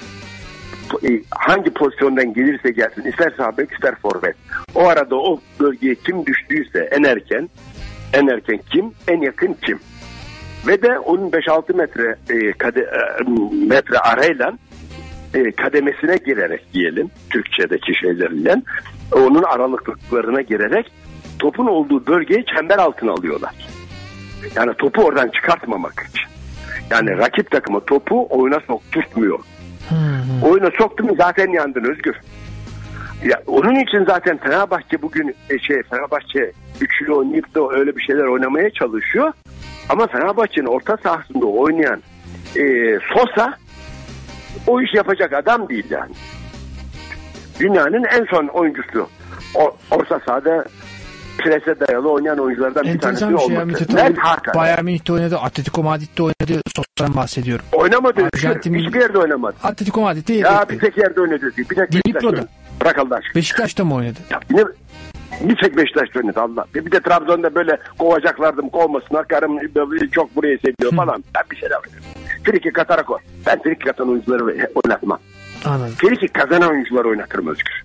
hangi pozisyondan gelirse gelsin, ister sağ bek ister forvet, o arada o bölgeye kim düştüyse en erken en erken kim, en yakın kim, ve de onun beş altı metre e, kade, e, metre arayla e, kademesine girerek diyelim, Türkçedeki şeylerle onun aralıklarına girerek topun olduğu bölgeyi çember altına alıyorlar. Yani topu oradan çıkartmamak için. Yani rakip takımı topu oyuna sokturtmuyor. Hmm. Oyuna soktu mu zaten yandın Özgür. Ya onun için zaten Fenerbahçe bugün e, şey Fenerbahçe üçlü oynayıp da öyle bir şeyler oynamaya çalışıyor. Ama Fenerbahçe'nin orta sahasında oynayan e, Sosa o iş yapacak adam değil yani. Dünyanın en son oyuncusu. O, orta sahada prese dayalı oynayan oyunculardan bir tanesi şey olması. Net Hakan. Bayern Münih'te oynadı, Atletico Madrid'de oynadı. Sosa'dan bahsediyorum. Oynamadı. Arjantin hiçbir yerde oynamadı. Atletico Madrid'de yedi. Ya bir tek yerde oynadı. Bir tek Beşiktaş'ta. Bırak Allah aşkına. Beşiktaş'ta mı oynadı? Ya yine bir tek Beşiktaş'ta oynadı Allah. Bir de Trabzon'da böyle kovacaklardım, kovmasınlar. Karım çok buraya seviyor falan. Ben bir şeyler oynadım. Friki katarak o. Ben friki katan oyuncuları oynatmam. Anladım. Friki kazanan oyuncuları oynatırım Özgür.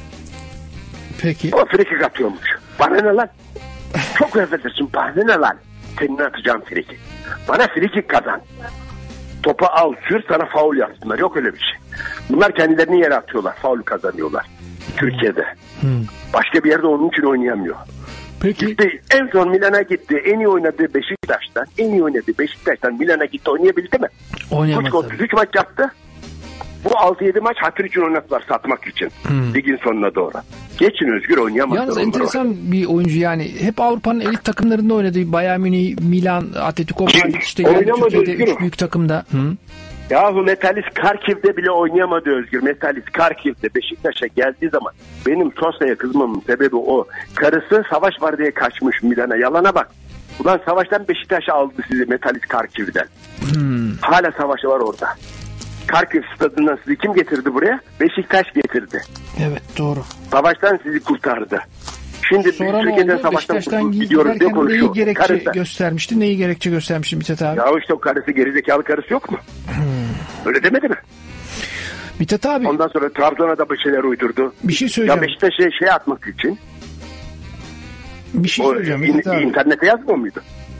Peki. O friki katıyormuş. Bana ne lan? Çok affedersin, bana ne lan? Senin atacağın friki. Bana friki kazan. Topu al, sür, sana faul yapsınlar. Yok öyle bir şey. Bunlar kendilerini yere atıyorlar. Faul kazanıyorlar. Türkiye'de. Hmm. Başka bir yerde onun için oynayamıyor. Peki. Gitti, en son Milan'a gitti. En iyi oynadığı Beşiktaş'tan. En iyi oynadığı Beşiktaş'tan Milan'a gitti. Oynayabildi mi? Oynayamadı. otuz üç maç yaptı. Bu altı yedi maç hatır için oynadılar, satmak için. Hmm. Ligin sonuna doğru. Geçin Özgür, oynayamadılar. Yalnız enteresan var. Bir oyuncu yani. Hep Avrupa'nın elit takımlarında oynadı. Bayern Münih, Milan, Atletico Madrid işte geldi Türkiye'de üç büyük takımda. Hı. Yahu Metalist Karkiv'de bile oynayamadı Özgür. Metalist Karkiv'de Beşiktaş'a geldiği zaman benim Sosa'ya kızmamın sebebi o. Karısı savaş var diye kaçmış Milan'a. Yalana bak. Ulan savaştan Beşiktaş'a aldı sizi Metalist Karkiv'den. Hmm. Hala savaşı var orada. Karkiv stadından sizi kim getirdi buraya? Beşiktaş getirdi. Evet, doğru. Savaştan sizi kurtardı. Şimdi sonra Türkiye'den savaştan gidiyoruz diye konuşuyor. Neyi gerekçe karısı göstermişti? Neyi gerekçe göstermişti Mithat abi? Ya işte o karısı, gerizekalı karısı yok mu? Hmm. Öyle demedi mi? Mithat abi. Ondan sonra Trabzon'a da bir şeyler uydurdu. Bir şey söyleyeceğim. Ya Beşiktaş'a şey atmak için. Bir şey söyleyeceğim Mithat abi. İnternete yazmıyor muydu?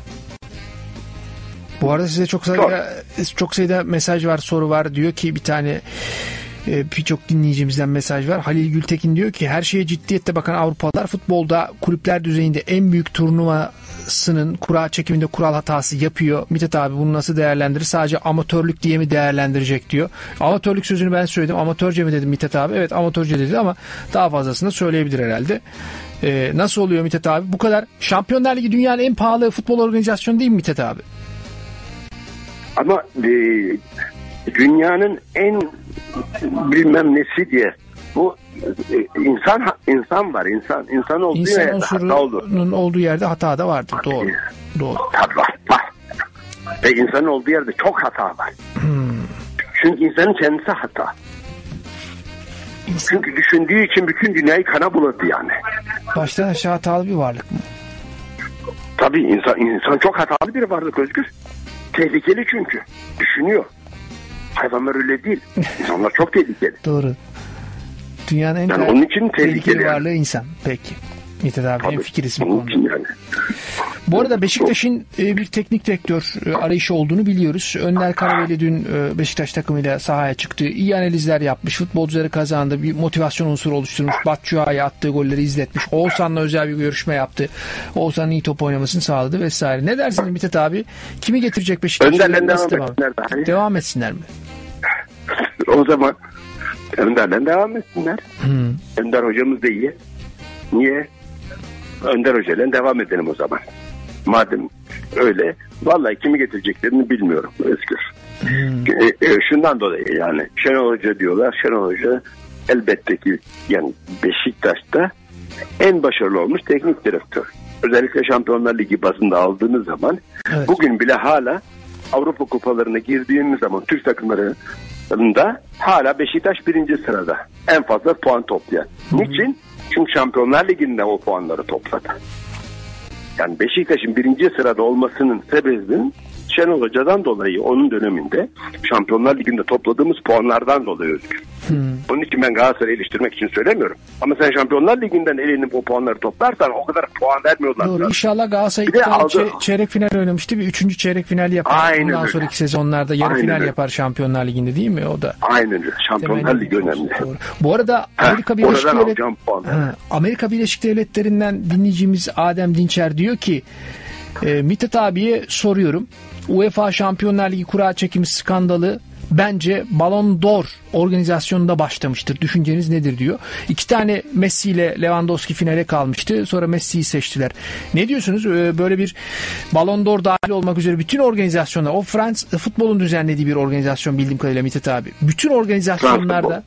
Bu arada size çok sayıda, çok sayıda mesaj var, soru var. Diyor ki bir tane e, birçok dinleyicimizden mesaj var. Halil Gültekin diyor ki her şeye ciddiyetle bakan Avrupalılar futbolda kulüpler düzeyinde en büyük turnuvasının kura çekiminde kural hatası yapıyor. Mithat abi bunu nasıl değerlendirir? Sadece amatörlük diye mi değerlendirecek diyor. Amatörlük sözünü ben söyledim. Amatörce mi dedim Mithat abi? Evet, amatörce dedi ama daha fazlasını söyleyebilir herhalde. Ee, nasıl oluyor Mithat abi? Bu kadar. Şampiyonlar Ligi dünyanın en pahalı futbol organizasyonu değil mi Mithat abi? Ama e, dünyanın en bilmem nesi diye bu e, insan insan var, insan insan olduğu insan yerde hata olur. İnsan olduğu yerde hata da vardır. Doğru. Doğru. Tabii var, var. Ve insanın olduğu yerde çok hata var. Hmm. Çünkü insanın kendisi hata. İnsan... Çünkü düşündüğü için bütün dünyayı kana buladı yani. Baştan aşağı hatalı bir varlık mı? Tabii insan insan çok hatalı bir varlık Özgür. Tehlikeli çünkü. Düşünüyor. Hayvanlar öyle değil. İnsanlar çok tehlikeli. Doğru. Dünyanın en yani onun için tehlikeli, tehlikeli yani. varlığı insan. Peki. Mithat abi en fikiriz bu konuda. Yani. Bu arada Beşiktaş'ın bir teknik direktör arayışı olduğunu biliyoruz. Önder Karaveli dün Beşiktaş takımıyla sahaya çıktı. İyi analizler yapmış. Futbolcuları kazandı. Bir motivasyon unsuru oluşturmuş. Batshuayi'ye attığı golleri izletmiş. Oğuzhan'la özel bir görüşme yaptı. Oğuzhan'ın iyi top oynamasını sağladı vesaire. Ne dersiniz Mithat abi? Kimi getirecek Beşiktaş? Önder'den devam etsinler. Daha. Devam etsinler mi? O zaman Önder'den devam etsinler. Hmm. Önder hocamız da iyi. Niye? Önder Hoca'yla devam edelim o zaman. Madem öyle, vallahi kimi getireceklerini bilmiyorum Özgür. Hmm. E, e, şundan dolayı yani Şenol Hoca diyorlar. Şenol Hoca elbette ki yani Beşiktaş'ta en başarılı olmuş teknik direktör. Özellikle Şampiyonlar Ligi bazında aldığınız zaman evet. Bugün bile hala Avrupa kupalarına girdiğimiz zaman Türk takımlarında hala Beşiktaş birinci sırada. En fazla puan toplayan. Hmm. Niçin? Çünkü Şampiyonlar Ligi'nde o puanları topladı. Yani Beşiktaş'ın birinci sırada olmasının sebebinin Şenol Hoca'dan dolayı onun döneminde Şampiyonlar Ligi'nde topladığımız puanlardan dolayı Özgür. Hmm. Bunun için ben Galatasaray'ı eleştirmek için söylemiyorum. Ama sen Şampiyonlar Ligi'nden elinin o puanları toplarsan o kadar puan vermiyorlar. Doğru. İnşallah Galatasaray ç- çeyrek final oynamıştı. Bir üçüncü çeyrek final yapar. Aynen Bundan öyle. Sonraki sezonlarda yarı Aynen final öyle. Yapar Şampiyonlar Ligi'nde değil mi? O da. Aynen öyle. Şampiyonlar Ligi önemli. Doğru. Bu arada Amerika Birleşik Devlet... Amerika Birleşik Devletleri'nden dinleyicimiz Adem Dinçer diyor ki e, Mithat abiye soruyorum. UEFA Şampiyonlar Ligi kura çekimi skandalı bence Ballon d'Or organizasyonunda başlamıştır. Düşünceniz nedir diyor. İki tane Messi ile Lewandowski finale kalmıştı. Sonra Messi'yi seçtiler. Ne diyorsunuz? Böyle bir Ballon d'Or dahil olmak üzere bütün organizasyonlar, o Fransız futbolun düzenlediği bir organizasyon bildiğim kadarıyla Mithat abi. Bütün organizasyonlarda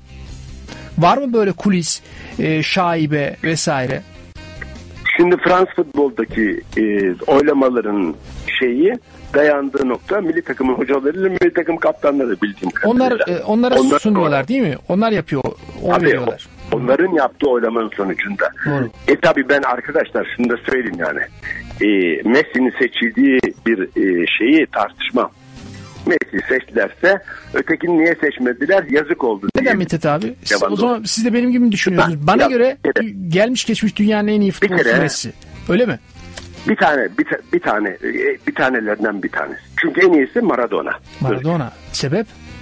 var mı böyle kulis, e, şaibe vesaire? Şimdi Fransız futboldaki e, oylamaların şeyi dayandığı nokta milli takımın hocalarıyla milli takım kaptanları bildiğim kadarıyla. Onlar e, onlara Onlar sunuyorlar değil mi? Onlar yapıyor. O veriyorlar. Onların yaptığı oylamanın sonucunda. Doğru. E tabi ben arkadaşlar şunu da söyleyeyim yani. E, Messi'nin seçildiği bir e, şeyi tartışmam. Messi seçtilerse ötekini niye seçmediler? Yazık oldu. Neden Mithat abi? Siz, o zaman siz de benim gibi mi düşünüyorsunuz? Bana ya, göre kere, gelmiş geçmiş dünyanın en iyi futbolcusu Messi. Öyle mi? Bir tane bir, ta, bir tane bir tanelerden bir tanesi. Çünkü en iyisi Maradona. Maradona. Öyle. Sebep?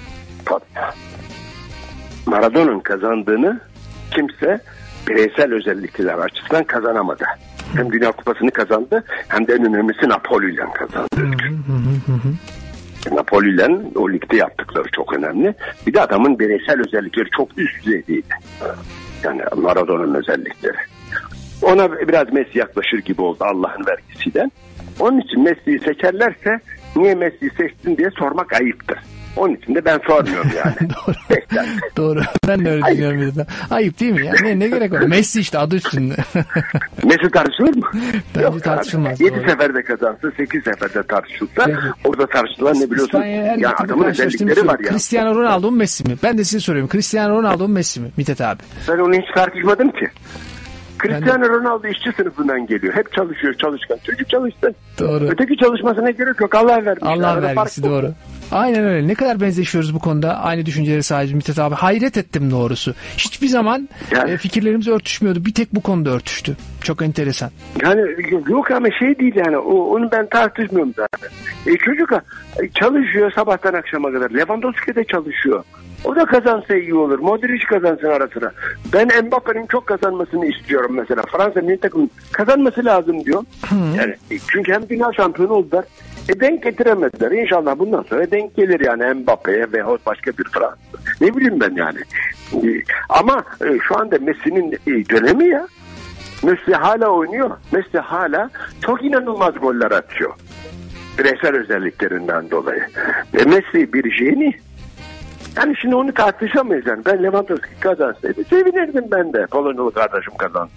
Maradona'nın kazandığını kimse bireysel özellikler açısından kazanamadı. Hem Dünya Kupası'nı kazandı hem de en önemlisi Napoli ile kazandı. Hı hı hı hı. Napoli'yle o ligde yaptıkları çok önemli. Bir de adamın bireysel özellikleri çok üst düzeydeydi. Yani Maradona'nın özellikleri. Ona biraz Messi yaklaşır gibi oldu Allah'ın vergisiyle. Onun için Messi'yi seçerlerse niye Messi'yi seçtin diye sormak ayıptır. Onun için de ben sormuyorum yani. Doğru. Doğru. Ben de öyle Ayıp. düşünüyorum. Ayıp değil mi ya? Ne, ne gerek var? Messi işte adı üstünde. Messi tartışılır mı? Bence Yok, tartışılmaz. yedi seferde kazansın, sekiz seferde tartışılsa Peki. orada tartışılan ne biliyorsun? Ya adamın özellikleri var ya. Cristiano Ronaldo mu Messi mi? Ben de size soruyorum. Cristiano Ronaldo mu Messi mi? Mithat abi. Ben onu hiç tartışmadım ki. Cristiano Ronaldo işçi sınıfından geliyor. Hep çalışıyor, çalışkan. Çocuk çalıştı. Doğru. Öteki çalışmasına gerek yok. Allah vermiş. Allah vergisi doğru. Aynen öyle. Ne kadar benzeşiyoruz bu konuda. Aynı düşüncelere sahibiz Mithat abi. Hayret ettim doğrusu. Hiçbir zaman yani, e, fikirlerimiz örtüşmüyordu. Bir tek bu konuda örtüştü. Çok enteresan. Yani yok ama şey değil yani. O, onu ben tartışmıyorum zaten. E, çocuk çalışıyor sabahtan akşama kadar. Lewandowski de çalışıyor. O da kazansa iyi olur. Modric kazansın ara sıra. Ben Mbappe'nin çok kazanmasını istiyorum mesela. Fransa milli takımın kazanması lazım diyor. Yani çünkü hem dünya şampiyonu oldular. E denk getiremediler. İnşallah bundan sonra denk gelir yani Mbappe'ye veyahut başka bir Fransa. Ne bileyim ben yani. E, ama e, şu anda Messi'nin e, dönemi ya. Messi hala oynuyor. Messi hala çok inanılmaz goller atıyor. Bireysel özelliklerinden dolayı. E, Messi bir jeni. Yani şimdi onu tartışamayız yani. Ben Lewandowski kazansaydı sevinirdim ben de. Polonyalı kardeşim kazansın.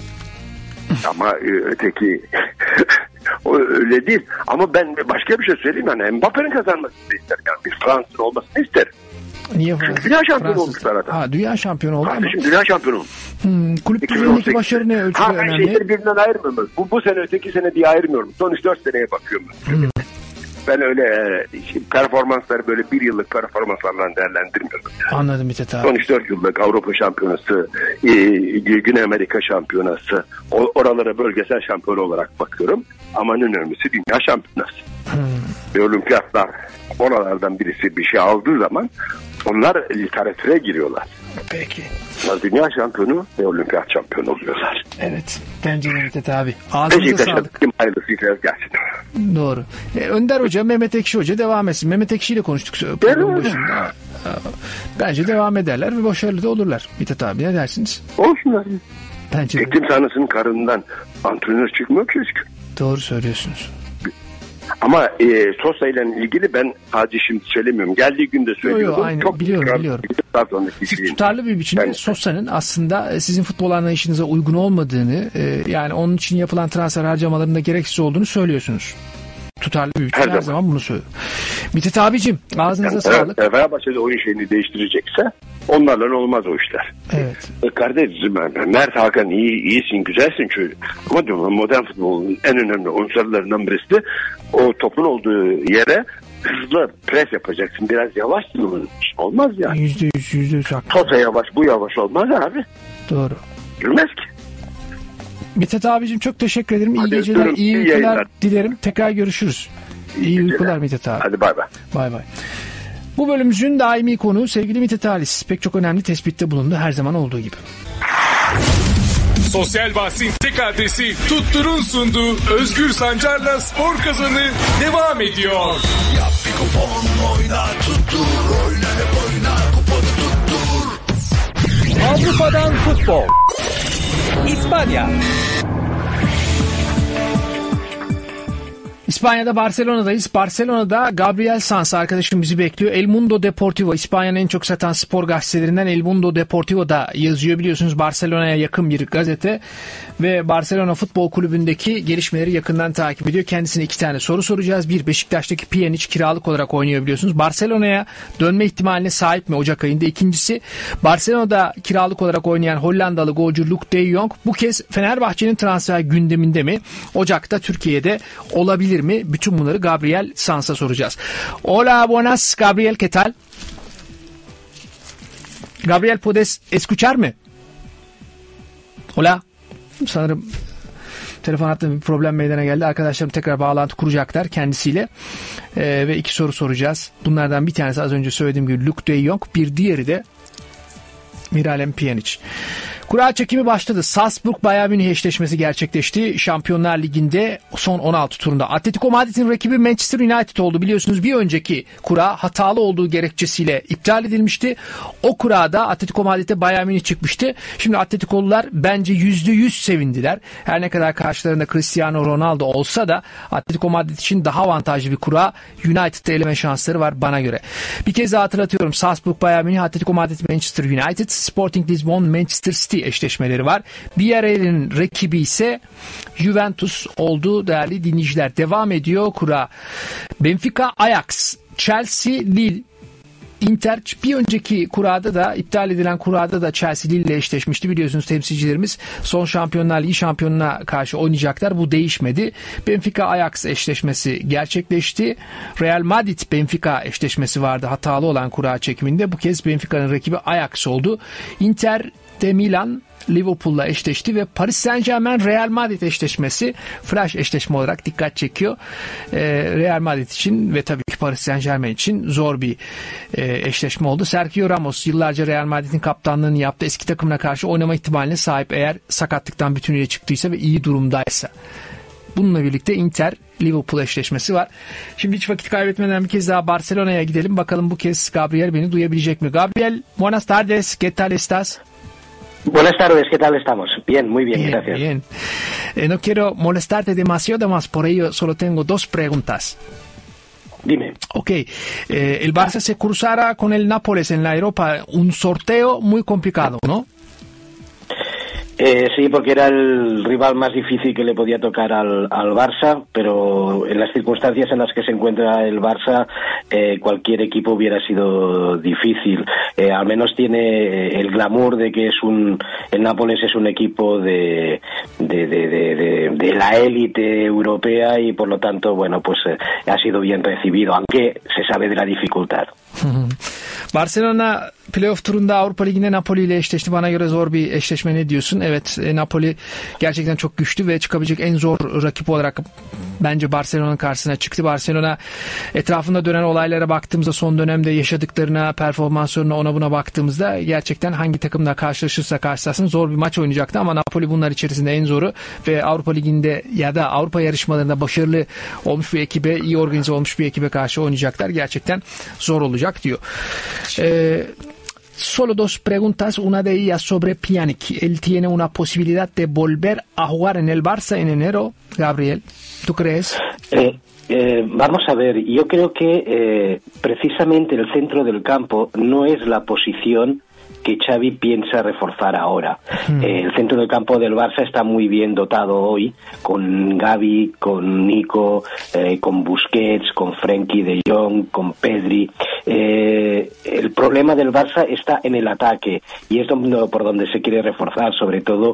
Ama öteki o öyle değil. Ama ben başka bir şey söyleyeyim yani. Mbappe'nin kazanmasını isterim. Yani bir Fransız olmasını isterim. Niye Fransız? Dünya şampiyonu olmuşlar adam. Ha, dünya şampiyonu oldu Kardeşim ama. dünya şampiyonu olmuş. Hmm, kulüp düzenindeki başarı ne ölçüde ha, önemli? Ha ben şeyleri birbirinden ayırmıyorum. Bu, bu sene öteki sene diye ayırmıyorum. Son üç dört seneye bakıyorum. Hmm. Ben öyle e, performansları böyle bir yıllık performanslarla değerlendirmiyorum. Yani. Anladım Mithat abi. Son üç dört yıllık Avrupa Şampiyonası, e, Güney Amerika Şampiyonası, o, oralara bölgesel şampiyon olarak bakıyorum. Ama en önemlisi dünya şampiyonası. Hmm. Ve olimpiyatlar oralardan birisi bir şey aldığı zaman onlar literatüre giriyorlar. Peki. Onlar dünya şampiyonu ve olimpiyat şampiyonu oluyorlar. Evet. Bence de Mithat abi. Ağzınıza sağlık. Kim hayırlısıyla gerçekten. Doğru. E, Önder Hoca, Mehmet Ekşi Hoca devam etsin. Mehmet Ekşi ile konuştuk programın başında. Bence devam ederler ve başarılı da olurlar. Mithat abi ne dersiniz? Olsunlar. Bence de. Ektim sahnasının karnından antrenör çıkmıyor ki. Doğru söylüyorsunuz. Ama e, Sosa ile ilgili ben sadece şimdi söylemiyorum. Geldiği günde söylüyordum. Yo, yo, aynen. Çok biliyorum biliyorum. Siz tutarlı bir biçimde ben... Sosa'nın aslında sizin futbol anlayışınıza uygun olmadığını e, yani onun için yapılan transfer harcamalarında gereksiz olduğunu söylüyorsunuz. Tutarlı bir biçimde her, her zaman. zaman bunu söylüyor. Mithat abicim ağzınıza yani, sağlık. Evet, Fenerbahçe'de oyun şeyini değiştirecekse onlarla olmaz o işler. Evet. E, kardeşim Mert Hakan iyi, iyisin güzelsin çünkü. Ama modern futbolun en önemli unsurlarından birisi de o topun olduğu yere hızlı pres yapacaksın. Biraz yavaş mı? Olmaz yani. Yüzde yüz, yüzde yüz haklı. Tota yavaş, bu yavaş olmaz abi. Doğru. Yürümez ki. Mithat abicim çok teşekkür ederim. İyi Hadi geceler, durun, iyi iyi uykular yayınlar. dilerim. Tekrar görüşürüz. İyi, iyi uykular Mithat abi. Hadi bay bay. Bay bay. Bu bölümümüzün daimi konuğu sevgili Mithat Halis. Pek çok önemli tespitte bulundu her zaman olduğu gibi. Sosyal bahsin tek adresi Tuttur'un sunduğu Özgür Sancar'la Spor Kazanı devam ediyor. Yap bir kupon oyna tuttur, oyna hep oyna kuponu tuttur. Avrupa'dan futbol. İspanya. İspanya'da Barcelona'dayız. Barcelona'da Gabriel Sanz arkadaşım bizi bekliyor. El Mundo Deportivo, İspanya'nın en çok satan spor gazetelerinden El Mundo Deportivo'da yazıyor. Biliyorsunuz Barcelona'ya yakın bir gazete ve Barcelona Futbol Kulübü'ndeki gelişmeleri yakından takip ediyor. Kendisine iki tane soru soracağız. Bir, Beşiktaş'taki Pjanic kiralık olarak oynuyor biliyorsunuz. Barcelona'ya dönme ihtimaline sahip mi Ocak ayında? İkincisi, Barcelona'da kiralık olarak oynayan Hollandalı golcü Luuk de Jong bu kez Fenerbahçe'nin transfer gündeminde mi? Ocak'ta Türkiye'de olabilir mi? Bütün bunları Gabriel Sanz'a soracağız. Hola, buenas, Gabriel, ¿qué tal? Gabriel, ¿puedes escucharme? Hola. Sanırım telefon hattında bir problem meydana geldi. Arkadaşlarım tekrar bağlantı kuracaklar kendisiyle. Ee, ve iki soru soracağız. Bunlardan bir tanesi az önce söylediğim gibi Luuk de Jong. Bir diğeri de Miralem Pjanic. Kura çekimi başladı. Salzburg Bayern Münih eşleşmesi gerçekleşti. Şampiyonlar Ligi'nde son on altı turunda. Atletico Madrid'in rakibi Manchester United oldu. Biliyorsunuz bir önceki kura hatalı olduğu gerekçesiyle iptal edilmişti. O kurada Atletico Madrid'e Bayern Münih çıkmıştı. Şimdi Atleticolular bence yüzde yüz sevindiler. Her ne kadar karşılarında Cristiano Ronaldo olsa da Atletico Madrid için daha avantajlı bir kura. United'ı eleme şansları var bana göre. Bir kez daha hatırlatıyorum. Salzburg Bayern Münih, Atletico Madrid Manchester United, Sporting Lisbon Manchester City eşleşmeleri var. Villarreal'in rakibi ise Juventus oldu değerli dinleyiciler. Devam ediyor kura. Benfica, Ajax, Chelsea, Lille, Inter bir önceki kurada da iptal edilen kurada da Chelsea Lille ile eşleşmişti. Biliyorsunuz temsilcilerimiz son Şampiyonlar Ligi şampiyonuna karşı oynayacaklar. Bu değişmedi. Benfica Ajax eşleşmesi gerçekleşti. Real Madrid Benfica eşleşmesi vardı hatalı olan kura çekiminde. Bu kez Benfica'nın rakibi Ajax oldu. Inter de Milan Liverpool'la eşleşti ve Paris Saint-Germain Real Madrid eşleşmesi flash eşleşme olarak dikkat çekiyor. Ee, Real Madrid için ve tabii ki Paris Saint-Germain için zor bir e, eşleşme oldu. Sergio Ramos yıllarca Real Madrid'in kaptanlığını yaptı. Eski takımına karşı oynama ihtimaline sahip eğer sakatlıktan bütünüyle çıktıysa ve iyi durumdaysa. Bununla birlikte Inter Liverpool eşleşmesi var. Şimdi hiç vakit kaybetmeden bir kez daha Barcelona'ya gidelim. Bakalım bu kez Gabriel beni duyabilecek mi? Gabriel, buenas tardes. ¿Qué tal estás? Buenas tardes, ¿qué tal estamos? Bien, muy bien, bien gracias. Bien. Eh, no quiero molestarte demasiado más, por ello solo tengo dos preguntas. Dime. Ok, eh, el Barça se cruzará con el Nápoles en la Europa, un sorteo muy complicado, ¿no? Eh, sí, porque era el rival más difícil que le podía tocar al, al Barça, pero en las circunstancias en las que se encuentra el Barça, eh, cualquier equipo hubiera sido difícil. Eh, al menos tiene el glamour de que es un, el Nápoles es un equipo de, de, de, de, de, de la élite europea y por lo tanto, bueno, pues eh, ha sido bien recibido, aunque se sabe de la dificultad. Barcelona playoff turunda Avrupa Ligi'nde Napoli ile eşleşti. Bana göre zor bir eşleşme, ne diyorsun? Evet, Napoli gerçekten çok güçlü ve çıkabilecek en zor rakip olarak bence Barcelona'nın karşısına çıktı. Barcelona etrafında dönen olaylara baktığımızda, son dönemde yaşadıklarına, performanslarına, ona buna baktığımızda gerçekten hangi takımla karşılaşırsa karşılaşsın zor bir maç oynayacaktı ama Napoli bunlar içerisinde en zoru ve Avrupa Ligi'nde ya da Avrupa yarışmalarında başarılı olmuş bir ekibe, iyi organize olmuş bir ekibe karşı oynayacaklar. Gerçekten zor olacak diyor. Eee Solo dos preguntas, una de ellas sobre Pjanic. Él tiene una posibilidad de volver a jugar en el Barça en enero, Gabriel. ¿Tú crees? Eh, eh, vamos a ver, yo creo que eh, precisamente el centro del campo no es la posición que Xavi piensa reforzar ahora. Hmm. Eh, el centro del campo del Barça está muy bien dotado hoy, con Gavi, con Nico, eh, con Busquets, con Frenkie de Jong, con Pedri. Eh, el problema del Barça está en el ataque y es donde, por donde se quiere reforzar, sobre todo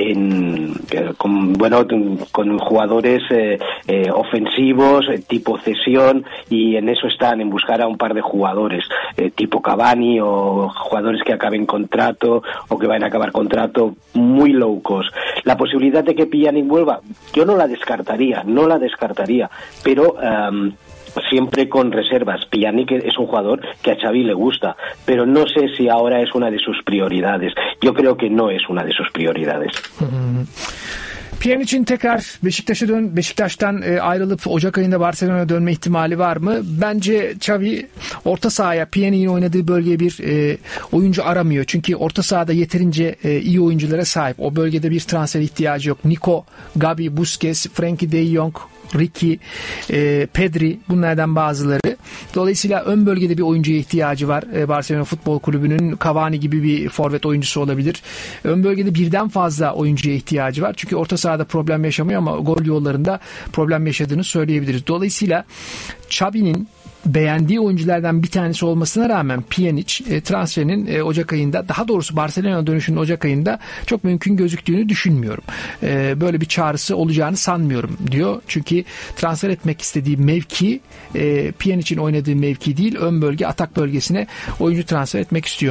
en, con, bueno, con jugadores eh, eh, ofensivos, eh, tipo cesión, y en eso están, en buscar a un par de jugadores, eh, tipo Cavani o jugadores que acaben contrato o que vayan a acabar contrato muy low cost. La posibilidad de que Pjanic vuelva, yo no la descartaría, no la descartaría, pero um, siempre con reservas. Pjanic es un jugador que a Xavi le gusta, pero no sé si ahora es una de sus prioridades. Yo creo que no es una de sus prioridades. Hmm. Pjanic'in tekrar Beşiktaş'a dön, Beşiktaş'tan e, ayrılıp Ocak ayında Barcelona'ya dönme ihtimali var mı? Bence Xavi orta sahaya, Pjanic'in oynadığı bölgeye bir e, oyuncu aramıyor. Çünkü orta sahada yeterince e, iyi oyunculara sahip. O bölgede bir transfer ihtiyacı yok. Nico, Gavi, Busquets, Frenkie de Jong, Ricky, e, Pedri, bunlardan bazıları. Dolayısıyla ön bölgede bir oyuncuya ihtiyacı var. E, Barcelona Futbol Kulübü'nün Cavani gibi bir forvet oyuncusu olabilir. Ön bölgede birden fazla oyuncuya ihtiyacı var. Çünkü orta sahada problem yaşamıyor ama gol yollarında problem yaşadığını söyleyebiliriz. Dolayısıyla Xavi'nin beğendiği oyunculardan bir tanesi olmasına rağmen Pjanic e, transferinin e, Ocak ayında, daha doğrusu Barcelona dönüşünün Ocak ayında çok mümkün gözüktüğünü düşünmüyorum. E, böyle bir çağrısı olacağını sanmıyorum diyor. Çünkü transfer etmek istediği mevki e, Pjanic'in oynadığı mevki değil, ön bölge, atak bölgesine oyuncu transfer etmek istiyor.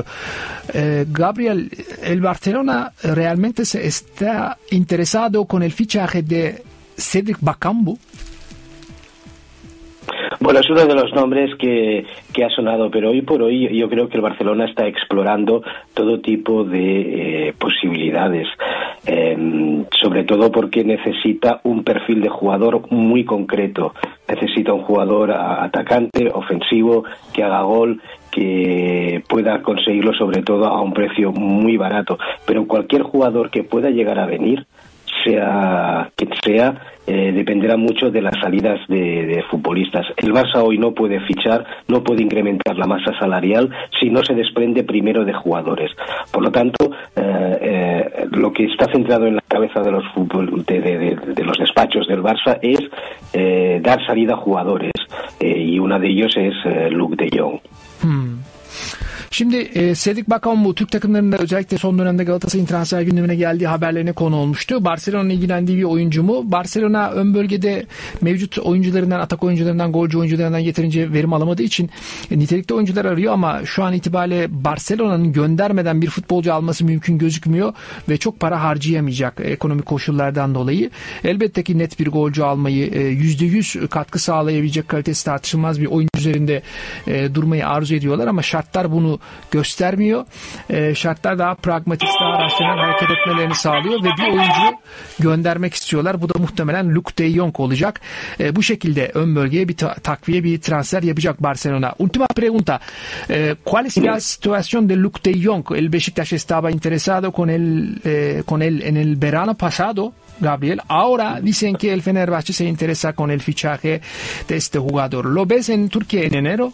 E, Gabriel, el Barcelona realmente se está interesado con el fichaje de Cedric Bakambu. Bueno, es uno de los nombres que, que ha sonado, pero hoy por hoy yo creo que el Barcelona está explorando todo tipo de eh, posibilidades, eh, sobre todo porque necesita un perfil de jugador muy concreto. Necesita un jugador atacante, ofensivo, que haga gol, que pueda conseguirlo sobre todo a un precio muy barato. Pero cualquier jugador que pueda llegar a venir, sea quien sea, eh, dependerá mucho de las salidas de, de futbolistas. El Barça hoy no puede fichar, no puede incrementar la masa salarial si no se desprende primero de jugadores. Por lo tanto, eh, eh, lo que está centrado en la cabeza de los fútbol, de, de, de, de los despachos del Barça es eh, dar salida a jugadores, eh, y uno de ellos es eh, Luuk de Jong. Hmm. Şimdi e, Sedik Bakan bu Türk takımlarında özellikle son dönemde Galatasaray'ın transfer gündemine geldiği haberlerine konu olmuştu. Barcelona'nın ilgilendiği bir oyuncu mu? Barcelona ön bölgede mevcut oyuncularından, atak oyuncularından, golcü oyuncularından yeterince verim alamadığı için e, nitelikli oyuncular arıyor ama şu an itibariyle Barcelona'nın göndermeden bir futbolcu alması mümkün gözükmüyor ve çok para harcayamayacak ekonomik koşullardan dolayı. Elbette ki net bir golcü almayı, e, yüzde yüz katkı sağlayabilecek, kalitesi tartışılmaz bir oyuncu üzerinde e, durmayı arzu ediyorlar ama şartlar bunu göstermiyor. E, şartlar daha pragmatik, daha rasyonel hareket etmelerini sağlıyor ve bir oyuncu göndermek istiyorlar. Bu da muhtemelen Luuk de Jong olacak. E, bu şekilde ön bölgeye bir ta- takviye, bir transfer yapacak Barcelona. Última pregunta. E, ¿Cuál es la situación de Luuk de Jong? El Beşiktaş estaba interesado con él, eh, con él en el verano pasado, Gabriel. Ahora dicen que el Fenerbahçe se interesa con el fichaje de este jugador. ¿Lo ves en Turquía en enero?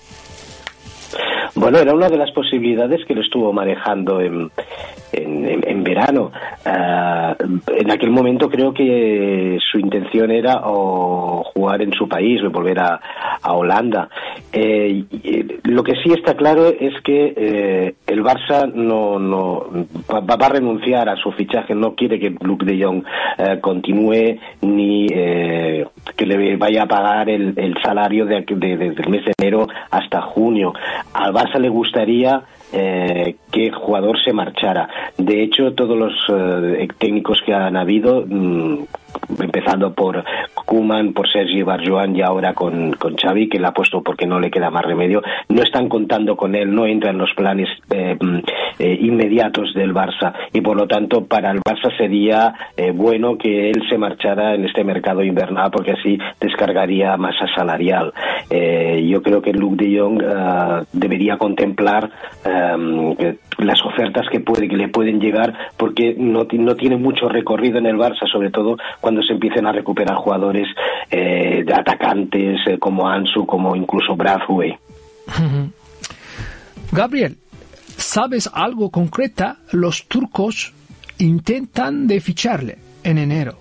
Bueno, era una de las posibilidades que lo estuvo manejando en, en, en, en verano. Uh, en aquel momento creo que su intención era o jugar en su país o volver a, a Holanda. Eh, lo que sí está claro es que eh, el Barça no, no va, va a renunciar a su fichaje, no quiere que Luuk de Jong eh, continúe ni eh, que le vaya a pagar el, el salario de, de, de, del mes de enero hasta junio. Al Barça le gustaría eh, que el jugador se marchara. De hecho, todos los eh, técnicos que han habido, mmm, empezando por Koeman, por Sergi Barjuan y ahora con, con Xavi, que le ha puesto porque no le queda más remedio, no están contando con él, no entra en los planes eh, eh, inmediatos del Barça y por lo tanto para el Barça sería eh, bueno que él se marchara en este mercado invernal porque así descargaría masa salarial. Eh, yo creo que Luuk de Jong uh, debería contemplar um, las ofertas que, puede, que le pueden llegar porque no, no tiene mucho recorrido en el Barça, sobre todo cuando se empiecen a recuperar jugadores eh, de atacantes eh, como Ansu, como incluso Braithwaite. Gabriel, ¿sabes algo concreta? Los turcos intentan de ficharle en enero.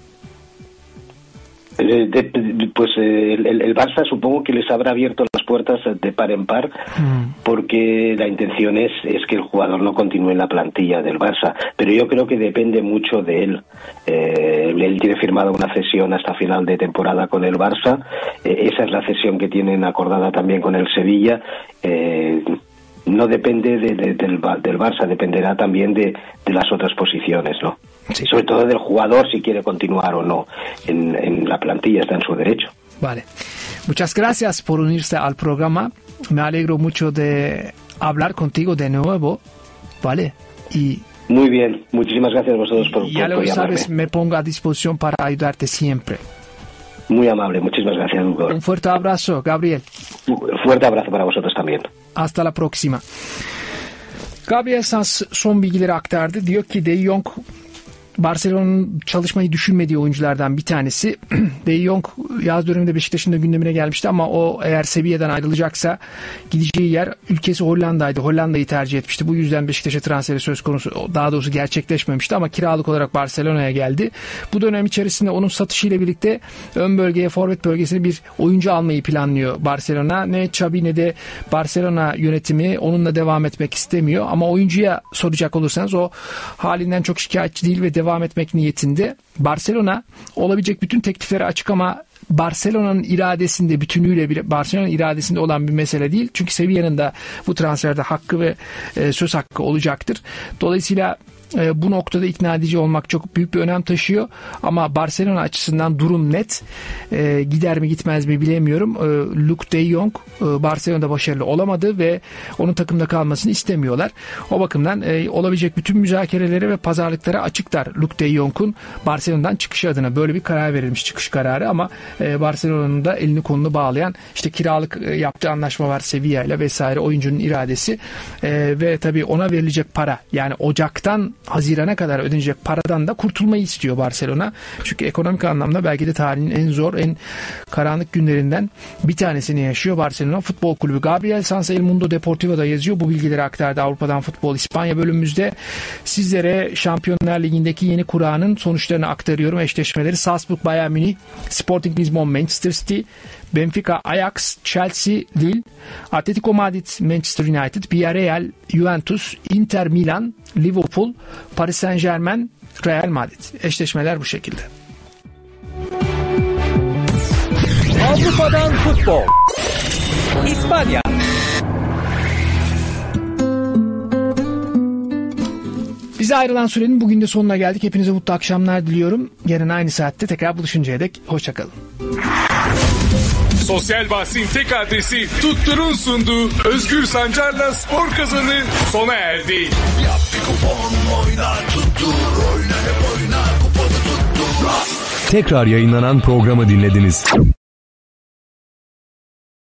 De, de, pues eh, el, el Barça supongo que les habrá abierto las puertas de par en par mm. porque la intención es, es que el jugador no continúe en la plantilla del Barça, pero yo creo que depende mucho de él. Eh, él tiene firmada una cesión hasta final de temporada con el Barça, eh, esa es la cesión que tienen acordada también con el Sevilla. Eh, no depende de, de, del, del Barça, dependerá también de, de las otras posiciones, ¿no? Sí. Sobre todo del jugador si quiere continuar o no en, en la plantilla, está en su derecho. Vale. Muchas gracias por unirse al programa. Me alegro mucho de hablar contigo de nuevo. Vale. Y muy bien. Muchísimas gracias a vosotros por, ya por, lo por sabes, llamarme. me pongo a disposición para ayudarte siempre. Muy amable. Muchísimas gracias, Hugo. Un fuerte abrazo, Gabriel. Un fuerte abrazo para vosotros también. Hasta la próxima. Gabriel Sanz son bilgileri aktardı. Diyor ki De Jong Barcelona'nın çalışmayı düşünmediği oyunculardan bir tanesi. De Jong yaz döneminde Beşiktaş'ın da gündemine gelmişti ama o eğer Sevilla'dan ayrılacaksa gideceği yer ülkesi Hollanda'ydı. Hollanda'yı tercih etmişti. Bu yüzden Beşiktaş'a transferi söz konusu, daha doğrusu gerçekleşmemişti ama kiralık olarak Barcelona'ya geldi. Bu dönem içerisinde onun satışıyla birlikte ön bölgeye, forvet bölgesine bir oyuncu almayı planlıyor Barcelona. Ne Xavi ne de Barcelona yönetimi onunla devam etmek istemiyor ama oyuncuya soracak olursanız o halinden çok şikayetçi değil ve devam devam etmek niyetinde. Barcelona olabilecek bütün tekliflere açık ama Barcelona'nın iradesinde, bütünüyle bir Barcelona'nın iradesinde olan bir mesele değil. Çünkü Sevilla'nın da bu transferde hakkı ve e, söz hakkı olacaktır. Dolayısıyla E, bu noktada ikna edici olmak çok büyük bir önem taşıyor. Ama Barcelona açısından durum net. E, gider mi gitmez mi bilemiyorum. E, Luuk de Jong e, Barcelona'da başarılı olamadı ve onun takımda kalmasını istemiyorlar. O bakımdan e, olabilecek bütün müzakerelere ve pazarlıklara açıklar Luuk de Jong'un Barcelona'dan çıkışı adına. Böyle bir karar verilmiş, çıkış kararı, ama e, Barcelona'nın da elini kolunu bağlayan, işte kiralık e, yaptığı anlaşma var Sevilla ile vesaire, oyuncunun iradesi e, ve tabii ona verilecek para, yani Ocak'tan Haziran'a kadar ödenecek paradan da kurtulmayı istiyor Barcelona. Çünkü ekonomik anlamda belki de tarihin en zor, en karanlık günlerinden bir tanesini yaşıyor Barcelona Futbol Kulübü. Gabriel Sanz El Mundo Deportivo'da yazıyor. Bu bilgileri aktardı Avrupa'dan Futbol İspanya bölümümüzde. Sizlere Şampiyonlar Ligi'ndeki yeni kuranın sonuçlarını aktarıyorum. Eşleşmeleri: Salzburg Bayern Münih, Sporting Lisbon Manchester City, Benfica Ajax, Chelsea Lille, Atletico Madrid Manchester United, Villarreal Juventus, Inter Milan, Liverpool, Paris Saint-Germain, Real Madrid. Eşleşmeler bu şekilde. Avrupa'dan futbol. İspanya. Bize ayrılan sürenin bugün de sonuna geldik. Hepinize mutlu akşamlar diliyorum. Yarın aynı saatte tekrar buluşuncaya dek hoşçakalın. Sosyal bahsin tek adresi Tuttur'un sunduğu Özgür Sancar'la Spor Kazanı sona erdi. Yap bir kupon, oyna tuttur, oyna hep oyna, kuponu tuttur. Tekrar yayınlanan programı dinlediniz.